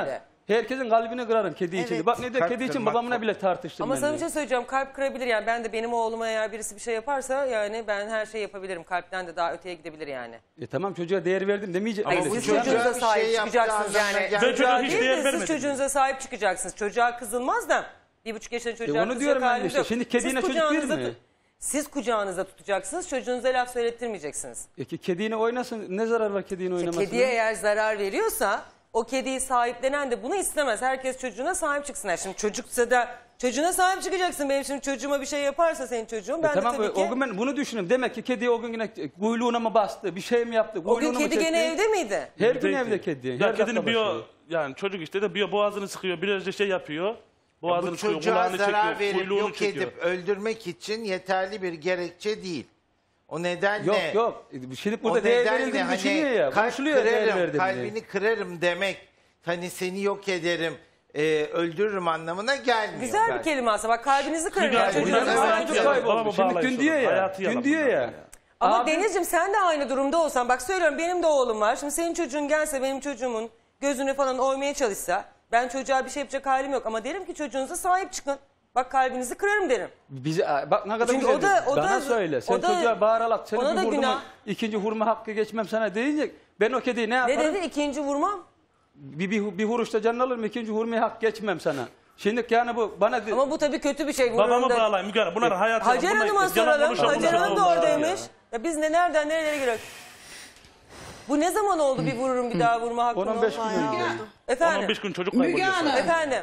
T: Herkesin kalbini kırarım kedi için.
A: Evet.
T: Bak ne diyor,
H: Kalp
T: kedi için
H: kırmak
T: babamla bile tartıştım
A: Ama
T: ben
A: sana bir
T: diyor.
A: şey söyleyeceğim. Kalp kırabilir yani. Ben de benim oğluma eğer birisi bir şey yaparsa yani ben her şeyi yapabilirim. Kalpten de daha öteye gidebilir yani.
T: Tamam çocuğa değer verdim demeyecek.
A: Hayır, siz çocuğunuza sahip çıkacaksınız yani.
U: Ben çocuğa hiç
A: Değil
U: değer
A: de siz
U: vermedim.
A: çocuğunuza sahip çıkacaksınız. Çocuğa kızılmaz da 1,5 yaşında çocuğa
T: onu
A: kızacak
T: diyorum ben de
A: halimiz
T: işte.
A: yok.
T: Şimdi kediyle
A: Siz
T: çocuk bir
A: kucağınıza
T: mi?
A: Siz kucağınıza tutacaksınız. Çocuğunuza laf söylettirmeyeceksiniz.
T: Kediğine oynasın. Ne zarar var kediğine oynamasına?
A: Kediye eğer zarar veriyorsa o kediyi sahiplenen de bunu istemez. Herkes çocuğuna sahip çıksın. Yani şimdi çocuksa da çocuğuna sahip çıkacaksın. Benim şimdi çocuğuma bir şey yaparsa senin çocuğun ben
T: Tamam
A: de tabii ki.
T: o gün ben bunu düşündüm. Demek ki kedi o gün yine kuyruğuna mı bastı? Bir şey mi yaptı?
A: O gün
T: Kuyruğunu mu
A: kedi
T: çekti?
A: gene evde miydi?
T: Her gün evde kedi.
U: Ya
T: Her
U: kedinin
T: dakika
U: bir
T: başı.
U: yani çocuk işte de bir boğazını sıkıyor, biraz da şey yapıyor. Boğazını
H: Bu
U: sıkıyor,
H: çocuğa
U: kulağını
H: zarar
U: çekiyor,
H: verip
U: kuyruğunu
H: yok
U: çekiyor.
H: edip öldürmek için yeterli bir gerekçe değil. O nedenle...
T: Yok. Şimdi burada
H: o
T: değer
H: nedenle
T: verildiğini düşünüyor ya.
H: kalp
T: Konuşuluyor değer
H: kırarım,
T: verdim diye.
H: kalbini kırarım demek, hani seni yok ederim, öldürürüm anlamına gelmiyor.
A: Güzel bir
H: belki.
A: kelime aslında. Bak kalbinizi kırın.
U: Güzel,
A: Yani çocuğunuza
U: güzel.
A: sahip çıkın.
U: Babamı
T: Şimdi
U: bağlayın
T: gün diyor
U: sonra.
T: ya.
U: Hayatı
T: Gün
U: yalan
T: diyor
U: bunlar
T: ya.
U: ya.
A: Ama
T: Abi-
A: Denizciğim sen de aynı durumda olsan bak söylüyorum benim de oğlum var. Şimdi senin çocuğun gelse benim çocuğumun gözünü falan oymaya çalışsa ben çocuğa bir şey yapacak halim yok ama derim ki çocuğunuza sahip çıkın. Bak kalbinizi kırarım derim.
T: Bak ne kadar
A: Çünkü
T: güzel.
A: o da- o
T: Bana
A: da-
T: söyle. Sen
A: o da-
T: çocuğa bağırarak
A: ona
T: senin
A: da
T: bir hurma,
A: günah.
T: ikinci hurma hakkı geçmem sana deyince ben o kediyi ne
A: Ne
T: yaparım?
A: dedi ikinci vurmam?
T: Bir huruşta canını alırım, ikinci hurmaya hak geçmem sana. Şimdi yani bu bana...
A: Ama bu tabii kötü bir şey.
U: Babamı
A: Vururum da-
U: bağlayın Müge Hanım. Bunların hayatı yalan.
A: Hacer
U: Bunlar
A: Hanım'a
U: işte yalan
A: soralım.
U: konuşan
A: Hacer
U: bunlar
A: Hanım da
U: olmaz
A: oradaymış.
U: ya.
A: Ya biz nereden nerelere giriyoruz? Bu ne zaman oldu bir vururum bir daha vurma hakkı
T: 10-15 gün önce.
A: Efendim?
U: 15 gün çocuk
S: Müge
U: kayboluyor.
S: Hanım.
U: sonra.
A: Efendim?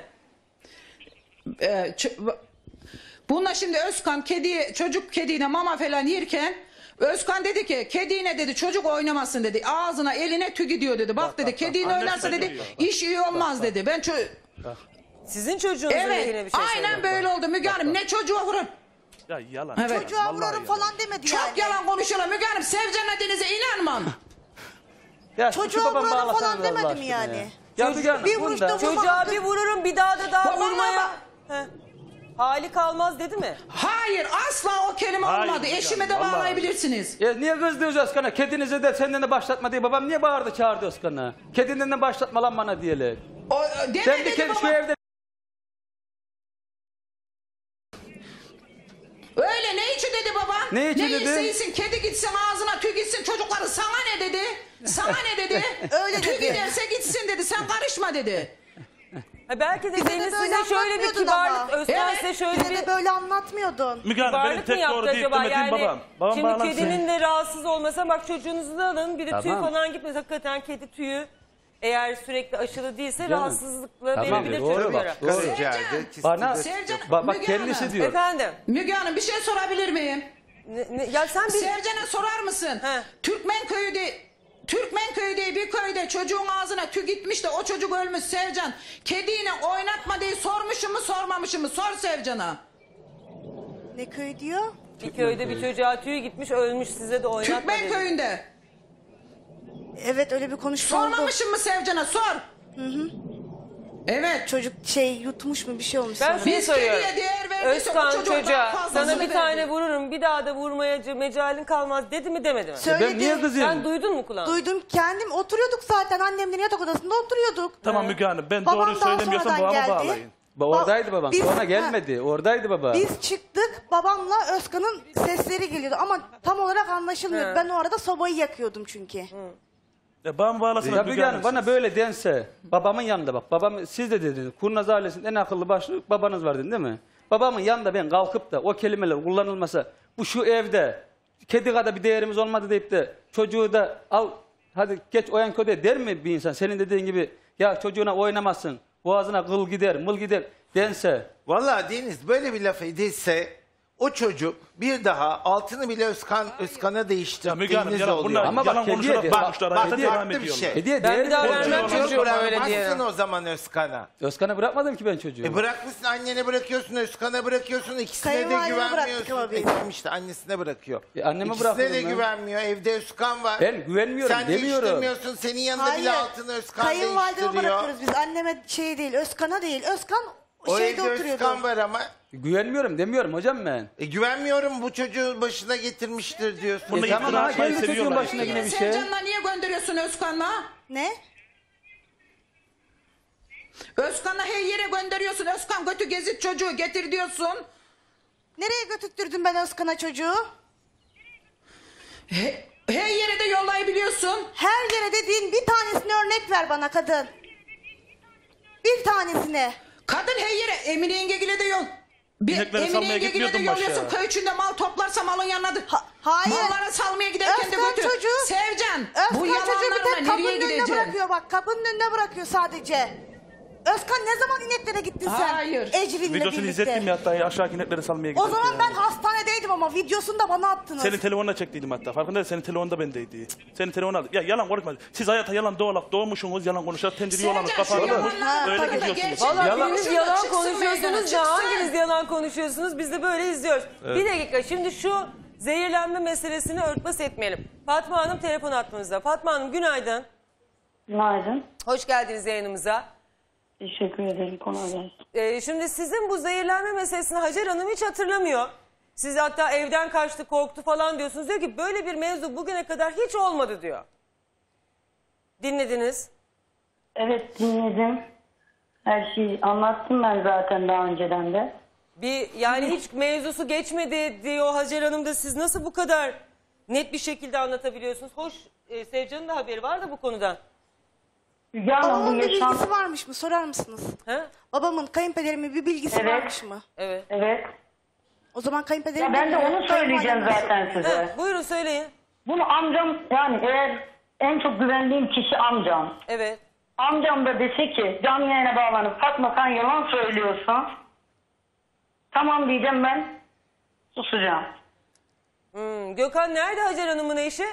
S: Bununla şimdi Özkan çocuk kediyle mama falan yerken Özkan dedi ki kediyle dedi çocuk oynamasın dedi. Ağzına eline tüy gidiyor dedi. Bak dedi kediyle
U: Annesi
S: oynarsa
U: de
S: dedi
U: biliyor.
S: iş iyi olmaz dedi. Ben
A: Sizin çocuğunuzun lehine
S: Evet
A: bir şey
S: aynen
A: söylüyorum.
S: böyle oldu Müge Hanım. Ne çocuğa vurur.
U: Ya yalan.
S: Evet.
E: Çocuğa vurarım falan demedi yani.
S: Çok yalan konuşuyorlar Müge Hanım. Sevcan'la Deniz'e inanmam.
T: Ya şu
E: Çocuğa
T: babamı
E: vurarım
T: bağlasana
E: falan
T: Allah
E: demedim
T: aşkına
E: yani.
T: Ya Müge Hanım,
E: Bir
T: bunda-
E: vuruşta vurma
A: Çocuğa
E: hakkı-
A: bir vururum bir daha da daha
S: Babama
A: vurmaya.
S: bak.
A: Heh. Hali kalmaz dedi mi?
S: Hayır asla o kelime
U: Hayır,
S: olmadı.
U: Müge
S: Eşime de
U: Hanım, vallahi.
S: bağlayabilirsiniz.
T: Ya niye kızdınız Özkan'a? Kedinize de senden de başlatma diye babam niye bağırdı çağırdı Özkan'a? Kedinden de başlatma lan bana diyeler.
S: Deme
T: Sen bir
S: dedi
T: kedi şu
S: baba.
T: evde...
S: Öyle ne için dedi baba?
T: Ne için dedi?
S: isteyin kedi gitsin ağzına tüy gitsin çocukları sana ne dedi? Sana ne dedi?
E: Öyle
S: tüy
E: dedi.
S: giderse gitsin dedi sen karışma dedi.
A: Ha belki de
E: Bize de
A: Deniz
E: böyle
A: size şöyle bir
E: anlatmıyordun
A: kibarlık,
E: ama.
A: Özkan
S: Evet,
A: size şöyle
E: Bize
A: bir
E: de böyle anlatmıyordun.
U: Müge Hanım benim
A: kibarlık mı
U: tek
A: yaptı
U: doğru deyip
A: acaba?
U: demediğim
A: Yani
U: babam. Babam
A: şimdi
U: bağlansın.
A: kedinin de rahatsız olmasa bak çocuğunuzu da alın biri tüy
T: Tamam.
A: falan gitmez. Hakikaten kedi tüyü eğer sürekli aşılı değilse
T: Canım.
A: rahatsızlıkla
T: Tamam,
A: verebilir
T: doğru
A: çocuklara.
T: bak, doğru.
H: Karaciğerde kisti
T: Bana
H: de-
S: Sevcan,
T: bak
S: Müge
T: kendisi
S: Hanım.
T: diyor.
A: Efendim?
S: Müge Hanım bir şey sorabilir miyim?
A: Ya sen bir...
S: Sevcan'a sorar mısın?
A: He.
S: Türkmenköy'de bir köyde çocuğun ağzına tüy gitmiş de o çocuk ölmüş Sevcan. Kediyle oynatma diye sormuşum mu sormamışım mı? Sor Sevcan'a.
E: Ne köy diyor?
A: Bir köyde bir çocuğa tüy gitmiş ölmüş size de oynatma dedi.
S: Türkmenköy'ünde.
E: Evet öyle bir konuşma oldu.
S: Sormamışım mı Sevcan'a? Sor. Evet.
E: Çocuk yutmuş mu bir şey olmuş
A: Ben
E: sana.
A: şunu
S: Biz
A: soruyorum.
S: kediye değer verdiyse o
A: Özkan
S: çocuğa daha
A: çocuğa
S: fazlasını
A: sana bir tane
S: verdi.
A: vururum bir daha da vurmaya mecalin kalmaz dedi mi demedi mi?
E: Söyledi.
T: Ben niye kızıyorum?
A: Sen duydun mu kulağına?
E: Duydum kendim oturuyorduk zaten annemlerin yatak odasında oturuyorduk.
U: Tamam Müge Hanım ben
E: Babam
U: doğru
E: daha
U: söylemiyorsam
E: sonradan
U: babamı
E: geldi.
U: bağlayın.
T: Oradaydı babam.
E: Biz-
T: Sonra gelmedi. Oradaydı baba.
E: Biz çıktık babamla Özkan'ın sesleri geliyordu ama tam olarak anlaşılmıyordu.
A: He.
E: Ben o arada sobayı yakıyordum çünkü.
U: Ya babamı bağlasana
T: Ya
U: Müge
T: Müge
U: Hanım.
T: Hanım bana böyle dense babamın yanında bak. Babam siz de dediniz. Kurnaz ailesinin en akıllı başlı babanız var dedin değil mi? Babamın yanında ben kalkıp da o kelimeler kullanılmasa bu şu evde kedi kadar bir değerimiz olmadı deyip de çocuğu da al hadi geç oyan köde der mi bir insan? Senin dediğin gibi ya çocuğuna oynamazsın. Boğazına kıl gider, mıl gider dense.
H: Vallahi Deniz böyle bir laf edilse o çocuk bir daha altını bile Özkan'a
U: Müge Hanım,
H: değiştirdiğiniz
U: yalan,
H: oluyor.
U: bunlar
T: Ama bak
U: yalan
T: kediye
U: konuşarak
T: de-
U: konuşmuşlar.
H: Bak
U: Hayata devam
H: farklı bir
U: ediyorlar.
H: şey.
T: Hediye
A: Ben
T: değer
A: bir daha
T: veriyorum.
A: vermem
H: Çocuğu
A: çocuğuma öyle diye.
H: bırakmazsın o zaman Özkan'a.
T: Özkan'a bırakmadım ki ben çocuğu.
H: Bırakmışsın annene bırakıyorsun, Özkan'a bırakıyorsun. İkisine de
E: Kayınvalideme bıraktık
H: güvenmiyorsun.
E: ama biz.
H: Tamam işte annesine bırakıyor.
T: Anneme
H: İkisine
T: bırakmadım
H: de
T: ben.
H: güvenmiyor. Evde Özkan var.
T: Ben güvenmiyorum
H: Sen
T: demiyorum.
H: değiştirmiyorsun. Senin yanında bile altını Özkan
E: Kayınvalideme
H: değiştiriyor.
E: bırakırız biz. Anneme şey değil, Özkan'a değil. Özkan
H: O
E: şeyde
H: evde
E: oturuyordu.
H: Özkan var ama.
T: Güvenmiyorum demiyorum hocam ben.
H: Güvenmiyorum bu çocuğu başına getirmiştir diyorsun.
U: Bunu
T: Tamam
U: iftira
T: ama
U: atmayı
T: kendi çocuğun
U: seviyorlar.
T: başına yine bir şey.
S: Sevcan'la niye gönderiyorsun Özkan'la?
E: Ne?
S: Özkan'ı her yere gönderiyorsun. Özkan götü gezit çocuğu getir diyorsun.
E: Nereye götürttürdün ben Özkan'a çocuğu?
S: Her yere de yollayabiliyorsun.
E: Her yere dediğin bir tanesini örnek ver bana kadın. Bir tanesini.
S: Kadın her yere Emine Yengegil'e de yol.
U: İnekleri
S: Emine
U: salmaya
S: Yengegil'e de
U: gitmiyordun
S: yolluyorsun.
U: başa.
S: Köy içinde mal toplarsa malın yanına
E: hayır.
S: mallara salmaya giderken de
E: Özkan
S: götür.
E: çocuğu.
S: Sevcan bu
E: Özkan çocuğu bir tek
S: yalanlarla
E: kapının
S: nereye
E: önüne
S: gideceksin?
E: bırakıyor bak. Kapının önüne bırakıyor sadece. Özkan ne zaman ineklere gittin sen?
S: Hayır.
E: Ecrin'le
U: Videosunu
E: birlikte.
U: izlettim ya hatta aşağı inekleri salmaya
E: O
U: giderken
E: zaman
U: ya.
E: ben hastanedeydim ama videosunu da bana attınız.
U: Senin telefonuna çektiydim hatta. Farkında mısın? Senin telefonda bendeydi. Senin telefonu aldı. Ya yalan konuşma. Siz hayata yalan doğmuşsunuz. Yalan konuşar. Tendiri yolanız. Kapanıyorsunuz. Öyle gidiyorsunuz.
A: Valla
U: Yalan-
A: biriniz
S: Yalan-
A: yalan
S: çıksın
A: konuşuyorsunuz
S: meydana,
A: da
S: çıksın.
A: hanginiz yalan konuşuyorsunuz biz de böyle izliyoruz.
U: Evet.
A: Bir dakika şimdi şu zehirlenme meselesini örtbas etmeyelim. Fatma Hanım telefon attığımızda. Fatma Hanım günaydın.
M: Günaydın.
A: Hoş geldiniz yayınımıza.
M: Teşekkür ederim. Kolay gelsin.
A: Şimdi sizin bu zehirlenme meselesini Hacer Hanım hiç hatırlamıyor. Siz hatta evden kaçtı, korktu falan diyorsunuz. Diyor ki böyle bir mevzu bugüne kadar hiç olmadı diyor. Dinlediniz.
M: Evet dinledim. Her şeyi anlattım ben zaten daha önceden de.
A: Yani hiç mevzusu geçmedi diyor Hacer Hanım da siz nasıl bu kadar net bir şekilde anlatabiliyorsunuz? Hoş Sevcan'ın da haberi var da bu konudan.
E: Babamın bir bilgisi varmış mı sorar mısınız?
A: He?
E: Babamın kayınpederimin bir bilgisi
M: Evet.
E: varmış mı?
A: Evet.
M: Evet.
E: O zaman kayınpederim...
M: Ya ben de onu söyleyeceğim zaten size.
A: He, buyurun söyleyin.
M: Bunu amcam yani eğer en çok güvendiğim kişi amcam.
A: Evet.
M: Amcam da dese ki canlı yayına bağlanıp Fatma sen yalan söylüyorsan tamam diyeceğim ben susacağım.
A: Gökhan nerede Hacer Hanım'ın eşi?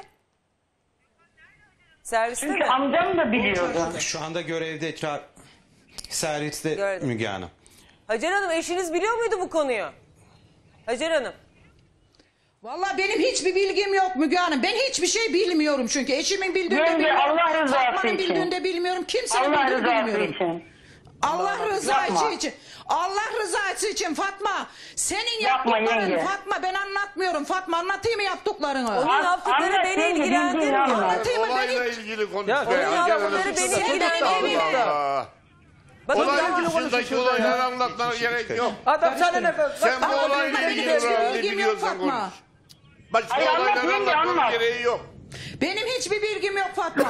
A: Serviste
M: Çünkü
A: mi?
M: amcam da biliyordu.
K: Şu anda görevde serviste
A: Gördüm.
K: Müge Hanım.
A: Hacer Hanım eşiniz biliyor muydu bu konuyu? Hacer Hanım.
S: Vallahi benim hiçbir bilgim yok Müge Hanım. Ben hiçbir şey bilmiyorum çünkü. Eşimin bildiğini de
M: Yenge,
S: bilmiyorum.
M: Allah rızası
S: Fatma'nın
M: için.
S: bildiğini de bilmiyorum. Kimsenin
M: Allah
S: bildiğini
M: rızası
S: bilmiyorum.
M: için.
S: Allah rızası
M: Yapma.
S: için. Allah rızası için Fatma. Senin
M: Yapma
S: yaptıkların
M: yenge.
S: Fatma ben anlatmıyorum. Fatma anlatayım mı yaptıklarını?
A: Onun yaptıkları
M: anne,
A: beni
M: yenge,
A: ilgilendirmiyor.
M: bildiğin anlat.
S: Anlatayım mı ben
G: Olayla
S: hiç?
G: ilgili konuş.
U: Ya,
G: be.
U: onun
G: Hacer
A: yaptıkları
G: Hanım.
A: beni
G: Allah
A: ilgilendirmiyor.
G: Allah.
A: Bakın
G: Olay
A: ben-
G: dışındaki olayları anlatmana gerek yok.
S: Adam sana ne?
G: Sen bu olayla
S: Benim
G: ilgili
S: hiçbir
G: ne
S: bilgim yok
G: biliyorsan konuş.
S: Fatma.
G: Başka
M: Hayır, anlat
G: olayları
M: yenge,
G: anlatmana
M: anlat.
G: gereği yok.
S: Benim hiçbir bilgim yok Fatma.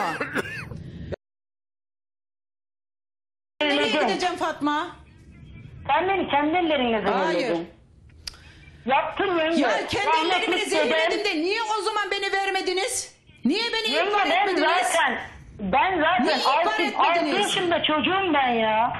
S: Nereye gideceğim Fatma?
M: Sen beni kendi ellerinle
S: Hayır.
M: zehirledin. Yaptın yenge.
S: Ya kendi ellerimle
M: Rahmetli
S: zehirledim
M: dedem-
S: de niye o zaman beni vermediniz? Niye beni
M: Yenge
S: ihbar
M: ben
S: etmediniz?
M: zaten
S: Niye ihbar
M: 6
S: etmediniz?
M: yaşında çocuğum ben ya.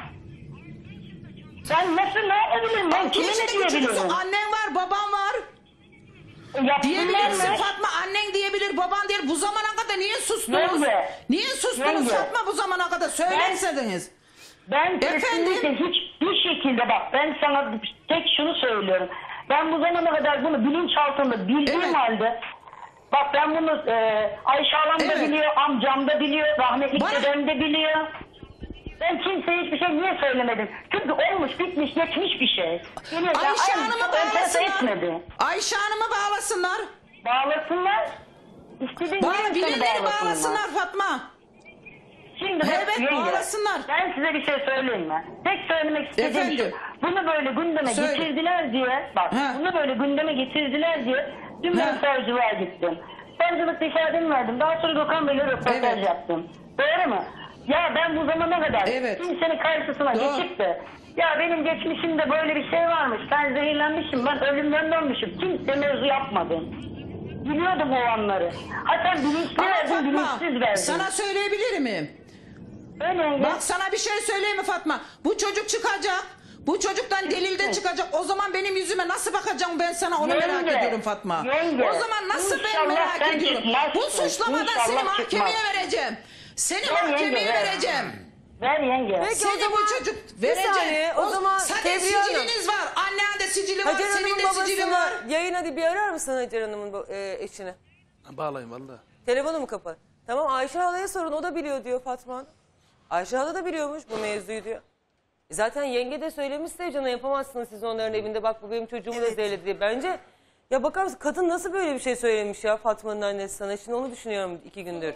M: Ben nasıl ne yapabilirim? Ben kime ne
S: Yaşındaki çocuksun,
M: diyebilirim?
S: annen var, baban var.
M: Yapsınlar
S: Diyebilirsin
M: mı?
S: Fatma, annen diyebilir, baban diyebilir. Bu zamana kadar niye sustunuz?
M: Yenge.
S: Niye sustunuz
M: Yenge.
S: Fatma bu zamana kadar? Söylerseniz.
M: Ben kesinlikle hiçbir şekilde bak ben sana tek şunu söylüyorum. Ben bu zamana kadar bunu bilinçaltında bildiğim halde bak ben bunu Ayşe Hanım da biliyor, amcam da biliyor, rahmetli dedem de biliyor. Ben kimseye hiçbir şey niye söylemedim? Çünkü olmuş, bitmiş, geçmiş bir şey. Geliyor, ya,
S: Ayşe
M: aynı
S: Hanım'ı
M: çok enterese
S: bağlasınlar.
M: etmedi.
S: Ayşe Hanım'ı bağlasınlar.
M: Bağlasınlar. İstediğin gibi
S: Birileri bağlasınlar Fatma.
M: Şimdi bak
S: Evet,
M: yenge,
S: bağlasınlar.
M: ben size bir şey söyleyeyim mi? Tek söylemek istediğim
S: Efendim?
M: şu. Bunu böyle gündeme
S: Söyle.
M: getirdiler diye, bak bunu böyle gündeme getirdiler diye dün ben savcılığa gittim. Savcılıkta ifademi verdim. Daha sonra Gökhan Bey'le röportaj yaptım. Doğru mu? Ya ben bu zamana kadar kimsenin karşısına geçip de ya benim geçmişimde böyle bir şey varmış. Ben zehirlenmişim. Ben ölümden dönmüşüm. Kimse mevzu yapmadım. Biliyordum o anları. Hatta bilinçli verdim, bilinçsiz verdim.
S: Sana söyleyebilir miyim?
M: Öyle.
S: Bak sana bir şey söyleyeyim mi Fatma? Bu çocuk çıkacak. Bu çocuktan delil de çıkacak. O zaman benim yüzüme nasıl bakacağım ben sana onu
M: Yenge,
S: merak ediyorum Fatma.
M: yenge,
S: O zaman nasıl ben
M: inşallah
S: merak
M: sen
S: ediyorum.
M: çıkmazsın,
S: Bu suçlamadan
M: inşallah
S: seni mahkemeye
M: çıkmaz.
S: vereceğim. Seni
M: Ver yenge,
S: mahkemeye
M: ver.
S: vereceğim.
M: Ver yenge.
A: Peki o
S: Seni
A: zaman
S: bu çocuk
A: bir
S: vereceğim.
A: saniye, o zaman
S: Zaten
A: Tebriye Hanım.
S: siciliniz var. Annen de sicili var.
A: Hacer
S: Senin
A: Hanım'ın
S: de sicili var.
A: babasını yayın hadi bir arar mısın Hacer Hanım'ın eşini?
U: Bağlayın valla.
A: Telefonu mu kapat? Tamam Ayşe halaya sorun o da biliyor diyor Fatma Hanım. Ayşe hala da biliyormuş bu mevzuyu diyor. Zaten yenge de söylemiş Sevcan'a yapamazsınız siz onların evinde bak bu benim çocuğumu da zehirledi diye. Bence ya bakar mısın kadın nasıl böyle bir şey söylemiş ya Fatma'nın annesi sana. Şimdi onu düşünüyorum 2 gündür.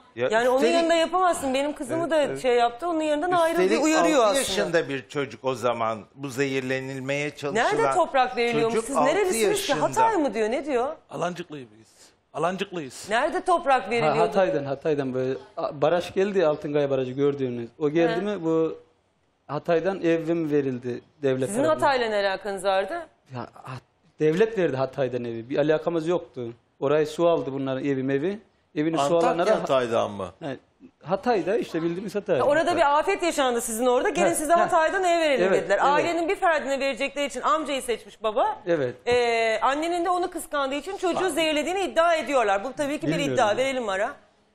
A: Yani onun yanında yapamazsın. Benim kızımı da şey yaptı. Onun yanından ayrıldı,
H: Üstelik
A: uyarıyor
H: 6
A: aslında.
H: yaşında bir çocuk o zaman bu zehirlenilmeye çalışılan.
A: Nerede toprak veriliyormuş?
H: çocuk
A: Siz
H: 6
A: nerelisiniz ki?
H: yaşında.
A: Hatay mı diyor? Ne diyor?
U: Alancıklıyız biz. Alancıklıyız.
A: Nerede toprak veriliyordu?
T: Hatay'dan böyle baraj geldi, Altınkaya Barajı gördüğünüz. O geldi mi bu Hatay'dan evim verildi devlet
A: Sizin
T: tarafından.
A: Hatay'la ne alakanız vardı?
T: Ya, devlet verdi Hatay'dan evi. Bir alakamız yoktu. Orayı su aldı bunların evi. Evini su alanlara...
J: Antakya Hatay'dan mı?
T: Hatay'da işte bildiğimiz Hatay.
A: Orada bir afet yaşandı sizin orada. Gelin size Hatay'dan ev verelim
T: Evet,
A: dediler.
T: evet.
A: Ailenin bir ferdine verecekleri için amcayı seçmiş baba.
T: Evet.
A: Annenin de onu kıskandığı için çocuğu zehirlediğini iddia ediyorlar. Bu tabii ki bir
T: Bilmiyorum.
A: iddia. Verelim ara.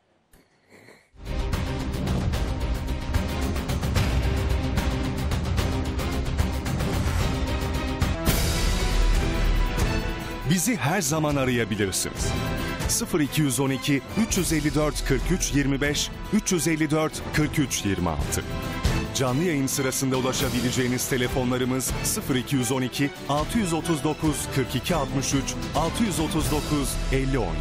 C: Bizi her zaman arayabilirsiniz. 0212 354 43 25 354 43 26. Canlı yayın sırasında ulaşabileceğiniz telefonlarımız 0212 639 42 63 639 50 17.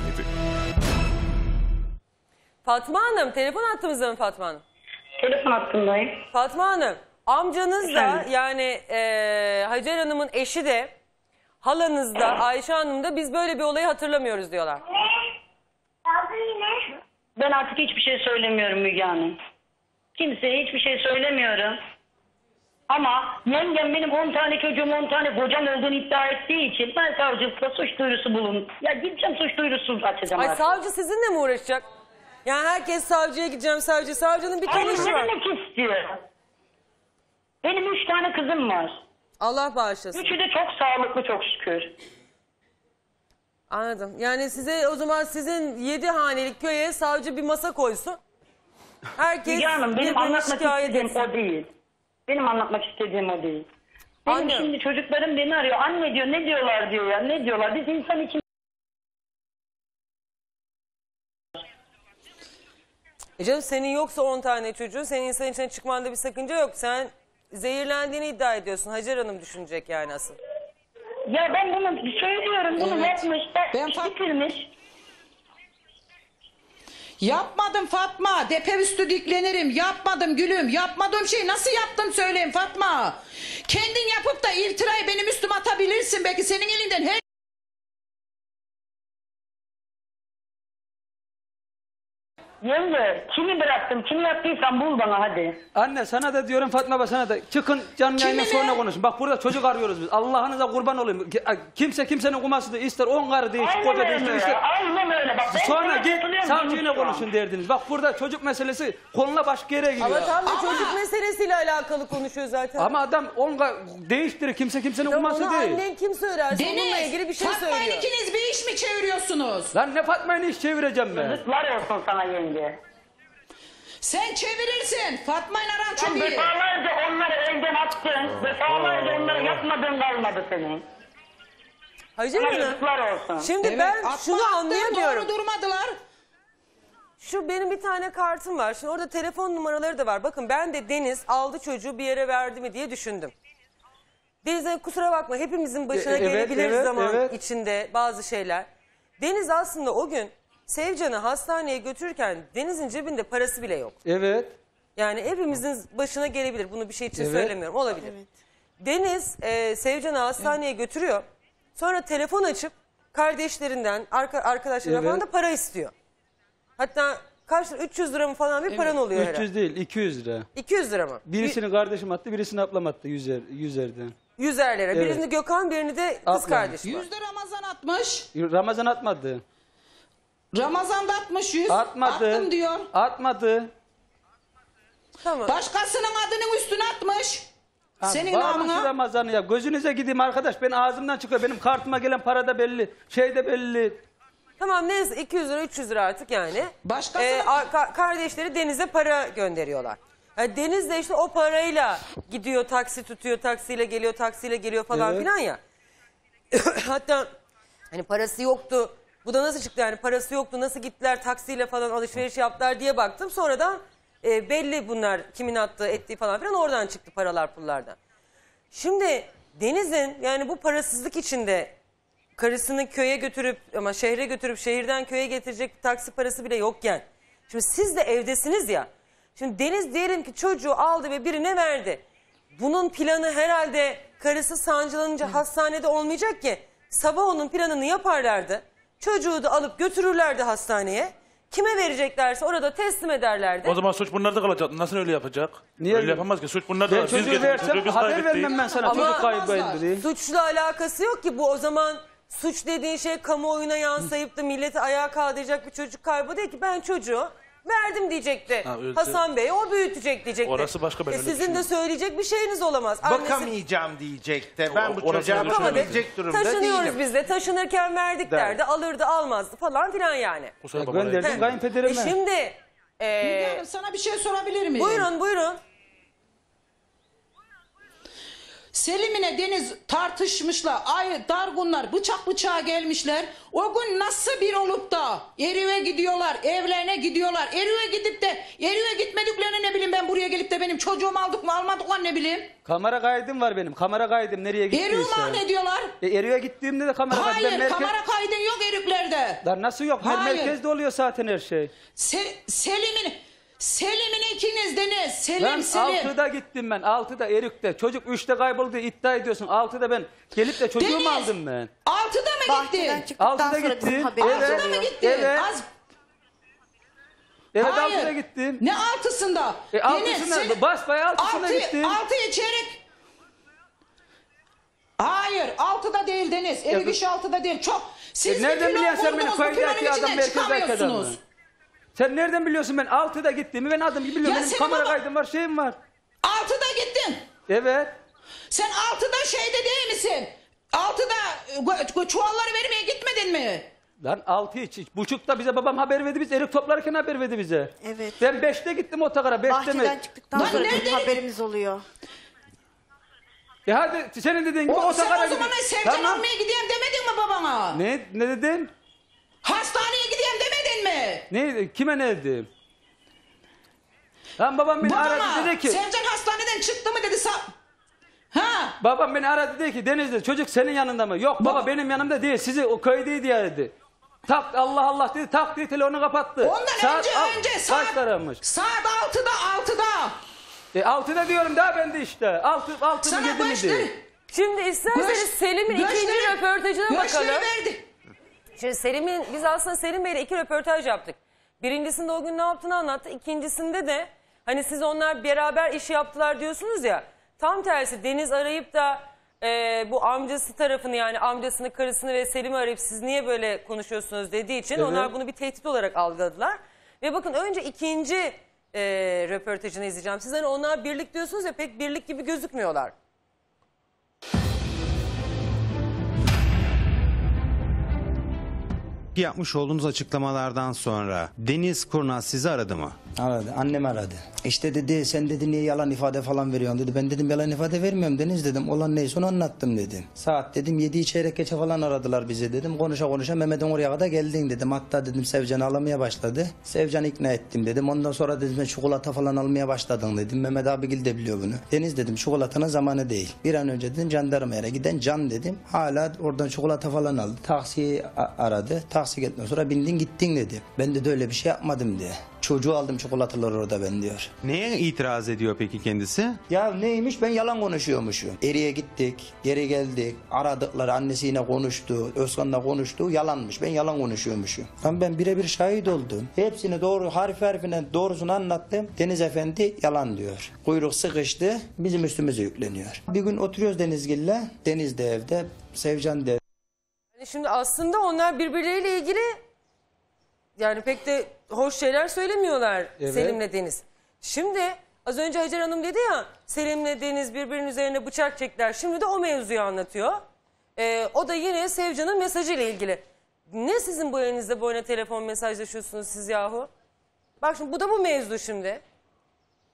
A: Fatma Hanım, telefon hattımızda mı Fatma Hanım?
M: Telefon hattındayım.
A: Fatma Hanım, amcanız da
M: Efendim?
A: yani Hacer Hanım'ın eşi de halanız da Ayşe Hanım da biz böyle bir olayı hatırlamıyoruz diyorlar.
M: Ben artık hiçbir şey söylemiyorum Müge Hanım. Kimseye hiçbir şey söylemiyorum. Ama yengem benim 10 tane çocuğum 10 kocam olduğunu iddia ettiği için ben savcılıkta suç duyurusu bulun. Ya gideceğim suç duyurusu açacağım
A: Ay
M: artık.
A: savcı sizinle mi uğraşacak? Yani herkes savcıya gideceğim savcının bir tane işi var.
M: Ne demek istiyor? Benim 3 tane kızım var.
A: Allah bağışlasın.
M: Üçü de çok sağlıklı çok şükür.
A: Anladım. Yani size o zaman sizin 7 hanelik köye savcı bir masa koysun. Herkes
M: Müge Hanım benim
A: birbirini
M: anlatmak
A: şikayet
M: istediğim
A: etsin.
M: o değil. Benim anlatmak istediğim o değil. Benim
A: Anlıyorum.
M: şimdi çocuklarım beni arıyor. Anne diyor ne diyorlar diyor ya ne diyorlar. Biz insan için...
A: Canım senin yoksa 10 tane çocuğun senin insan içine çıkmanda bir sakınca yok. Sen zehirlendiğini iddia ediyorsun. Hacer Hanım düşünecek yani asıl.
M: Ya ben bunu söylüyorum. Bunu yapmış. Bitirmiş.
S: Yapmadım Fatma. Depe üstü diklenirim. Yapmadım gülüm. Yapmadığım şey nasıl yaptım söyleyeyim Fatma. Kendin yapıp da iftirayı benim üstüme atabilirsin. Belki senin elinden her...
M: Yenge kimi bıraktım kimi yaptıysam bul bana hadi.
T: Anne sana da diyorum Fatma Bey sana da çıkın canlı yayına sonra konuşun. Bak burada çocuk arıyoruz biz. Allah'ınıza kurban olayım. Kimse kimsenin kumasını ister 10 karı değişik
M: Aynen
T: koca
M: öyle
T: değişik
M: ya,
T: işte.
M: aynen öyle. Bak, ben
T: Sonra
M: sana
T: git
M: katılıyorum,
T: savcıyla
M: konuşma.
T: konuşun derdiniz. Bak burada çocuk meselesi konuna başka yere gidiyor.
A: Ama tam da çocuk meselesiyle alakalı konuşuyor zaten.
T: Ama adam 10 değiştirir kimse kimsenin
A: Tamam,
T: kuması
A: onu
T: değil.
A: annen kim söylerse onunla ilgili bir şey
S: Fatma'yla
A: söylüyor.
S: ikiniz bir iş mi çeviriyorsunuz?
T: Lan ne Fatma'yla iş çevireceğim ben.
M: Yazıklar olsun sana yenge.
S: Sen çevirirsin. Fatma'yla aran çok
M: Sen
S: iyi.
M: defalarca onları evden attın. Defalarca onları yapmadığın kalmadı senin.
A: Hacer
M: Sana
A: Hanım,
M: yazıklar olsun.
A: şimdi
S: Evet,
A: ben
S: atma
A: şunu
S: attım,
A: anlayamıyorum.
S: Doğru durmadılar.
A: Şu benim bir tane kartım var. Şimdi orada telefon numaraları da var. Bakın ben de Deniz aldı çocuğu bir yere verdi mi diye düşündüm. Deniz'e kusura bakma hepimizin başına gelebilir zaman içinde bazı şeyler. Deniz aslında o gün Sevcan'ı hastaneye götürürken Deniz'in cebinde parası bile yok.
T: Evet.
A: Yani hepimizin başına gelebilir. Bunu bir şey için
T: Evet.
A: söylemiyorum. Olabilir. Deniz Sevcan'ı hastaneye götürüyor. Sonra telefon açıp kardeşlerinden, arkadaşlarından falan da para istiyor. Hatta kaç lira? 300 lira mı falan bir paran oluyor
T: 300
A: herhalde.
T: değil 200 lira.
A: 200 lira mı?
T: Birisini kardeşim attı birisini ablam attı 100'erden.
A: 100'er lira.
T: Evet.
A: Birini Gökhan, birini de kız
T: Ablam.
A: kardeşi var.
S: 100'de Ramazan atmış.
T: Ramazan atmadı.
S: Ramazan'da atmış 100.
T: Atmadı.
S: Attım diyor.
T: Atmadı.
A: Tamam.
S: Başkasının adının üstüne atmış. Senin
T: Varmış
S: namına.
T: Ramazan'ı ya. Gözünüze gideyim arkadaş. Ben ağzımdan çıkıyor. Benim kartıma gelen para da belli. Şey de belli.
A: Tamam neyse 200 lira 300 lira artık yani.
S: Başkası-
A: Kardeşleri Deniz'e para gönderiyorlar. Yani Deniz de işte o parayla gidiyor taksi tutuyor, taksiyle geliyor falan
T: Evet.
A: filan ya. Hatta hani parası yoktu. Bu da nasıl çıktı yani parası yoktu nasıl gittiler taksiyle falan alışveriş yaptılar diye baktım. Sonradan belli bunlar kimin attığı ettiği falan filan oradan çıktı paralar pullardan. Şimdi Deniz'in yani bu parasızlık içinde karısını köye götürüp ama şehre götürüp şehirden köye getirecek bir taksi parası bile yokken Şimdi siz de evdesiniz ya. Şimdi Deniz diyelim ki çocuğu aldı ve birine verdi. Bunun planı herhalde karısı sancılanınca hastanede olmayacak ki. Sabah onun planını yaparlardı. Çocuğu da alıp götürürlerdi hastaneye. Kime vereceklerse orada teslim ederlerdi.
U: O zaman suç bunlarda kalacak. Nasıl öyle yapacak?
T: Niye?
U: Öyle yapamaz ki. Suç bunlarda.
T: Ben çocuğu versem haber vermem ben sana. Çocuk kaybıydı diye.
A: Suçla alakası yok ki bu. O zaman suç dediğin şey kamuoyuna yansıyıp da milleti ayağa kaldıracak bir çocuk kaybı değil ki. Ben çocuğu verdim diyecekti. Hasan Bey o büyütecek diyecekti.
U: Orası başka, ben öyle
A: sizin de söyleyecek bir şeyiniz olamaz.
H: Bakamayacağım diyecekti. Ben bu çocuğa
A: Bakamadık.
H: bakabilecek durumda
A: Taşınıyoruz
H: değilim.
A: biz de. Taşınırken verdik derdi. Alırdı almazdı falan filan yani.
T: Gönderdim kayınpederime.
A: Şimdi
S: Müge Hanım, sana bir şey sorabilir miyim?
A: buyurun.
S: Selim'ine Deniz tartışmışlar. Ay dargunlar bıçak bıçağa gelmişler. O gün nasıl bir olup da Erive gidiyorlar, evlerine gidiyorlar. Erive gidip de Erive gitmediklerini ne bileyim ben, buraya gelip de benim çocuğumu aldık mı almadık mı ne bileyim.
T: Kamera kaydım var benim. Kamera kaydım nereye gittiyse.
S: Erive ne diyorlar?
T: Erive gittiğimde de kamera kaydım.
S: Hayır kamera kaydın yok Erikler'de.
T: Lan nasıl yok? Merkezde oluyor zaten her şey.
S: Selim'in ikiniz Deniz.
T: Ben
S: Selim.
T: 6'da gittim ben. 6'da Erik'te. Çocuk 3'te kayboldu iddia ediyorsun. 6'da ben gelip de çocuğumu aldım ben.
S: 6'da mı gittin?
T: 6'da gittim.
S: 6'da mı gittin?
T: Evet. Evet
S: Hayır.
T: 6'da gittim.
S: Ne 6'sında?
T: Altısında basbayağı 6'sında gittim.
S: 6'ya çeyrek. Hayır 6'da değil Deniz. Erik iş 6'da değil. Çok. Siz
T: nereden
S: bir
T: biliyorsun
S: plan
T: sen beni
S: kurdunuz, bu
T: köydeki
S: planın
T: adam
S: içinden
T: merkezdeki adamı?
S: çıkamıyorsunuz.
T: Sen nereden biliyorsun ben 6'da gittiğimi? Ben adım gibi biliyorum.
S: Ya
T: Benim
S: senin
T: kamera
S: baba-
T: kaydım var, şeyim var.
S: 6'da gittin.
T: Evet.
S: Sen 6'da şeyde değil misin? 6'da çuvalları vermeye gitmedin mi?
T: Lan 6.30'da bize babam haber verdi, biz erik toplarken haber verdi bize.
F: Evet.
T: Ben 5'te gittim otogara, 5'te mi?
F: Bahçeden çıktıktan sonra bizim haberimiz oluyor.
T: Hadi senin dediğin gibi
S: Sen
T: otogara
S: o zaman Sevcan almaya gideyim demedin mi babana?
T: Ne dedin?
S: Hastaneye gideyim demedin mi?
T: Ne, kime ne dedim? Lan babam beni aradı dedi ki.
S: Sevcan hastaneden çıktı mı dedi. Ha?
T: Babam beni aradı dedi ki Denizli çocuk senin yanında mı? Yok baba benim yanımda değil, sizi o köydeydi ya dedi. Tak Allah Allah dedi, tak diye telefonu kapattı.
S: Ondan önce
T: kaç liramış?
S: Saat 6'da.
T: 6'da diyorum daha ben de işte. 6 mı 7 miydi?
A: Şimdi isterseniz Selim'in ikinci röportajına bakalım. Şimdi biz aslında Selim Bey'le 2 röportaj yaptık. Birincisinde o gün ne yaptığını anlattı. İkincisinde de hani siz onlar beraber iş yaptılar diyorsunuz ya. Tam tersi Deniz arayıp da bu amcası tarafını, yani amcasını, karısını ve Selim'i arayıp siz niye böyle konuşuyorsunuz dediği için onlar bunu bir tehdit olarak algıladılar. Ve bakın önce ikinci röportajını izleyeceğim. Siz hani onlar birlik diyorsunuz ya, pek birlik gibi gözükmüyorlar.
K: Yapmış olduğunuz açıklamalardan sonra Deniz Kurnaz sizi aradı mı?
N: Aradı. Annem aradı. İşte dedi sen dedi niye yalan ifade falan veriyorsun dedi. Ben dedim yalan ifade vermiyorum Deniz dedim. Olan neyse onu anlattım dedim. Saat dedim 7'yi çeyrek geçe falan aradılar bizi dedim. Konuşa konuşa Mehmet'in oraya kadar geldin dedim. Hatta dedim Sevcan'ı alamaya başladı. Sevcan'ı ikna ettim dedim. Ondan sonra dedim ben çikolata falan almaya başladın dedim. Mehmet abigil de biliyor bunu. Deniz dedim çikolatanın zamanı değil. Bir an önce dedim jandarmaya giden Can dedim. Hala oradan çikolata falan aldı. Taksiyi aradı. Taksi geldikten sonra bindin gittin dedi. Ben de öyle bir şey yapmadım diye. Çocuğu aldım çikolataları orada ben diyor.
K: Neye itiraz ediyor peki kendisi?
N: Ya neymiş ben yalan konuşuyormuşum. Eriye gittik, geri geldik. Aradıkları annesiyle konuştu, Özkan'la konuştu. Yalanmış. Ben yalan konuşuyormuşum. Lan ben birebir şahit oldum. Hepsini doğru harfine doğrusunu anlattım. Deniz Efendi yalan diyor. Kuyruk sıkıştı. Bizim üstümüze yükleniyor. Bir gün oturuyoruz Denizgil'le. Deniz de evde, Sevcan de.
A: Şimdi aslında onlar birbirleriyle ilgili yani pek de hoş şeyler söylemiyorlar Selim'le Deniz. Şimdi az önce Hacer Hanım dedi ya Selim'le Deniz birbirinin üzerine bıçak çektiler. Şimdi de o mevzuyu anlatıyor. O da yine Sevcan'ın mesajıyla ilgili. Ne sizin bu elinizde boyuna telefon mesajlaşıyorsunuz siz yahu? Bak şimdi bu da bu mevzu şimdi.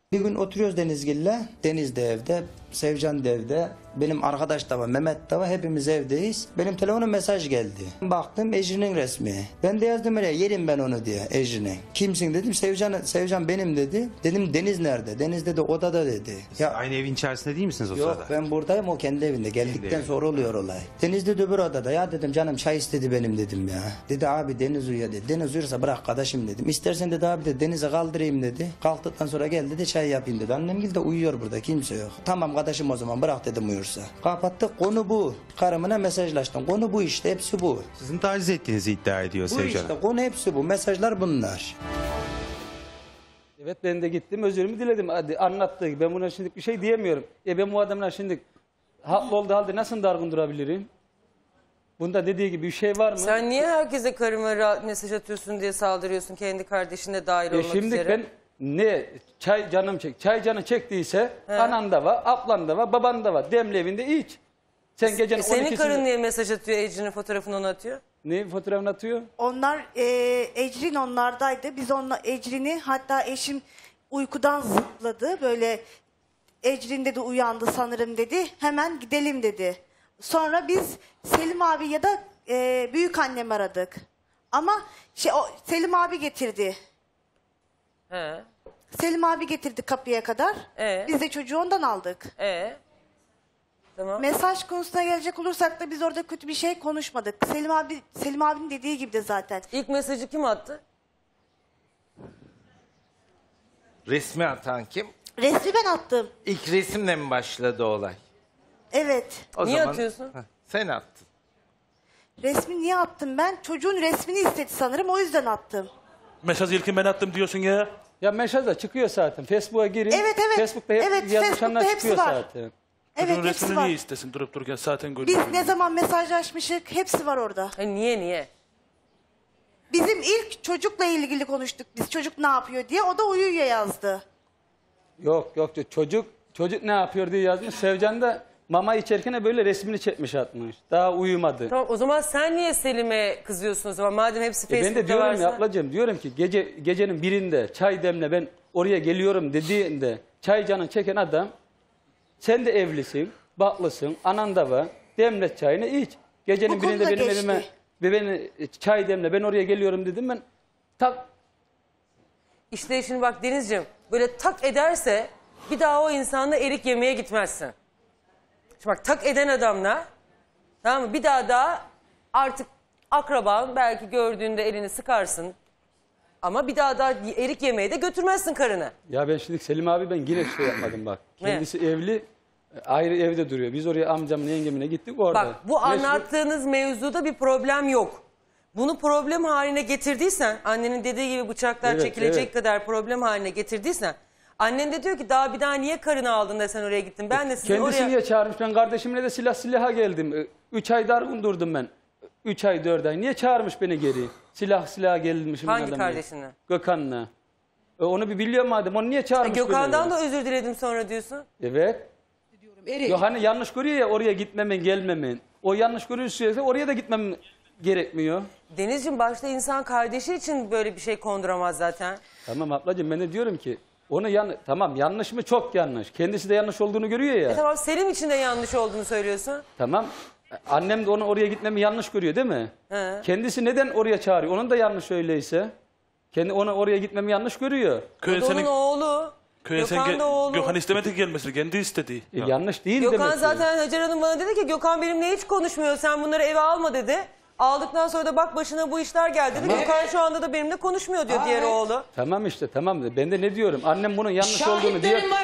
N: Bir gün oturuyoruz Denizgil'le. Deniz de evde, Sevcan da evde. Benim arkadaş da var, Mehmet de var. Hepimiz evdeyiz. Benim telefona mesaj geldi. Baktım Ecrin'in resmi. Ben de yazdım oraya, yerim ben onu diye Ecrin'e. Kimsin dedim, Sevcan benim dedi. Dedim Deniz nerede? Deniz dedi odada dedi. Ya
K: Aynı evin içerisinde değil misiniz o
N: yok
K: sırada?
N: ben buradayım, o kendi evinde. Geldikten sonra oluyor olay. Deniz dedi öbür odada. Ya dedim canım çay istedi benim dedim ya. Dedi abi Deniz uyuyor dedi. Deniz uyursa bırak kardeşim dedim. İstersen dedi abi de Deniz'e kaldırayım dedi. Kalktıktan sonra gel dedi çay yapayım dedi. Annem de uyuyor burada, kimse yok. Tamam kardeşim o zaman bırak dedim uyursa. Kapattık, konu bu. Karımına mesajlaştım. Konu bu işte, hepsi bu.
K: Sizin taciz ettiğinizi iddia ediyor
N: Bu
K: Sevcan
N: işte
K: Hanım.
N: konu, hepsi bu. Mesajlar bunlar.
T: Evet ben de gittim özürümü diledim. Hadi anlattı. Ben buna şimdi bir şey diyemiyorum. Ben bu adamla şimdi haklı olduğu halde nasıl dargın durabilirim? Bunda dediği gibi bir şey var mı?
A: Sen niye herkese karıma mesaj atıyorsun diye saldırıyorsun, kendi kardeşin de dahil olmak
T: Şimdi
A: üzere?
T: ben ne çay canım çek. Çay canı çektiyse anan da var, ablan da var, baban da var. Demli evinde iç. Sen gecenin
A: Senin
T: 12'sinde
A: karın niye mesaj atıyor, Ecrin'in fotoğrafını ona atıyor?
T: ne fotoğrafını atıyor?
E: Onlar Ecrin onlardaydı. Biz Ecrin'i, hatta eşim uykudan zıpladı. Böyle Ecrin dedi uyandı sanırım dedi. Hemen gidelim dedi. Sonra biz Selim abi ya da büyük annem aradık. Ama Selim abi getirdi.
A: He.
E: Selim abi getirdi kapıya kadar. Biz de çocuğu ondan aldık.
A: Tamam.
E: Mesaj konusuna gelecek olursak da biz orada kötü bir şey konuşmadık. Selim abinin dediği gibi de zaten.
A: İlk mesajı kim attı?
H: Resmi atan kim?
E: Resmi ben attım.
H: İlk resimle mi başladı olay?
E: Evet.
A: Niye atıyorsun?
H: Sen attın.
E: Resmi niye attım ben? Çocuğun resmini istedi sanırım, o yüzden attım.
U: Mesajı ilkin ben attım diyorsun ya.
T: Ya mesaj da çıkıyor zaten. Facebook'a girin.
E: Evet, evet.
T: Facebook'ta hep
E: Evet,
T: yazışanlar
E: Facebook'ta
T: çıkıyor
E: hepsi var.
T: zaten.
E: Evet,
U: Çocuğun
E: hepsi
U: resmini
E: var.
U: niye istesin durup dururken zaten görüyorum.
E: Biz ne zaman mesajlaşmışık hepsi var orada.
A: Niye?
E: Bizim ilk çocukla ilgili konuştuk biz. Çocuk ne yapıyor diye. O da uyuyor yazdı.
T: Yok çocuk ne yapıyor diye yazmış. Sevcan da mama içerken böyle resmini çekmiş atmış. Daha uyumadı.
A: Tamam, o zaman sen niye Selim'e kızıyorsun o zaman? Madem hepsi Facebook'ta
T: Ben de diyorum
A: varsa.
T: ya ablacığım, diyorum ki gecenin birinde çay demle ben oraya geliyorum dediğinde çay canı çeken adam, sen de evlisin, baklısın, anan da var, demle çayını iç. Gecenin
E: Bu
T: birinde
E: konuda
T: benim
E: geçti.
T: evime ve beni çay demle ben oraya geliyorum dedim, ben tak.
A: İşte şimdi bak Denizciğim, böyle tak ederse bir daha o insanla erik yemeye gitmezsin. Şimdi bak tak eden adamla, tamam mı, bir daha artık akraban, belki gördüğünde elini sıkarsın. Ama bir daha erik yemeye de götürmezsin karını.
T: Ya ben şimdi Selim abi ben yine şey yapmadım bak.
A: Ne?
T: Kendisi evli, ayrı evde duruyor. Biz oraya amcamın yengemine gittik orada.
A: Bak bu anlattığınız mevzuda bir problem yok. Bunu problem haline getirdiysen, annenin dediği gibi bıçaklar
T: Evet,
A: çekilecek
T: evet.
A: kadar problem haline getirdiysen, annen de diyor ki bir daha niye karını aldın da sen oraya gittin? Ben de sizin
T: Kendisi
A: oraya...
T: niye çağırmış? Ben kardeşimle de silaha geldim. 3 ay dargın durdum ben. 3 ay 4 ay. Niye çağırmış beni geri? Silaha gelmişim.
A: Hangi kardeşinle?
T: Gökhan'la. Onu bir biliyor madem. Onu niye çağırmış
A: Gökhan'dan
T: beni?
A: da özür diledim sonra diyorsun.
T: Evet. Yok hani yanlış görüyor ya oraya gitmemen, gelmemen. O yanlış görüyorsa oraya da gitmem gerekmiyor.
A: Denizciğim, başta insan kardeşi için böyle bir şey konduramaz zaten.
T: Tamam ablacığım, ben de diyorum ki onu tamam, yanlış mı? Çok yanlış. Kendisi de yanlış olduğunu görüyor ya.
A: Tamam, Selim için de yanlış olduğunu söylüyorsun.
T: Tamam. Annem de onu oraya gitmemi yanlış görüyor değil mi?
A: He.
T: Kendisi neden oraya çağırıyor? Onun da yanlış öyleyse. Onu oraya gitmemi yanlış görüyor.
A: O da onun oğlu. Gökhan da oğlu.
U: Gökhan istemedi gelmesini, kendi istedi.
T: Yanlış değil
A: Gökhan
T: demek ki.
A: zaten Hacer Hanım bana dedi ki Gökhan benimle hiç konuşmuyor, sen bunları eve alma dedi. Aldıktan sonra da bak başına bu işler geldi dedi.
T: Tamam.
A: Gökhan şu anda da benimle konuşmuyor diyor diğer oğlu.
T: Tamam işte tamam. Ben de ne diyorum? Annem bunun yanlış olduğunu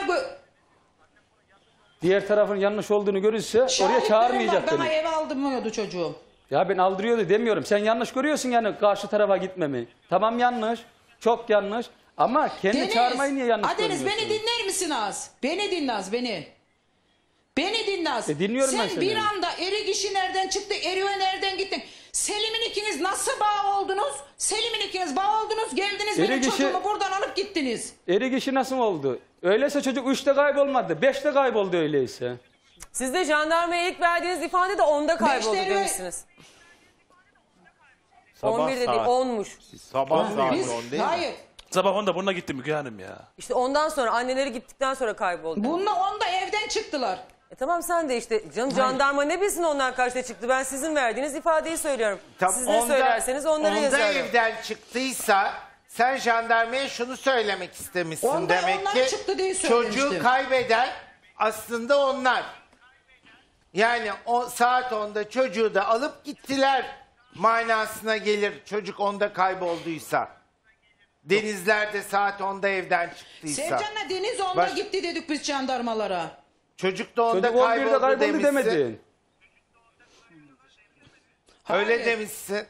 T: diğer tarafın yanlış olduğunu görürse oraya çağırmayacak
S: bana
T: beni.
S: eve aldırmıyordu çocuğum.
T: Ya ben aldırıyordu demiyorum. Sen yanlış görüyorsun yani karşı tarafa gitmemi. Tamam yanlış. Çok yanlış. Ama kendi çağırmayı niye yanlış
S: Deniz
T: görüyorsun?
S: beni dinler misin az? Beni dinle az beni. Beni dinle az.
T: Dinliyorum ben
S: Sen
T: seni.
S: bir anda erik işi nereden çıktı? Eriğe nereden gittin? Selim'in ikiniz nasıl bağ oldunuz? Selim'in ikiniz bağ oldunuz. Geldiniz benim
T: Erik işi-
S: çocuğumu buradan alıp gittiniz.
T: Erik işi nasıl oldu? Öyleyse çocuk 3'te kaybolmadı. 5'te kayboldu öyleyse.
A: Siz de jandarmaya ilk verdiğiniz ifade de 10'da kayboldu
S: Beşleri-
A: demişsiniz.
J: Sabah
A: 11'de değil
J: saat.
A: 10'muş.
J: Sabah saat
S: Biz,
J: 10 değil mi?
S: hayır.
U: Sabah onda bununla gitti Müge Hanım ya.
A: İşte ondan sonra anneleri gittikten sonra kayboldu.
S: Bununla onda evden çıktılar.
A: Tamam sen de işte canım jandarma ne bilsin onlar kaçta çıktı. Ben sizin verdiğiniz ifadeyi söylüyorum. Siz ne söylerseniz onları yazarım.
H: Onda evden çıktıysa sen jandarmaya şunu söylemek istemişsin
S: Onda
H: demek
S: onlar
H: ki
S: çıktı diye söylemiştim.
H: çocuğu kaybeden aslında onlar. Yani o saat 10'da çocuğu da alıp gittiler manasına gelir çocuk onda kaybolduysa. Denizlerde saat 10'da evden çıktıysa.
S: Sevcan'la Deniz onda gitti dedik biz jandarmalara.
H: Çocuk da onda
T: Çocuk 11'de
H: kayboldu
T: kayboldu
H: demişsin.
T: demedin.
H: Öyle demişsin.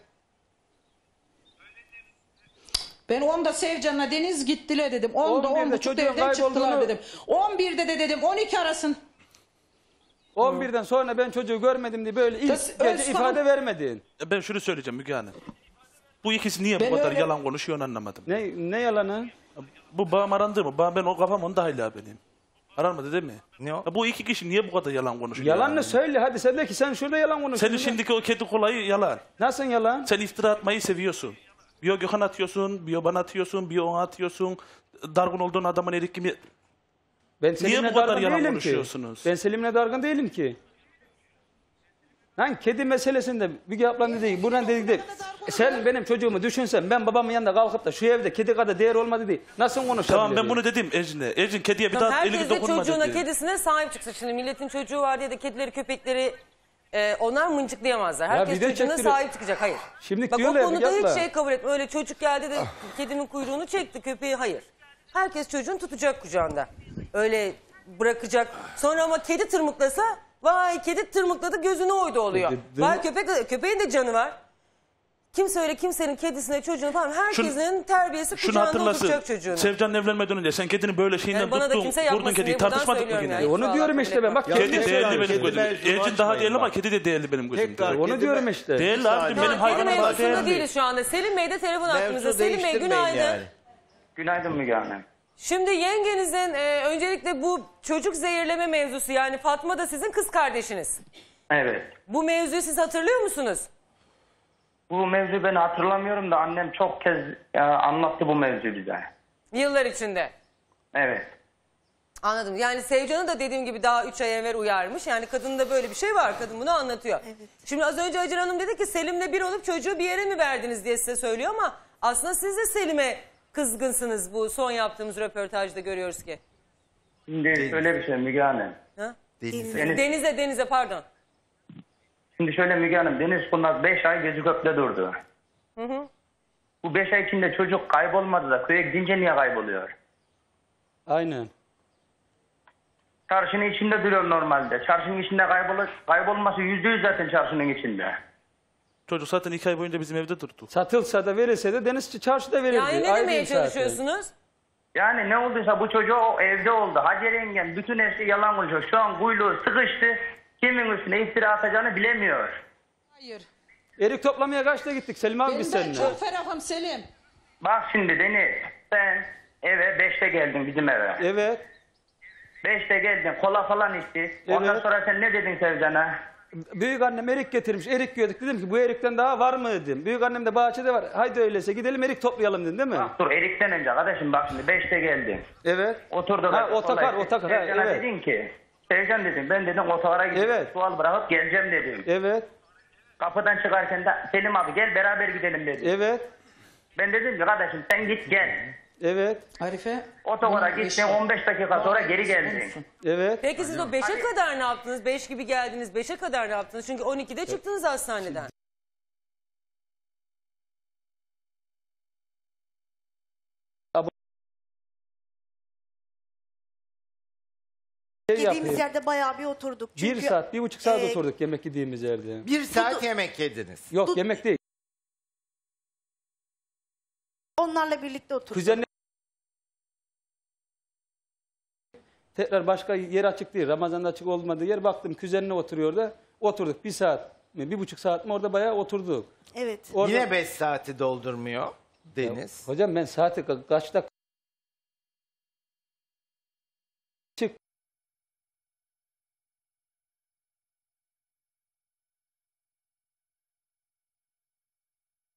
S: Ben onda Sevcan'la Deniz gittiler dedim. 10'da
T: 11'de
S: 10.30'da
T: çocuğun
S: evden çıktılar
T: kaybolduğunu-
S: dedim. 11'de de dedim 12 arasın.
T: 11'den sonra ben çocuğu görmedim diye böyle ilk
S: Kız,
T: gece
S: Özkan-
T: ifade vermedin.
U: Ben şunu söyleyeceğim Müge Hanım. Bu ikisi niye
S: Ben
U: bu kadar
S: öyle-
U: yalan konuşuyor onu anlamadım.
T: Ne yalanı?
U: Bu bağım arandı mı? Ben o kafam onda hala benim. Aranmadı değil mi?
H: Ne o?
U: Bu iki kişi niye bu kadar yalan konuşuyor?
T: Yalanını söyle hadi sen de ki sen şurada yalan konuşuyorsun.
U: Senin şimdiki o kedi kolayı yalan.
T: Nasıl yalan?
U: Sen iftira atmayı seviyorsun. Bir o Gökhan atıyorsun, bir o bana atıyorsun, bir o ona atıyorsun. Dargın olduğun adamın erik gibi...
T: Ben
U: Niye
T: Selim'le
U: bu kadar
T: dargın
U: yalan
T: değilim
U: konuşuyorsunuz?
T: ki. Ben Selim'le dargın değilim ki. Lan kedi meselesinde Müge ablan dedi, buradan dedik de sen benim çocuğumu düşünsen ben babamın yanında kalkıp da şu evde kedi kadar değer olmadı diye nasıl konuşabilirim?
U: Tamam ben bunu dedim Ejin'e. Ejin kediye bir daha elini
A: Herkes de
U: dokunma
A: çocuğuna
U: dedi.
A: kedisine sahip çıksın. Şimdi milletin çocuğu var diye de kedileri köpekleri onlar mıncıklayamazlar.
T: Ya
A: Herkes
T: bir de
A: çocuğuna
T: çektiriyor.
A: sahip çıkacak. Hayır.
T: Şimdi
A: Bak o
T: diyorlar ya,
A: konuda
T: Müge
A: hiç
T: abla.
A: şey kabul etme. Öyle çocuk geldi de kedinin kuyruğunu çekti köpeği. Hayır. Herkes çocuğunu tutacak kucağında. Öyle bırakacak. Sonra ama kedi tırmıklasa vay kedi tırmıkladı gözünü oydu oluyor. Vay köpeğin de canı var. Kimse öyle kimsenin kedisine çocuğuna falan herkesin terbiyesi
U: Şunu
A: kucağında
U: hatırlasın.
A: oturacak çocuğunu.
U: Sevcan'ın evlenmeden önce sen kedinin böyle şeyinden
A: Yani bana da
U: tuttun,
A: kimse
U: vurdun
A: yapmasın
U: kediyi.
A: diye buradan
U: Tartışmadık mı
A: söylüyorum
U: yine?
A: yani.
T: Onu diyorum işte ben. Bak
U: Kedi
T: kendine
U: değerli
T: söyle.
U: benim gözümde. Ejin daha değerli ama kedi de değerli benim gözümde.
J: Tekrar
T: Onu diyorum işte.
U: Değerli abicim benim
A: Kedi
U: hayvanım daha
A: mevzusunda
U: değerli.
A: değiliz şu anda. Selim Bey de telefon attığımızda.
H: Mevzu
A: Selim Bey
H: değiştirmeyin
A: günaydın.
H: yani.
M: Günaydın Müge Hanım.
A: Şimdi yengenizin öncelikle bu çocuk zehirleme mevzusu yani Fatma da sizin kız kardeşiniz.
M: Evet.
A: Bu mevzuyu siz hatırlıyor musunuz?
M: Bu mevzu ben hatırlamıyorum da annem çok kez anlattı bu mevzu bize.
A: Yıllar içinde.
M: Evet.
A: Anladım. Yani Sevcan'ı da dediğim gibi daha 3 ay evvel uyarmış. Yani kadında böyle bir şey var. Kadın bunu anlatıyor.
E: Evet.
A: Şimdi az önce Hacer Hanım dedi ki Selim'le bir olup çocuğu bir yere mi verdiniz diye size söylüyor ama aslında siz de Selim'e kızgınsınız bu son yaptığımız röportajda görüyoruz ki.
M: Şimdi şöyle bir şey Müge Hanım.
A: Ha?
M: Deniz-
A: Denize pardon.
M: Şimdi şöyle Müge Hanım, Deniz Kurnaz 5 ay Gözükök'te durdu.
A: Hı hı.
M: Bu 5 ay içinde çocuk kaybolmadı da köye gidince niye kayboluyor?
T: Aynen.
M: Çarşının içinde duruyor normalde. Çarşının içinde kaybolması %100 zaten çarşının içinde.
U: Çocuk zaten 2 ay boyunca bizim evde durdu.
T: Satılsa da verilse de Denizci çarşıda verirdi.
A: Yani ne
T: Ayrı
A: demeye
T: zaten.
A: çalışıyorsunuz?
M: Yani ne olduysa bu çocuğu o evde oldu. Hacer yengem bütün her şey yalan konuşuyor. Şu an kuyruğu sıkıştı. Kimin üstüne iftira atacağını bilemiyor.
S: Hayır.
T: Erik toplamaya kaçta gittik Selim abi biz
S: Ben
T: seninle?
S: çok ferahım Selim.
M: Bak şimdi Deniz, sen eve 5'te geldin bizim eve.
T: Evet.
M: 5'te geldin, kola falan içti. Ondan
T: Evet.
M: sonra sen ne dedin Sevcan'a?
T: Büyük annem erik getirmiş. Erik yiyorduk. Dedim ki bu erikten daha var mı dedim. Büyük annem de bahçede var. Haydi öyleyse gidelim erik toplayalım dedim değil mi?
M: Dur Erik'ten önce kardeşim bak şimdi 5'te geldin.
T: Evet.
M: Oturduk.
T: Ha, otakar. Ha,
M: Sevcan'a
T: evet.
M: dedin ki, Sevcan dedim ben dedim otogara gidip
T: Evet.
M: çuval bırakıp geleceğim dedim.
T: Evet.
M: Kapıdan çıkarken de Selim abi gel beraber gidelim dedim.
T: Evet.
M: Ben dedim ki kardeşim sen git gel.
T: Evet.
S: Arife.
M: Otogara gittin 15 dakika sonra geri geldin.
T: Evet.
A: Peki siz o 5'e kadar ne yaptınız? 5 gibi geldiniz. 5'e kadar ne yaptınız? Çünkü 12'de çıktınız hastaneden.
E: Yediğimiz
T: yapayım.
E: yerde bayağı bir oturduk.
T: Bir
E: Çünkü,
T: saat, 1,5 saat
E: e,
T: oturduk yemek yediğimiz yerde.
H: 1 saat yemek yediniz.
T: Yok yemek değil.
E: Onlarla birlikte oturduk.
T: Kuzenle tekrar başka yer açık değil. Ramazan'da açık olmadığı yer baktım kuzenine oturuyor da oturduk 1 saat mi 1,5 saat mi orada bayağı oturduk.
E: Evet.
T: Orada-
H: Yine 5 saati doldurmuyor Deniz.
T: Hocam ben saati kaçta çık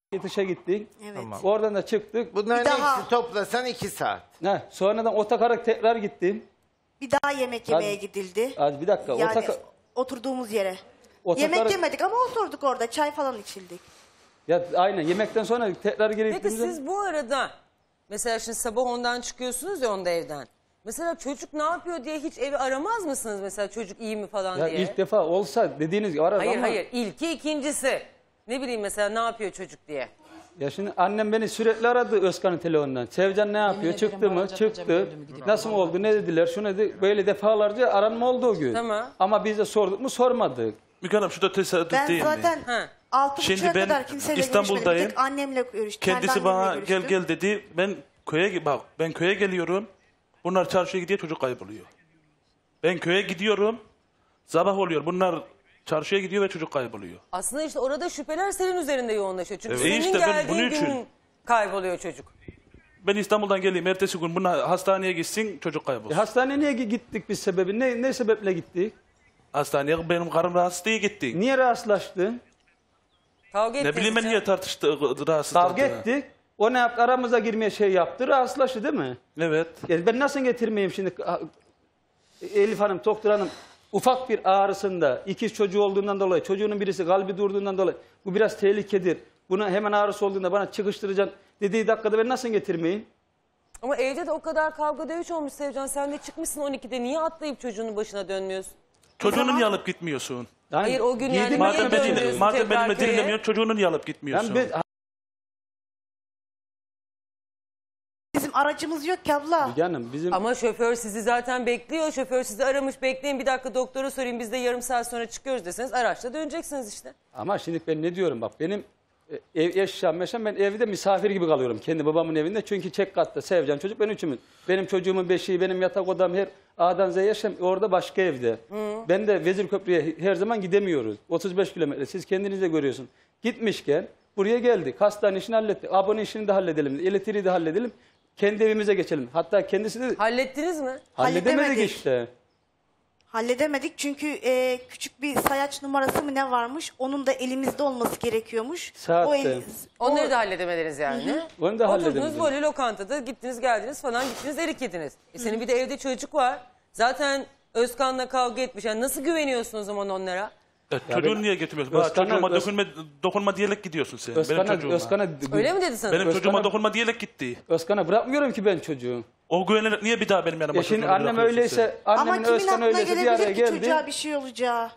T: yetişe gittik.
E: Evet.
H: Tamam.
T: Oradan da çıktık.
H: Bunların
E: Bir daha-
H: hepsi toplasan 2 saat.
T: Sonradan otokara tekrar gittim.
E: Bir daha yemek yemeye gidildi.
T: Az bir dakika.
E: Yani oturduğumuz yere. Yemek yemedik ama oturduk orada. Çay falan içildik.
T: Ya aynen yemekten sonra tekrar geri
A: Peki siz bu arada mesela şimdi sabah 10'dan çıkıyorsunuz ya onda evden. Mesela çocuk ne yapıyor diye hiç evi aramaz mısınız mesela çocuk iyi mi falan
T: Ya
A: diye?
T: ilk defa olsa dediğiniz gibi ararız
A: Hayır
T: ama.
A: hayır ilki ikincisi. Ne bileyim mesela ne yapıyor çocuk diye.
T: Ya şimdi annem beni sürekli aradı Özkan'ın telefonundan. Sevcan ne yapıyor? Çıktı mı? Çıktı. Nasıl oldu? Ne dediler? Şunu dedi. Böyle defalarca aranma oldu o gün.
A: Tamam.
T: Ama biz de sorduk mu sormadık.
U: Müge Hanım şu da tesadüf
E: Ben
U: değil mi?
E: zaten 6.30'a
U: ben
E: kadar kimseyle
U: İstanbul'dayım.
E: görüşmedim. Bir tek annemle görüştüm.
U: Kendisi
E: Kendi
U: bana
E: annemle görüştüm.
U: gel dedi. Ben köye geliyorum. Bunlar çarşıya gidiyor çocuk kayboluyor. Ben köye gidiyorum. Sabah oluyor. Bunlar çarşıya gidiyor ve çocuk kayboluyor.
A: Aslında işte orada şüpheler senin üzerinde yoğunlaşıyor. Çünkü
U: Evet.
A: senin
U: İşte ben bunun
A: geldiğin
U: için-
A: gün kayboluyor çocuk.
U: Ben İstanbul'dan geleyim. Ertesi gün bunlar hastaneye gitsin çocuk kaybolsun.
T: Hastaneye niye gittik biz sebebi? Ne sebeple gittik?
U: Hastaneye benim karım rahatsız diye gittik.
T: Niye rahatsızlaştın?
A: Kavga
U: Ne bileyim ben niye rahatsız
T: Kavga ettik. O ne yaptı? Aramıza girmeye şey yaptı. Rahatsızlaştı değil mi?
U: Evet.
T: Yani ben nasıl getirmeyeyim şimdi? Elif Hanım, doktor hanım ufak bir ağrısında ikiz çocuğu olduğundan dolayı, çocuğunun birisi kalbi durduğundan dolayı bu biraz tehlikedir. Buna hemen ağrısı olduğunda bana çıkıştıracaksın dediği dakikada ben nasıl getirmeyeyim?
A: Ama evde de o kadar kavga dövüş olmuş Sevcan. Sen de çıkmışsın 12'de. Niye atlayıp çocuğunun başına dönmüyorsun?
U: Çocuğunu niye alıp gitmiyorsun?
A: Hayır o gün yani
U: Madem
A: niye dönmüyorsun
U: madem
A: tekrar
U: benimle
A: köye?
U: dinlemiyor çocuğunu niye alıp gitmiyorsun?
E: Bizim aracımız yok ki abla.
T: Canım bizim...
A: Ama şoför sizi zaten bekliyor. Şoför sizi aramış, bekleyin bir dakika doktora sorayım biz de yarım saat sonra çıkıyoruz deseniz araçla döneceksiniz işte.
T: Ama şimdi ben ne diyorum bak benim eşyam ben evde misafir gibi kalıyorum kendi babamın evinde. Çünkü çek katta Sevcan çocuk benim üçümüz. Benim çocuğumun beşiği, benim yatak odam her A'dan Z'ye yaşam orada başka evde. Ben de Vezirköprü'ye her zaman gidemiyoruz. 35 kilometre siz kendiniz de görüyorsun. Gitmişken buraya geldik. Hastane işini hallettik. Abone işini de halledelim. Elektriği de halledelim. Kendi evimize geçelim. Hatta kendisi de...
A: Hallettiniz mi?
T: Halledemedik işte.
E: Halledemedik çünkü küçük bir sayaç numarası mı ne varmış? Onun da elimizde olması gerekiyormuş.
T: Saatte.
A: Onları da halledemediniz yani.
T: Onu da halledemedik.
A: Oturdunuz böyle lokantada gittiniz geldiniz falan gittiniz erik yediniz. Senin bir de evde çocuk var. Zaten Özkan'la kavga etmiş. Yani nasıl güveniyorsun o zaman onlara?
U: Çocuğunu niye getirmiyorsun? Bana çocuğuma dokunma diyerek gidiyorsun sen. Benim çocuğuma.
A: Öyle mi dedi sana?
U: Benim çocuğuma dokunma diyerek gitti.
T: Özkan'a bırakmıyorum ki ben çocuğu.
U: O güvenerek niye bir daha benim yanıma
T: Şimdi
U: çocuğumu
T: annem
U: bırakıyorsun
T: öyleyse,
U: sen?
E: Ama
T: annemin
E: kimin
T: Özkan
E: aklına
T: öyleyse bir araya
E: gelebilir ki
T: geldi.
E: çocuğa bir şey olacağı?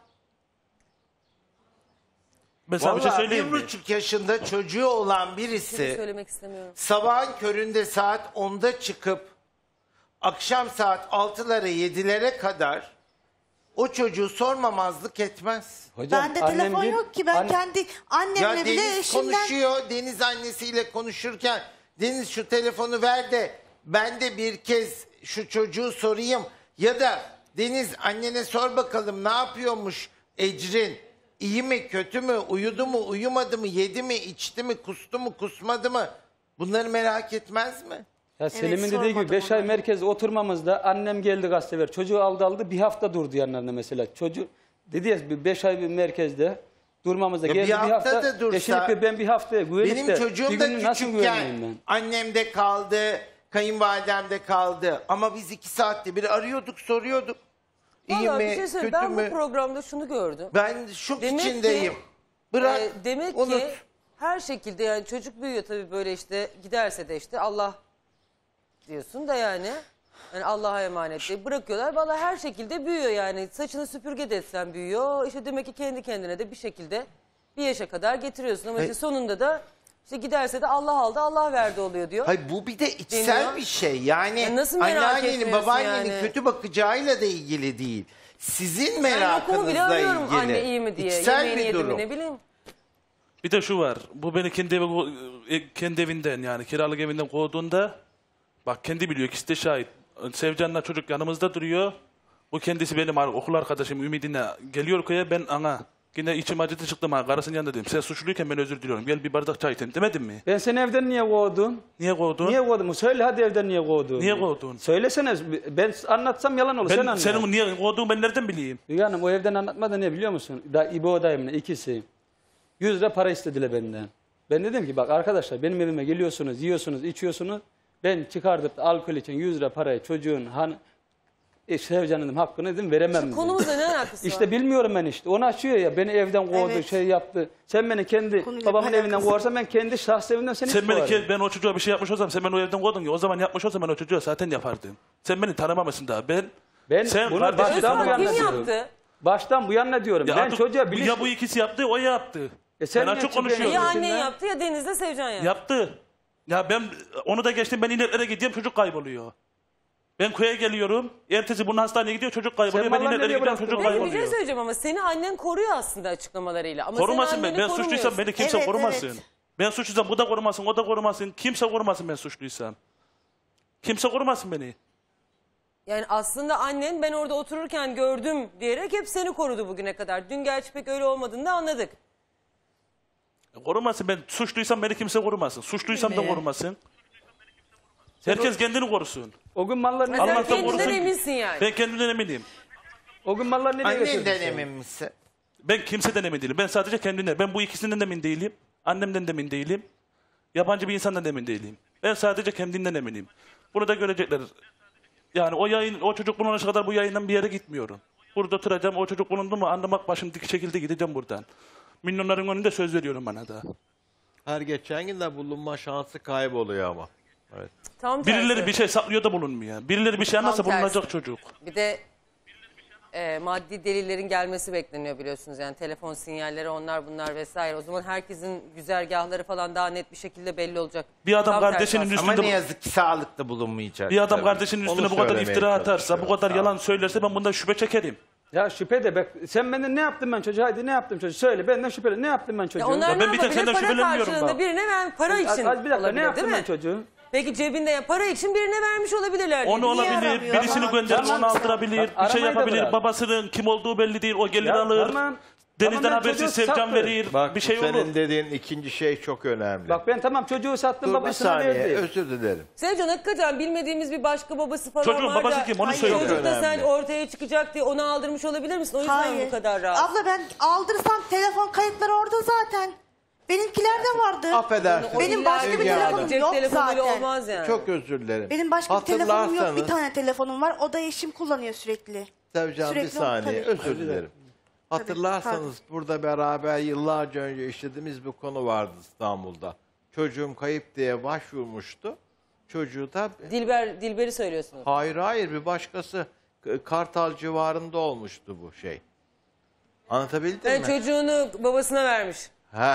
U: Ben sana bir şey
H: Vallahi
U: söyleyeyim mi?
H: 1,5 yaşında çocuğu olan
A: Bir şey
H: birisi
A: söylemek istemiyorum.
H: sabahın köründe saat 10'da çıkıp akşam saat 6'lara 7'lere kadar o çocuğu sormamazlık etmez.
E: Bende telefon yok ki ben kendi annemle
H: Ya
E: bile
H: Deniz
E: eşimden...
H: konuşuyor. Deniz annesiyle konuşurken Deniz şu telefonu ver de ben de bir kez şu çocuğu sorayım. Ya da Deniz annene sor bakalım ne yapıyormuş Ecrin? İyi mi kötü mü uyudu mu uyumadı mı yedi mi içti mi kustu mu kusmadı mı? Bunları merak etmez mi?
T: Ya Selim'in dediği gibi 5 ay merkezde oturmamızda annem geldi gazeteler. Çocuğu aldı bir hafta durdu yanlarında mesela. Çocuk dedi ya 5 ay bir merkezde durmamızda
H: Ya
T: geldi
H: bir hafta da dursa-
T: Şimdi ben bir haftaya güvenip
H: Benim
T: de
H: çocuğum
T: bir
H: da
T: günü nasıl güvenmeyeyim ben?
H: küçükken annemde kaldı, kayınvalidemde kaldı. Ama biz 2 saatte bir arıyorduk, soruyorduk. İyi
A: Vallahi bir
H: mi,
A: şey söyleyeyim.
H: kötü
A: Ben
H: mü?
A: bu programda şunu gördüm.
H: Ben şok
A: Demek
H: içindeyim.
A: ki,
H: Bırak,
A: demek
H: unut.
A: ki her şekilde yani çocuk büyüyor tabii böyle işte giderse de işte Allah diyorsun da yani Allah'a emanet diye bırakıyorlar. Vallahi her şekilde büyüyor yani. Saçını süpürge de etsen büyüyor. İşte demek ki kendi kendine de bir şekilde bir yaşa kadar getiriyorsun. Ama işte sonunda da işte giderse de Allah aldı Allah verdi oluyor diyor.
H: Hayır bu bir de içsel
A: Deniyor.
H: bir şey. Yani
A: Ya nasıl merak
H: anneannenin,
A: etmiyorsun
H: babaannenin
A: yani?
H: kötü bakacağıyla da ilgili değil. Sizin
A: Ben lokumu bile
H: merakınızla
A: arıyorum
H: ilgili.
A: anne iyi mi diye.
H: İçsel
A: Yemeğini
H: bir
A: yedi mi
H: durum.
A: ne bileyim.
U: Bir de şu var. Bu beni kendi evinden yani kiralık evinden kovduğunda bak kendi biliyor ikisi de şahit. Sevcan'la çocuk yanımızda duruyor. Bu kendisi benim okul arkadaşım Ümidine geliyor köye ben ana. Yine içim acıdı çıktım ha. Karısının yanında dedim. Sen suçluyken ben özür diliyorum. Gel bir bardak çay içelim demedim mi?
T: Ben seni evden niye kovdum?
U: Niye kovdun?
T: Niye kovdum? Söyle hadi evden niye kovdun?
U: Niye kovdun?
T: Söylesene. Ben anlatsam yalan olur. Sen
U: Ben
T: anlat.
U: senin niye kovduğunu ben nereden bileyim?
T: Hanım o evden anlatmadı ne biliyor musun? İbo dayımla ikisi. 100 lira para istediler benden. Ben dedim ki bak arkadaşlar benim evime geliyorsunuz, yiyorsunuz, içiyorsunuz. Ben çıkartıp da alkol için 100 lira parayı çocuğun Sevcan dedim hakkını dedim veremem dedim.
A: Konumuzla ne alakası var?
T: İşte bilmiyorum ben işte. Onu açıyor ya beni evden kovdu
A: Evet.
T: şey yaptı. Sen beni kendi babamın evinden kovarsan ben kendi şahsi evimden seni
U: Sen
T: kovarım.
U: ben o çocuğa bir şey yapmış olsam sen beni o evden kovdun ya o zaman yapmış olsam ben o çocuğa zaten yapardım. Sen beni tanımamışsın daha. Ben
T: Sen bunu
U: kardeşim-
T: baştan bu yana
A: Kim
T: diyorum.
A: yaptı?
T: Baştan bu yana diyorum.
U: Ya
T: Ben
U: artık
T: çocuğa bilinç...
U: ya bu ikisi yaptı o yaptı.
T: sen
U: Ben
T: niye
U: açık konuşuyorum.
A: Ya annen yaptı ya Deniz'le Sevcan yaptı.
U: Yaptı. Ya ben onu da geçtim ben ineklere gidiyorum çocuk kayboluyor. Ben köye geliyorum. Ertesi bunun hastaneye gidiyor çocuk kayboluyor. Ben
T: malları
U: ineklere
T: nereye
U: gidiyorum
T: bıraktın?
U: çocuk
A: Peki bir şey
U: kayboluyor.
A: söyleyeceğim ama seni annen koruyor aslında açıklamalarıyla. Ama
U: Korumasın
A: sen
U: ben.
A: anneni
U: Ben suçluysam
A: korumuyorsun.
U: beni kimse
E: Evet,
U: korumasın.
E: evet.
U: Ben suçluysam bu da korumasın, o da korumasın. Kimse korumasın ben suçluysam. Kimse korumasın beni.
A: Yani aslında annen ben orada otururken gördüm diyerek hep seni korudu bugüne kadar. Dün gerçi pek öyle olmadığını da anladık.
U: Korumasın ben suçluysam beni kimse korumasın. Suçluysam da korumasın. Herkes kendini korusun.
T: O gün malları
A: Sen
T: nereye
U: Allah da
A: kendinden
U: korusun.
A: eminsin yani.
U: Ben kendimden eminim.
T: O gün malları nereye götürdün?
H: Annenden emin misin?
U: Ben kimseden emin değilim. Ben sadece kendimden. Ben bu ikisinden de emin değilim. Annemden de emin değilim. Yabancı bir insandan da emin değilim. Ben sadece kendimden eminim. Bunu da görecekler. Yani o çocuk bulunana kadar bu yayından bir yere gitmiyorum. Burada oturacağım. O çocuk bulundu mu anlamak başım dik şekilde gideceğim buradan. Milyonların önünde söz veriyorum bana da.
J: Her geçen gün de bulunma şansı kayboluyor ama. Evet.
A: Tam
U: Birileri
A: tersi.
U: bir şey saklıyor da bulunmuyor. Birileri bir şey anlatsa
A: Tam tersi.
U: bulunacak çocuk.
A: Bir de maddi delillerin gelmesi bekleniyor biliyorsunuz. Yani telefon sinyalleri onlar bunlar vesaire. O zaman herkesin güzergahları falan daha net bir şekilde belli olacak.
U: Bir adam
A: Tam tersi
U: kardeşinin
A: aslında.
H: Ama
U: üstünde...
H: ne yazık ki sağlıklı bulunmayacak.
U: Bir adam
H: tabii.
U: kardeşinin üstüne
H: Onu
U: bu kadar
H: söylemeye
U: iftira atarsa, bu
H: çalışıyorum.
U: kadar
H: Sağ
U: yalan
H: ol.
U: söylerse ben bundan şüphe çekerim.
T: Ya şüphe de bak sen benden ne yaptın ben çocuğa? Haydi ne yaptım çocuğa? Söyle benden şüpheli. Ne yaptım ben çocuğa?
A: Ya onlar
U: ben
A: ne
U: bir tek
A: yapabilir?
U: senden
A: Para
U: şüphelenmiyorum
A: karşılığında
U: bak.
A: birine ver, para için
T: Bir dakika
A: olabilir,
T: ne yaptım
A: değil
T: ben
A: mi?
T: çocuğu?
A: Peki cebinde ya para için birine vermiş olabilirler.
U: Onu
A: Niye
U: olabilir,
A: aramıyor?
U: birisini
A: Tamam.
U: gönderir,
T: Tamam.
U: onu aldırabilir, bir şey
T: Aramayı da
U: yapabilir.
T: bırak.
U: Babasının kim olduğu belli değil, o gelir
T: Ya
U: alır.
T: tamam.
U: Denizden
T: Tamam, ben
U: habersiz
T: çocuğu
U: Sevcan
T: sattım.
U: verir,
J: Bak
U: bir şey
J: senin
U: olur.
J: dediğin ikinci şey çok önemli.
T: Bak ben tamam çocuğu sattım
J: Dur bir
T: babasına
J: saniye
T: verdi.
J: özür dilerim.
A: Sevcan hakikaten bilmediğimiz bir başka babası falan
U: Çocuğun
A: var
U: babası
A: da.
U: kim? Onu
A: Hayır,
U: söyle.
A: çocuk da sen
J: Önemli.
A: ortaya çıkacak diye onu aldırmış olabilir misin? O yüzden
E: Hayır.
A: bu kadar rahat.
E: Abla ben aldırsam telefon kayıtları orada zaten. Benimkiler de vardı.
J: Affedersin.
E: Benim başka bir
J: Sevgi
E: telefonum
J: Hanım.
A: Cep
E: yok
A: telefonuyla
E: zaten.
A: olmaz yani.
J: Çok özür dilerim.
E: Benim başka bir telefonum yok. Bir
J: Hatırlarsanız-
E: tane telefonum var. O da eşim kullanıyor sürekli.
J: Sevcan bir
E: Sürekli
J: saniye
E: tabii.
J: özür dilerim. Hatırlarsanız burada beraber yıllarca önce işlediğimiz bir konu vardı İstanbul'da. Çocuğum kayıp diye başvurmuştu. Çocuğu da
A: Dilber'i söylüyorsunuz.
J: hayır bir başkası Kartal civarında olmuştu bu şey. Anlatabildim
A: Ben
J: mi?
A: çocuğunu babasına vermiş.
J: Heh.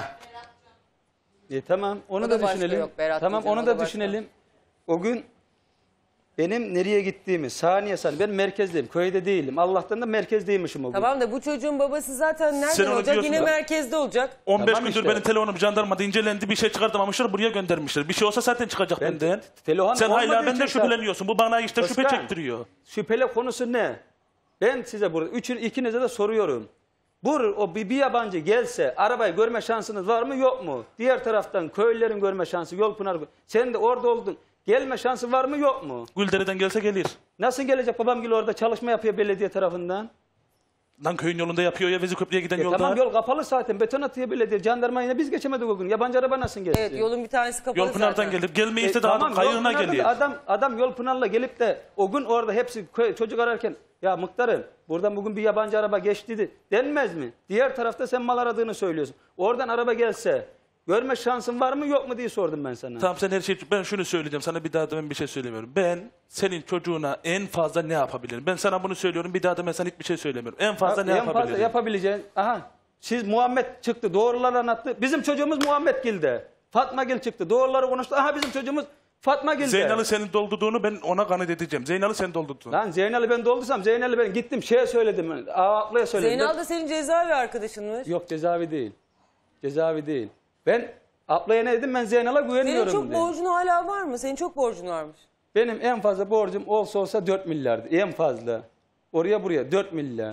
T: Tamam onu
A: O
T: da
A: da başka
T: düşünelim.
A: yok, Berat
T: Tamam
A: diyeceğim,
T: onu
A: o da
T: da
A: başka.
T: düşünelim. O gün benim nereye gittiğimi saniye ben merkezdeyim. Köyde değilim. Allah'tan da merkezdeymişim o gün.
A: Tamam da bu çocuğun babası zaten
U: Sen
A: nereden
U: onu
A: olacak?
U: diyorsun
A: Yine
U: da.
A: merkezde olacak.
U: 15
T: Tamam
U: gündür
T: işte.
U: benim telefonum jandarmada incelendi, bir şey çıkartamamışlar, buraya göndermişler. Bir şey olsa zaten çıkacak
T: Ben
U: benden.
T: telefon
U: Sen
T: olmadığı
U: hala
T: için
U: benden
T: zaten-
U: şüpheleniyorsun. Bu bana işte şüphe
T: Özkan,
U: çektiriyor.
T: Şüpheli konusu ne? Ben size burada ikinize de soruyorum. Bir yabancı gelse arabayı görme şansınız var mı yok mu? Diğer taraftan köylülerin görme şansı, Yolpınar. Sen de orada oldun. Gelme şansı var mı yok mu?
U: Güldere'den gelse gelir.
T: Nasıl gelecek babam gibi orada çalışma yapıyor belediye tarafından?
U: Lan köyün yolunda yapıyor ya Vezirköprü'ye giden yolda.
T: Tamam yol kapalı zaten beton atıyor belediye. Jandarma yine biz geçemedik o gün. Yabancı araba nasıl geçti?
A: Evet yolun bir tanesi kapalı
U: Yolpınar'dan
A: zaten.
U: gelir. Gelmeyi istedi adam kayığına
T: Yolpınar'da
U: gelir.
T: da adam Yolpınar'la gelip de o gün orada hepsi çocuk ararken ya muhtarım buradan bugün bir yabancı araba geçti denmez mi? Diğer tarafta sen mal aradığını söylüyorsun. Oradan araba gelse görme şansın var mı yok mu diye sordum ben sana.
U: Tamam sen her şeyi... Ben şunu söyleyeceğim. Sana bir daha da ben bir şey söylemiyorum. Ben senin çocuğuna en fazla ne yapabilirim? Ben sana bunu söylüyorum. Bir daha da ben sana hiçbir şey söylemiyorum. En fazla ne
T: En
U: yapabilirim?
T: fazla yapabileceğin. Aha. Siz Muhammed çıktı. Doğruları anlattı. Bizim çocuğumuz Muhammed Gil'de. Fatma Gil çıktı. Doğruları konuştu. Aha bizim çocuğumuz Fatma Gil'de.
U: Zeynal'ı senin doldurduğunu ben ona kanıt edeceğim. Zeynal'ı sen doldurdun.
T: Lan Zeynal'ı ben doldursam Zeynal'ı ben gittim söyledim. Ablaya söyledim.
A: Zeynal da senin cezaevi arkadaşınmış.
T: Yok cezaevi değil. Cezaevi değil. Ben ablaya ne dedim ben Zeynal'a güveniyorum
A: Senin çok
T: dedim.
A: borcun hala var mı? Senin çok borcun varmış.
T: Benim en fazla borcum olsa 4 milyardı. En fazla. Oraya buraya 4 milyar.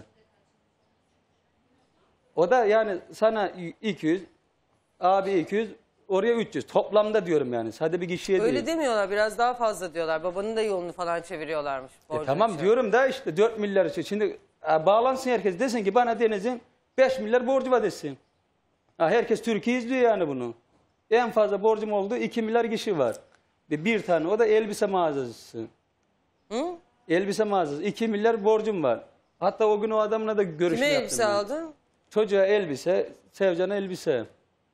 T: O da yani sana 200, abi 200, oraya 300. Toplamda diyorum yani. Sadece bir kişiye değil.
A: Öyle demiyorlar. Biraz daha fazla diyorlar. Babanın da yolunu falan çeviriyorlarmış. borcun
T: Tamam
A: için.
T: diyorum da işte 4 milyar için. Şimdi bağlansın herkes desin ki bana Deniz'in 5 milyar borcu var desin. Herkes Türkiye izliyor yani bunu. En fazla borcum olduğu 2 milyar kişi var. Bir tane o da elbise mağazası.
A: Hı?
T: Elbise mağazası. 2 milyar borcum var. Hatta o gün o adamla da görüşme
A: Kime
T: yaptım.
A: elbise aldın?
T: Çocuğa elbise, Sevcan'a elbise.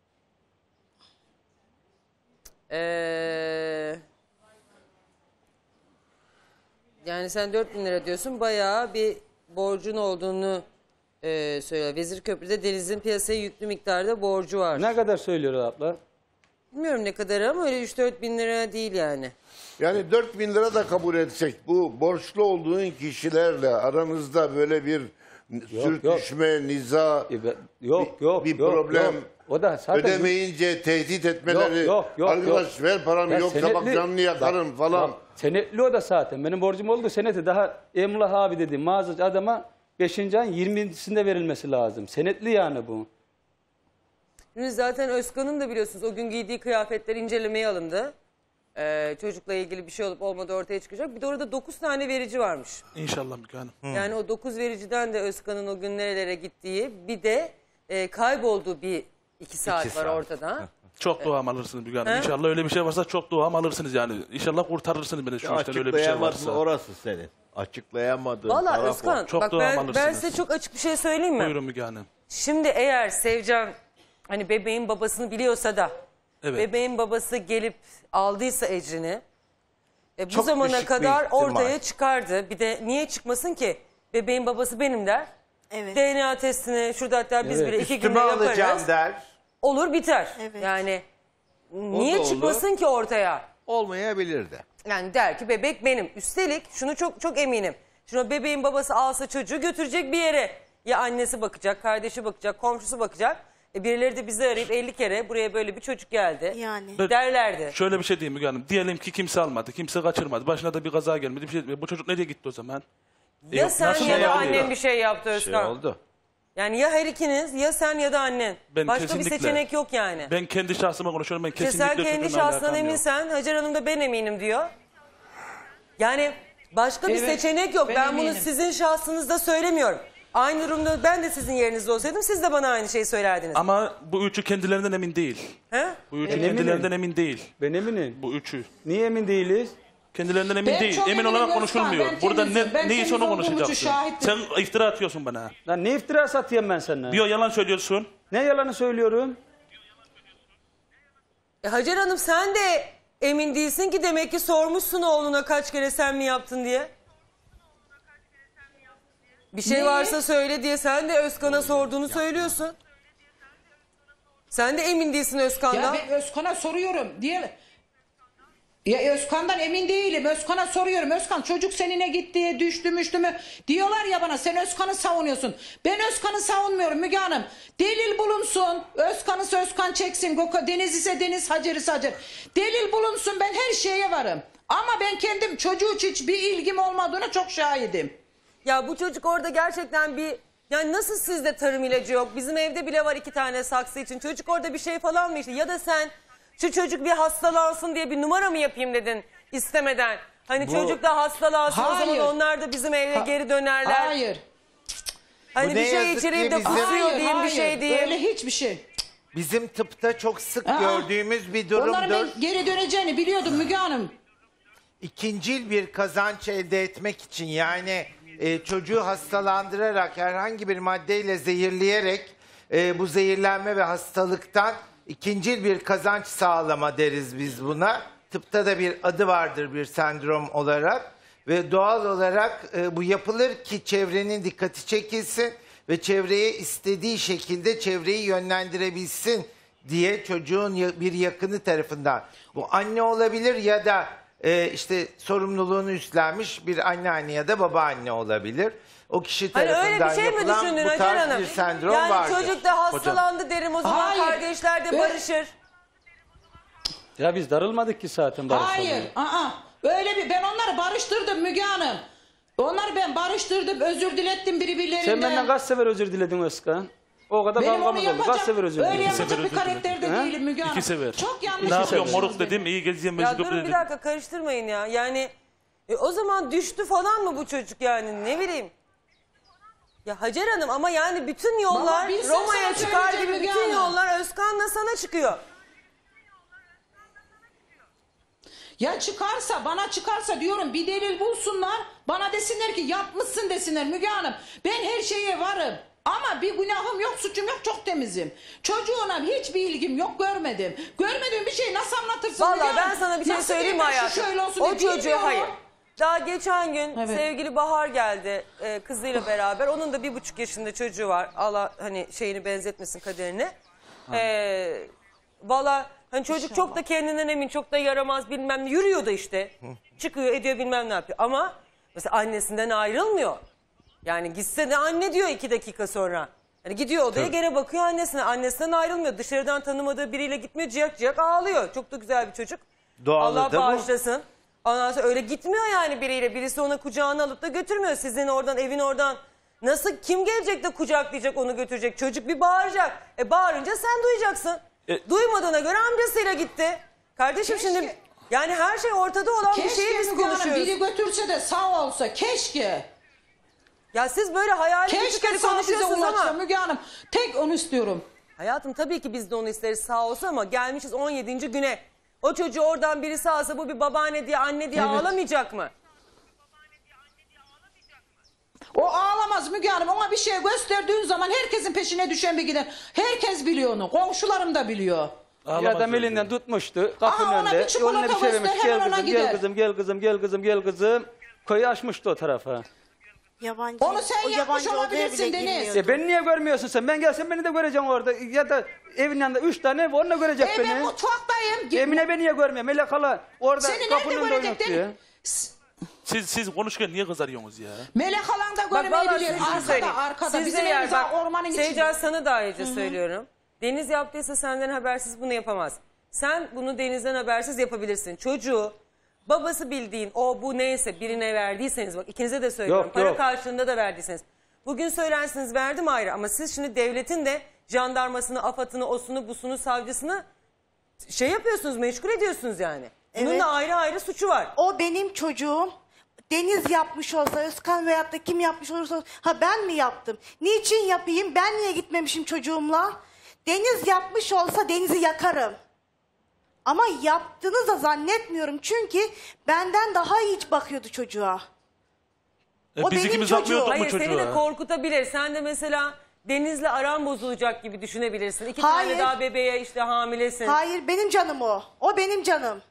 A: Yani sen 4.000 lira diyorsun. Bayağı bir borcun olduğunu söylüyor. Vezirköprü'de Deniz'in piyasaya yüklü miktarda borcu var.
T: Ne kadar söylüyor abla?
A: Bilmiyorum ne kadar ama öyle 3-4 bin lira değil yani.
G: Yani 4.000 lira da kabul etsek bu borçlu olduğun kişilerle aranızda böyle bir sürtüşme, niza, bir problem,
T: yok. O da zaten
G: ödemeyince tehdit etmeleri, arkadaş ver paramı
T: Ya
G: yoksa bak canını yakarım falan.
T: Senetli o da zaten. Benim borcum oldu seneti daha Emrah abi dedi mağazacı adama 5. ayın 20'sinde verilmesi lazım. Senetli yani bu.
A: Şimdi zaten Özkan'ın da biliyorsunuz o gün giydiği kıyafetler incelemeye alındı. Çocukla ilgili bir şey olup olmadığı ortaya çıkacak. Bir de orada 9 tane verici varmış.
U: İnşallah Müge Hanım.
A: Yani o 9 vericiden de Özkan'ın o gün nerelere gittiği bir de kaybolduğu bir 2 saat var ortada.
U: Çok duam alırsınız Müge Hanım. İnşallah öyle bir şey varsa çok duam alırsınız yani. İnşallah kurtarırsınız beni şu işten öyle bir şey varsa.
J: Orası senin. Açıklayamadığın
A: Valla
J: taraf
A: Özkan
U: Çok
A: bak
U: duam
A: ben
U: alırsınız.
A: size çok açık bir şey söyleyeyim mi?
U: Buyurun Müge Hanım.
A: Şimdi eğer Sevcan hani bebeğin babasını biliyorsa da bebeğin babası gelip aldıysa ecrini bu
H: Çok
A: zamana
H: düşük bir
A: kadar
H: ihtimal.
A: ortaya çıkardı. Bir de niye çıkmasın ki? Bebeğin babası benim der.
E: Evet.
A: DNA testini şurada hatta biz bile 2
H: Üstüme
A: günde
H: alacağım
A: yaparız.
H: der.
A: Olur biter.
E: Evet.
A: Yani
J: da
A: niye
J: olur.
A: çıkmasın ki ortaya?
J: olmayabilir de.
A: Yani der ki bebek benim. Üstelik şunu çok eminim. Şimdi o bebeğin babası alsa çocuğu götürecek bir yere. Ya annesi bakacak, kardeşi bakacak, komşusu bakacak. Birileri de bizi arayıp 50 kere buraya böyle bir çocuk geldi.
E: Yani.
A: Derlerdi.
U: Şöyle bir şey diyeyim Müge Hanım. Diyelim ki kimse almadı, kimse kaçırmadı. Başına da bir kaza gelmedi. Bir şey, bu çocuk nereye gitti o zaman?
A: Ya
U: Yok,
A: sen
U: nasıl
A: ya da
U: olabilir?
A: annen bir şey yaptı Özkan.
H: oldu.
A: Yani ya her ikiniz ya sen ya da annen.
U: Ben
A: Başka
U: kesinlikle-
A: bir seçenek yok yani.
U: Ben kendi şahsıma konuşuyorum. Ben
A: İşte
U: kesinlikle
A: sen kendi
U: çocuğumla
A: şahsından
U: alakam yok.
A: eminsen Hacer Hanım da ben eminim diyor. Yani başka bir
S: Evet,
A: seçenek yok.
S: ben
A: Ben bunu
S: eminim.
A: sizin şahsınızda söylemiyorum. Aynı durumda ben de sizin yerinizde olsaydım siz de bana aynı şeyi söylerdiniz.
U: Ama bu üçü kendilerinden emin değil.
A: He?
U: Bu üçü
T: eminim.
U: kendilerinden emin değil.
T: Ben eminim.
U: Bu üçü.
T: Niye emin değiliz?
U: Kendilerinden emin
S: Ben
U: değil.
S: çok
U: Emin
S: eminim
U: olarak
S: Özkan,
U: konuşulmuyor.
S: ben
U: Burada
S: temizim. Ben
U: neyse
S: temiz
U: onu
S: olduğum için
U: konuşacaksın.
S: şahittim.
U: Sen iftira atıyorsun bana.
T: Lan ne iftira satayım ben sana?
U: Diyor yalan söylüyorsun.
T: Ne yalanı söylüyorum?
A: Hacer Hanım sen de emin değilsin ki demek ki sormuşsun oğluna kaç kere sen mi yaptın diye. Bir şey
S: Neyi?
A: varsa söyle diye sen de Özkan'a sorduğunu söylüyorsun. Sen de emin değilsin Özkan'dan.
S: Ya ben Özkan'a soruyorum diye. Ya Özkan'dan emin değilim. Özkan'a soruyorum. Özkan çocuk seninle gitti, düştü mü? Diyorlar ya bana sen Özkan'ı savunuyorsun. Ben Özkan'ı savunmuyorum Müge Hanım. Delil bulunsun. Özkan'ı Özkan çeksin. Deniz ise Deniz, Hacer ise Hacer. Delil bulunsun ben her şeye varım. Ama ben kendim çocuğu hiç bir ilgim olmadığına çok şahidim.
A: Ya bu çocuk orada gerçekten bir... Yani nasıl sizde tarım ilacı yok? Bizim evde bile var 2 tane saksı için. Çocuk orada bir şey falan mı işte? Ya da sen şu çocuk bir hastalansın diye bir numara mı yapayım dedin istemeden? Hani çocuk da hastalansın o zaman onlar da bizim eve geri dönerler.
S: Hayır.
A: Hani
H: Bu
A: bir
H: ne
A: şey
H: yazık
A: içireyim
H: ki
A: de
H: bizim-
A: kusuyor diyeyim bir şey diyeyim.
S: Öyle hiçbir şey.
H: Bizim tıpta çok sık gördüğümüz bir durumdur.
S: Onların ben geri döneceğini biliyordum Müge Hanım.
H: İkincil bir kazanç elde etmek için yani çocuğu hastalandırarak herhangi bir maddeyle zehirleyerek bu zehirlenme ve hastalıktan ikincil bir kazanç sağlama deriz biz buna. Tıpta da bir adı vardır bir sendrom olarak ve doğal olarak bu yapılır ki çevrenin dikkati çekilsin ve çevreye istediği şekilde çevreyi yönlendirebilsin diye çocuğun bir yakını tarafından. Bu anne olabilir ya da işte sorumluluğunu üstlenmiş bir anneanne ya da babaanne olabilir. O kişi
A: Hani
H: tarafından
A: öyle bir şey mi
H: yapılan
A: düşündün
H: bu
A: Hacer
H: tarz
A: Hanım?
H: bir sendrom
A: Yani
H: vardır.
A: çocuk da hastalandı derim o zaman
S: Hayır.
A: kardeşler de barışır.
T: Ya biz darılmadık ki zaten barışalım.
S: Hayır. Ben onları barıştırdım Müge Hanım. Onları ben barıştırdım, özür dilettim birbirlerinden.
T: Sen benden kaç sefer özür diledin Özkan? O kadar
S: Benim onu
T: kavgamız oldu. Kaç
S: yapacak,
T: sefer özür
S: öyle
T: diledin?
S: yapacak bir karakterde
T: Ha?
S: değilim Müge Hanım.
U: 2 sefer.
S: Çok yanlış
U: Ne yapıyorsun
S: yapıyorsunuz
U: moruk dedim iyi gezeceğim
A: Ya
U: mecbur
A: durun bir
U: dedim.
A: dakika karıştırmayın ya. Yani o zaman düştü falan mı bu çocuk yani ne bileyim. Ya Hacer Hanım ama yani bütün yollar
S: Vallahi bilsem
A: Roma'ya
S: sana
A: çıkar
S: söyleyeceğim
A: gibi
S: Müge
A: bütün
S: Hanım.
A: yollar Özkan'la sana çıkıyor.
S: Ya çıkarsa, bana çıkarsa diyorum bir delil bulsunlar. Bana desinler ki yapmışsın desinler Müge Hanım. Ben her şeye varım. Ama bir günahım yok, suçum yok, çok temizim. Çocuğuna hiçbir ilgim yok, görmedim. Görmediğim bir şeyi nasıl anlatırsın Müge
A: Vallahi ben
S: Hanım?
A: sana bir şey
S: Nasıl
A: söyleyeyim mi
S: diyeyim ben şu
A: hayatım?
S: şöyle olsun
A: O
S: diye
A: çocuğu
S: bilmiyorum.
A: hayır. Daha geçen gün
S: Evet.
A: sevgili Bahar geldi kızıyla beraber. Onun da 1,5 yaşında çocuğu var. Allah hani şeyini benzetmesin kaderine. Valla hani çocuk çok da kendinden emin, çok da yaramaz bilmem ne. Yürüyor da işte. Çıkıyor ediyor bilmem ne yapıyor. Ama mesela annesinden ayrılmıyor. Yani gitse de anne diyor 2 dakika sonra. Yani gidiyor odaya gene bakıyor annesine. Annesinden ayrılmıyor. Dışarıdan tanımadığı biriyle gitmiyor. Ciyak ciyak ağlıyor. Çok da güzel bir çocuk.
H: Doğalı
A: Allah
H: da bu.
A: bağışlasın. Ondan sonra öyle gitmiyor yani biriyle. Birisi ona kucağına alıp da götürmüyor. Sizin oradan, evin oradan. Nasıl, kim gelecek de kucaklayacak, onu götürecek? Çocuk bir bağıracak. Bağırınca sen duyacaksın. Duymadığına göre amcasıyla gitti. Kardeşim şimdi yani her şey ortada olan bir şeyi biz
S: Müge Hanım,
A: konuşuyoruz.
S: biri götürse de sağ olsa, keşke.
A: Ya siz böyle hayali
S: Keşke
A: küçükleri
S: sağ bize
A: konuşuyorsunuz
S: ulaşsa
A: ama.
S: Müge Hanım. Tek onu istiyorum.
A: Hayatım tabii ki biz de onu isteriz sağ olsa ama gelmişiz 17. güne. O çocuğu oradan birisi alsa bu bir babaanne diye, anne diye ağlamayacak mı?
S: O ağlamaz Müge Hanım. Ona bir şey gösterdiğin zaman herkesin peşine düşen bir gider. Herkes biliyor onu. Komşularım da biliyor.
T: Bir adam elinden tutmuştu kapının
S: Aa, ona
T: önünde.
S: bir çikolata
T: Yoluna bir şey
S: göster,
T: vermiş.
S: hemen
T: Gel
S: ona
T: kızım,
S: gider.
T: gel kızım, gel kızım, gel kızım, gel kızım. Köyü açmıştı o tarafa.
E: Yabancı.
S: Onu sen
E: o
S: yapmış
E: yabancı odaya
S: olabilirsin
E: bile
S: Deniz.
E: girmiyordu.
T: Beni niye görmüyorsun sen? Ben gelsem beni de göreceksin orada. Ya da evin yanında 3 tane ev, onunla görecek beni.
S: Ben mutfaktayım.
T: Emine beni niye görmüyor? Melek hala orada
S: Seni
T: kapının
S: nerede
T: önünde
S: görecek
T: oynatıyor.
U: Siz konuşurken niye kızarıyorsunuz ya?
S: Melek halan da
A: Bak vallahi
S: görmeyebilir.
A: size
S: Arkada,
A: söyleyeyim.
S: arkada.
A: Sizde
S: Bizim
A: yer
S: evimiz
A: bak.
S: ormanın içinde.
A: Sevcan sana da ayrıca söylüyorum. Deniz yaptıysa senden habersiz bunu yapamaz. Sen bunu Deniz'den habersiz yapabilirsin. Çocuğu babası bildiğin o bu neyse birine verdiyseniz, bak ikinize de söylüyorum.
T: Yok,
A: para
T: yok.
A: karşılığında da verdiyseniz. Bugün söylersiniz verdim ayrı ama siz şimdi devletin de jandarmasını, AFAD'ını, osunu, busunu, savcısını şey yapıyorsunuz, meşgul ediyorsunuz yani. Bunun
E: Evet.
A: da ayrı ayrı suçu var.
E: O benim çocuğum. Deniz yapmış olsa, Özkan veyahut da kim yapmış olursa, ha ben mi yaptım? Niçin yapayım? Ben niye gitmemişim çocuğumla? Deniz yapmış olsa Deniz'i yakarım. Ama yaptığını da zannetmiyorum. Çünkü benden daha iyi bakıyordu çocuğa. O
U: Biz
E: benim
U: ikimiz
E: çocuğum.
U: yapmıyorduk mu
A: Hayır seni de
U: çocuğa?
A: korkutabilir. Sen de mesela Deniz'le aran bozulacak gibi düşünebilirsin. 2 tane
E: Hayır.
A: daha bebeğe işte hamilesin.
E: Hayır, benim canım o. O benim canım.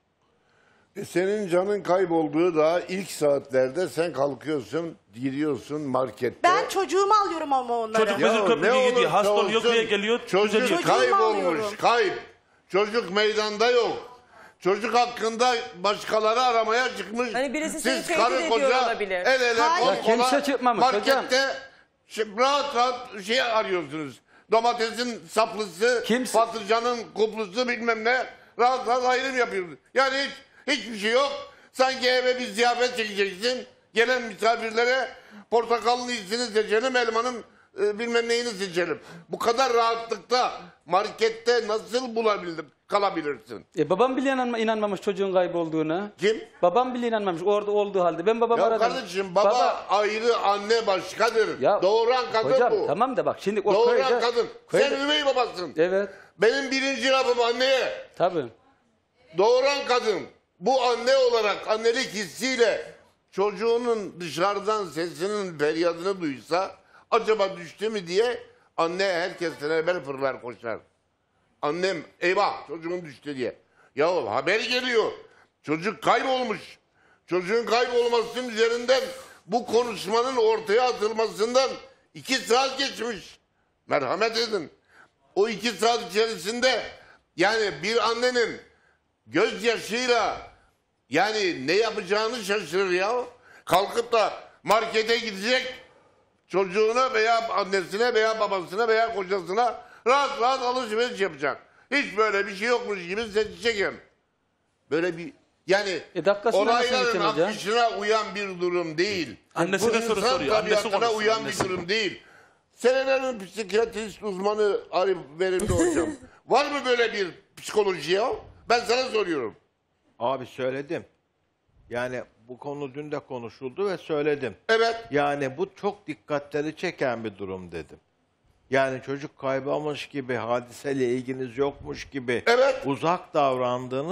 G: Senin canın kaybolduğu daha ilk saatlerde sen kalkıyorsun, giriyorsun markette.
E: Ben çocuğumu alıyorum ama onları.
U: Çocuk bizim köprüye gidiyor.
G: olursa
U: Hasta oluyor,
G: olsun,
U: köye geliyor.
G: Çocuk
U: düzeliyor.
G: kaybolmuş,
E: alıyorum.
G: kayıp. Çocuk meydanda yok. Çocuk hakkında başkaları aramaya çıkmış.
A: Hani birisi seni
G: Siz
A: tehdit
G: karı
A: ediyor
G: koca
A: olabilir.
G: el ele
E: Hayır.
G: kol
T: Ya
G: kola
T: kimse çıkmamış
G: markette
T: hocam.
G: rahat rahat şey arıyorsunuz. Domatesin saplısı,
T: Kimse-
G: patlıcanın kuplusu bilmem ne. Rahat rahat ayrım yapıyorsunuz. Yani hiçbir şey yok. Sanki eve bir ziyafet çekeceksin. Gelen misafirlere portakalın iyisini seçelim, elmanın bilmem neyini seçelim. Bu kadar rahatlıkta markette nasıl kalabilirsin?
T: Babam bile inanmamış çocuğun kaybolduğuna.
G: Kim?
T: Babam bile inanmamış orada olduğu halde. Ben babamı
G: Ya
T: aradım.
G: kardeşim baba ayrı, anne başkadır.
T: Ya,
G: Doğuran kadın
T: hocam,
G: bu.
T: tamam da bak şimdi o
G: Doğuran
T: köyde...
G: kadın.
T: köyde-
G: Sen üvey babasın.
T: Evet.
G: Benim birinci lafım anneye.
T: Tabii.
G: Doğuran kadın. Bu anne olarak annelik hissiyle çocuğunun dışarıdan sesinin feryadını duysa acaba düştü mü diye anne herkesten evvel fırlar koşar. Annem eyvah çocuğun düştü diye. Ya haber geliyor. Çocuk kaybolmuş. Çocuğun kaybolmasının üzerinden bu konuşmanın ortaya atılmasından 2 saat geçmiş. Merhamet edin. O 2 saat içerisinde yani bir annenin gözyaşıyla yani ne yapacağını şaşırır ya. Kalkıp da markete gidecek çocuğuna veya annesine veya babasına veya kocasına rahat rahat alışveriş yapacak. Hiç böyle bir şey yokmuş gibi seçecek. Böyle bir yani
T: dakikasında nasıl
G: olayların
T: gideceksin hocam?
G: akışına uyan bir durum değil.
U: Annesine
G: Bu
U: soru
G: insan
U: soruyor, annesi
G: tabiatına
U: konuşsun,
G: uyan
U: annesi.
G: bir durum değil. Senelerin psikiyatrist uzmanı Arif Verimli hocam. Var mı böyle bir psikoloji ya? Ben sana soruyorum.
J: Abi söyledim. Yani bu konu dün de konuşuldu ve söyledim.
G: Evet.
J: Yani bu çok dikkatleri çeken bir durum dedim. Yani çocuk kaybolmuş gibi, hadiseyle ilginiz yokmuş gibi
G: Evet.
J: uzak davrandığınız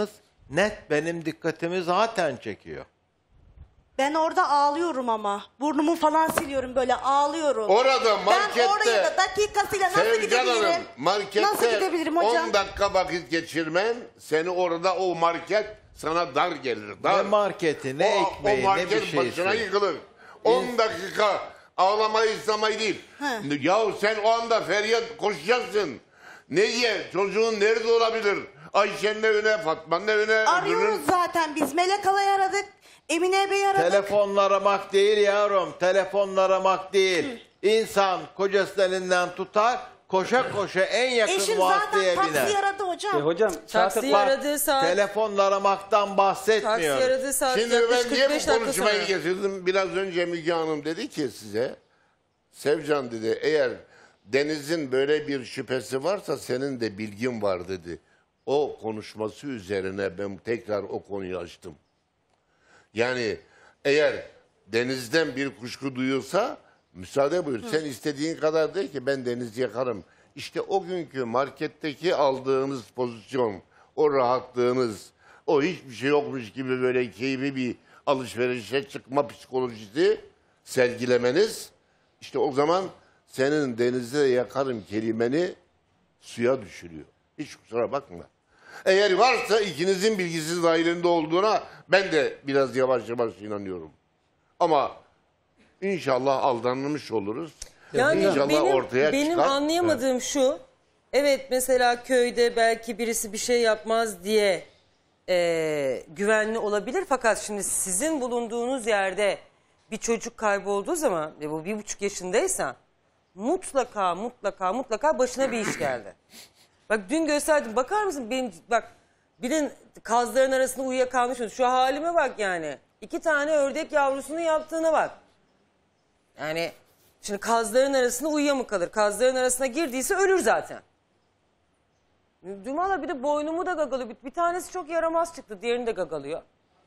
J: net benim dikkatimi zaten çekiyor.
E: Ben orada ağlıyorum ama. Burnumu falan siliyorum böyle ağlıyorum.
G: Orada markette.
E: Ben oraya da dakikasıyla nasıl
G: Sevcan
E: gidebilirim?
G: Hanım, markette
E: Nasıl gidebilirim hocam?
G: 10 dakika vakit geçirmen seni orada o market sana dar gelir. Dar.
J: Ne marketi, ne ekmeği,
G: o
J: ne
G: market
J: bir şeysi.
G: başına yıkılır. 10 dakika ağlamayı istemeyi değil. Yahu sen o anda feryat koşacaksın. Ne diye? Çocuğun nerede olabilir? Ayşe'nin evine, Fatma'nın evine.
E: Arıyoruz zaten biz. Melek Hala'yı aradık. Emine Bey'i aradık.
J: Telefonla aramak değil yavrum. Telefonla aramak değil. İnsan kocasının elinden tutar, koşa koşa en yakın
E: Eşim
J: vasıtaya
E: zaten
J: biner.
E: taksi aradı hocam.
T: Hocam
A: Taksiyi aradığı saat.
J: Telefonla aramaktan bahsetmiyorum.
A: Taksi aradığı saat
G: Şimdi
A: yaklaşık
G: ben niye
A: 45
G: bu
A: dakika
G: konuşmayı
A: sonra.
G: getirdim? Biraz önce Müge Hanım dedi ki size, Sevcan dedi, eğer Deniz'in böyle bir şüphesi varsa senin de bilgin var dedi. O konuşması üzerine ben tekrar o konuyu açtım. Yani eğer Deniz'den bir kuşku duyuyorsa müsaade buyur. Sen istediğin kadar de ki ben Deniz'i yakarım. İşte o günkü marketteki aldığınız pozisyon, o rahatlığınız, o hiçbir şey yokmuş gibi böyle keyifli bir alışverişe çıkma psikolojisi sergilemeniz, işte o zaman senin Deniz'de yakarım kelimeni suya düşürüyor. Hiç kusura bakma. Eğer varsa ikinizin bilgisiz dahilinde olduğuna ben de biraz yavaş yavaş inanıyorum. Ama inşallah aldanmış oluruz.
A: Yani
G: İnşallah ortaya
A: benim
G: çıkar.
A: anlayamadığım şu. Evet, mesela köyde belki birisi bir şey yapmaz diye güvenli olabilir. Fakat şimdi sizin bulunduğunuz yerde bir çocuk kaybolduğu zaman ve bu 1,5 yaşındaysa mutlaka başına bir iş geldi. Bak dün gösterdim. Bakar mısın? Bak birinin kazların arasında uyuyakalmış. Şu halime bak yani. 2 tane ördek yavrusunun yaptığına bak. Yani şimdi kazların arasında uyuya mı kalır? Kazların arasına girdiyse ölür zaten. Dümala bir de boynumu da gagalıyor. Bir tanesi çok yaramaz çıktı. Diğerini de gagalıyor.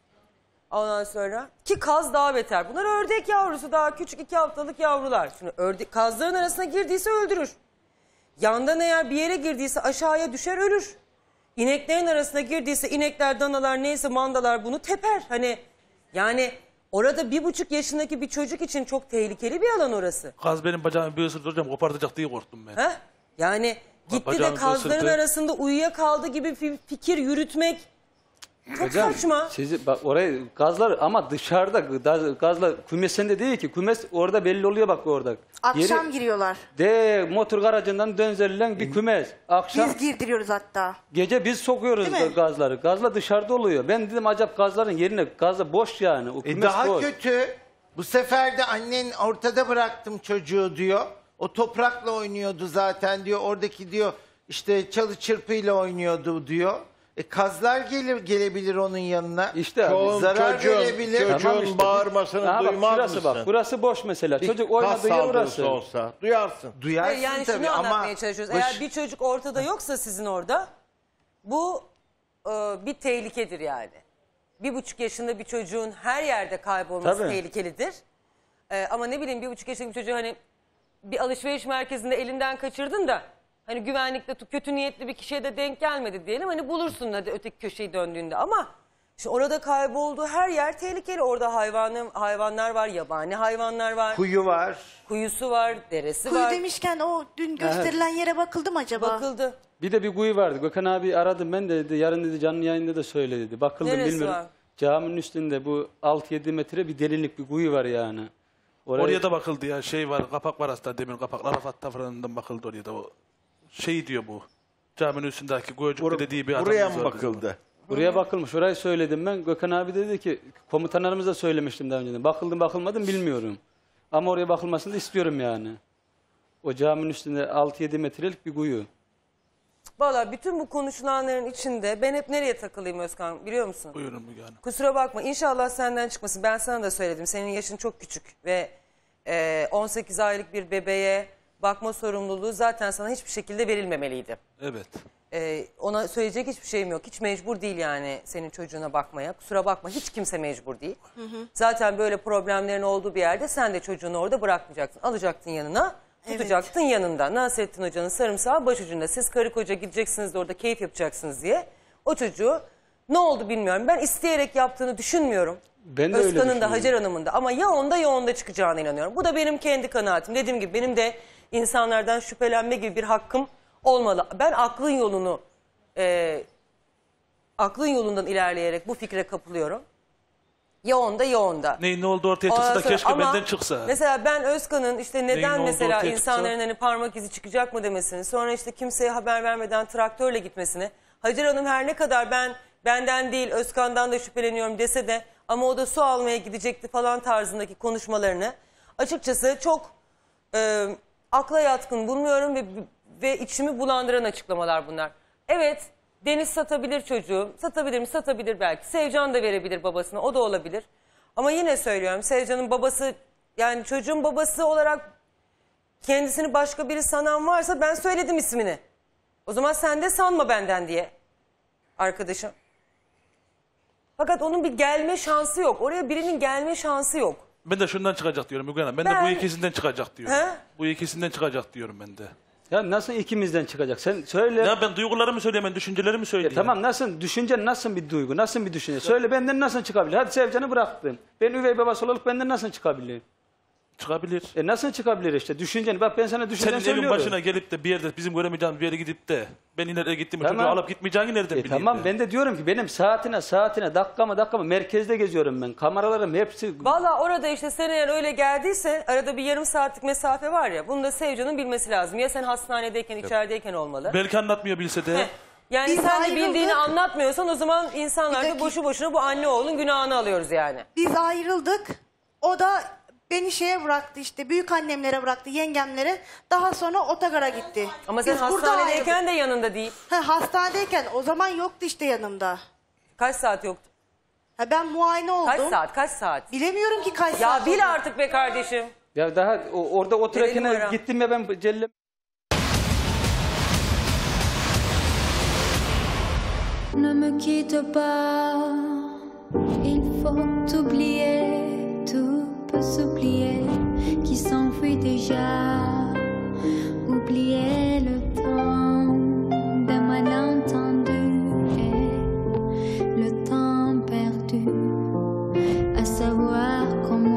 A: Ondan sonra ki kaz daha beter. Bunlar ördek yavrusu, daha küçük 2 haftalık yavrular. Şimdi kazların arasına girdiyse öldürür. Yandan eğer bir yere girdiyse aşağıya düşer ölür. İneklerin arasına girdiyse inekler, danalar neyse mandalar bunu teper. Hani yani orada 1,5 yaşındaki bir çocuk için çok tehlikeli bir alan orası.
U: Kaz benim bacağımı bir ısırdı hocam, kopartacak diye korktum ben.
A: Heh? Yani gitti
U: Bacağımı
A: de kazların
U: ısırdı.
A: arasında uyuyakaldı gibi bir fikir yürütmek çok
T: Hocam,
A: saçma.
T: Sizi, bak oraya gazlar ama dışarıda gazlar kümesinde değil ki. Kümes orada belli oluyor bak orada.
E: Akşam giriyorlar.
T: Motor garajından dönzerilen bir kümes. Akşam
E: Biz girdiriyoruz hatta.
T: gece biz sokuyoruz
E: Değil mi?
T: gazları. Gazla dışarıda oluyor. Ben dedim acaba gazların yerine gazla boş yani. O kümes
H: Daha
T: boş.
H: kötü. Bu sefer de annen ortada bıraktım çocuğu diyor. O toprakla oynuyordu zaten diyor. Oradaki diyor işte çalı çırpıyla oynuyordu diyor. Kazlar gelebilir onun yanına.
T: İşte
H: zarar görebilir.
J: Çocuğun bağırmasını
T: Aha,
J: duymaz
T: şurası
J: mısın?
T: Bak, burası boş mesela.
J: Bir
T: Çocuk
J: kas
T: oynadığı yer
J: saldırısı
T: burası.
J: olsa duyarsın.
H: Duyarsın
A: Yani
H: tabii
A: şunu
H: ama
A: anlatmaya çalışıyoruz. Eğer bir çocuk ortada yoksa sizin orada bu bir tehlikedir yani. 1,5 yaşında bir çocuğun her yerde kaybolması
T: Tabii.
A: tehlikelidir. Ama ne bileyim 1,5 yaşında bir çocuğu hani bir alışveriş merkezinde elinden kaçırdın da hani güvenlikle kötü niyetli bir kişiye de denk gelmedi diyelim. Hani bulursun hadi öteki köşeyi döndüğünde ama şimdi orada kaybolduğu her yer tehlikeli. Orada hayvanlar var, yabani hayvanlar var.
H: Kuyu var.
A: Kuyusu var, deresi
E: Kuyu
A: var.
E: demişken o dün gösterilen yere bakıldı mı acaba?
A: Bakıldı.
T: Bir de bir kuyu vardı. Gökhan abi aradım ben de dedi. Yarın dedi canlı yayında da söyle dedi. Bakıldım
A: Neresi
T: bilmiyorum.
A: var?
T: Caminin üstünde bu 6-7 metre bir derinlik bir kuyu var yani.
U: Oraya da bakıldı ya, şey var, kapak var aslında, demir kapak. Arafat tafranından bakıldı oraya da. O şey diyor bu. Caminin üstündeki Goyacuk dediği bir adamımız
J: Buraya
U: var
J: mı
U: bizim.
J: bakıldı?
T: Buraya bakılmış. Orayı söyledim ben. Gökhan abi dedi ki komutanlarımıza söylemiştim daha önceden. Bakıldım bakılmadım bilmiyorum. Ama oraya bakılmasını da istiyorum yani. O caminin üstünde 6-7 metrelik bir kuyu.
A: Valla bütün bu konuşulanların içinde ben hep nereye takılayım Özkan biliyor musun?
U: Buyurun Müge Hanım.
A: Kusura bakma inşallah senden çıkmasın. Ben sana da söyledim. Senin yaşın çok küçük ve 18 aylık bir bebeğe bakma sorumluluğu zaten sana hiçbir şekilde verilmemeliydi.
U: Evet.
A: Ona söyleyecek hiçbir şeyim yok. Hiç mecbur değil yani senin çocuğuna bakmaya. Kusura bakma hiç kimse mecbur değil. Zaten böyle problemlerin olduğu bir yerde sen de çocuğunu orada bırakmayacaksın. Alacaktın yanına, tutacaktın yanında. Nasrettin Hoca'nın sarımsağı başucunda. Siz karı koca gideceksiniz de orada keyif yapacaksınız diye. O çocuğu Ne oldu bilmiyorum. Ben isteyerek yaptığını düşünmüyorum.
T: Ben de öyle
A: Özkan'ın da
T: düşünüyorum.
A: Hacer Hanım'ın da. Ama ya onda ya onda çıkacağına inanıyorum. Bu da benim kendi kanaatim. Dediğim gibi benim de insanlardan şüphelenme gibi bir hakkım olmalı. Ben aklın yolundan ilerleyerek bu fikre kapılıyorum. Ya onda ya onda.
U: Ne oldu ortaya çıksa
A: Ondan
U: da
A: sonra-
U: keşke
A: ama
U: benden çıksa.
A: Mesela ben Özkan'ın işte neden
U: oldu
A: mesela
U: ortaya
A: insanların
U: çıksa?
A: hani parmak izi çıkacak mı demesini, sonra işte kimseye haber vermeden traktörle gitmesini, Hacer Hanım her ne kadar benden değil Özkan'dan da şüpheleniyorum dese de ama o da su almaya gidecekti falan tarzındaki konuşmalarını açıkçası çok akla yatkın bulmuyorum ve içimi bulandıran açıklamalar bunlar. Evet, Deniz satabilir çocuğu. Satabilir mi? Satabilir belki. Sevcan da verebilir babasına. O da olabilir. Ama yine söylüyorum, Sevcan'ın babası, yani çocuğun babası olarak kendisini başka biri sanan varsa ben söyledim ismini. O zaman sen de sanma benden diye arkadaşım. Fakat onun bir gelme şansı yok. Oraya birinin gelme şansı yok.
U: Ben de şundan çıkacak diyorum Müge Hanım. Ben de bu ikisinden çıkacak diyorum.
A: He?
U: Bu ikisinden çıkacak diyorum ben de.
T: Ya nasıl ikimizden çıkacak? Sen söyle.
U: Ya ben duygularımı söyleyeyim, ben düşüncelerimi söyleyeyim.
T: Tamam, nasıl düşüncen, nasıl bir duygu, nasıl bir düşünce? Söyle, benden nasıl çıkabilir? Hadi Sevcan'ı bıraktın. Ben üvey babası olarak benden nasıl çıkabilir?
U: Çıkabilir.
T: Nasıl çıkabilir işte? Düşünceni, bak ben sana düşünceni
U: Senin
T: söylüyorum.
U: evin başına gelip de bir yerde bizim göremeyeceğimiz bir yere gidip de ben ileride gittim mi
T: Tamam.
U: çocuğu alıp gitmeyeceğini nereden bileyim?
T: Tamam, ben de diyorum ki benim saatine dakikama merkezde geziyorum ben. Kameralarım hepsi...
A: Valla orada işte sen eğer öyle geldiyse arada bir yarım saatlik mesafe var ya, bunu da Sevcan'ın bilmesi lazım. Ya sen hastanedeyken, içerideyken olmalı.
U: Belki anlatmıyor bilse de.
A: Yani
E: Biz
A: sen de
E: ayrıldık.
A: bildiğini anlatmıyorsan o zaman insanlar da boşu boşuna bu anne oğlun günahını alıyoruz yani.
E: Biz ayrıldık. O da beni şeye bıraktı işte, büyük annemlere bıraktı, yengemlere. Daha sonra otogara gitti.
A: Ama sen
E: Biz burada
A: hastanedeyken
E: ayrıldık.
A: de yanında değil.
E: Hastanedeyken o zaman yoktu işte yanımda.
A: Kaç saat yoktu?
E: Ben muayene oldum.
A: Kaç saat?
E: Bilemiyorum ki kaç
A: Ya
E: saat.
A: bil
E: oldu.
A: artık be kardeşim.
T: Ya daha orada otururken
A: numara.
T: gittim ya ben Celle...
B: Ne me quitte pas, il faut t'oublier, tout peut s'oublier, qui s'enfuit déjà. Oublier le temps des malentendus et le temps perdu, à savoir combien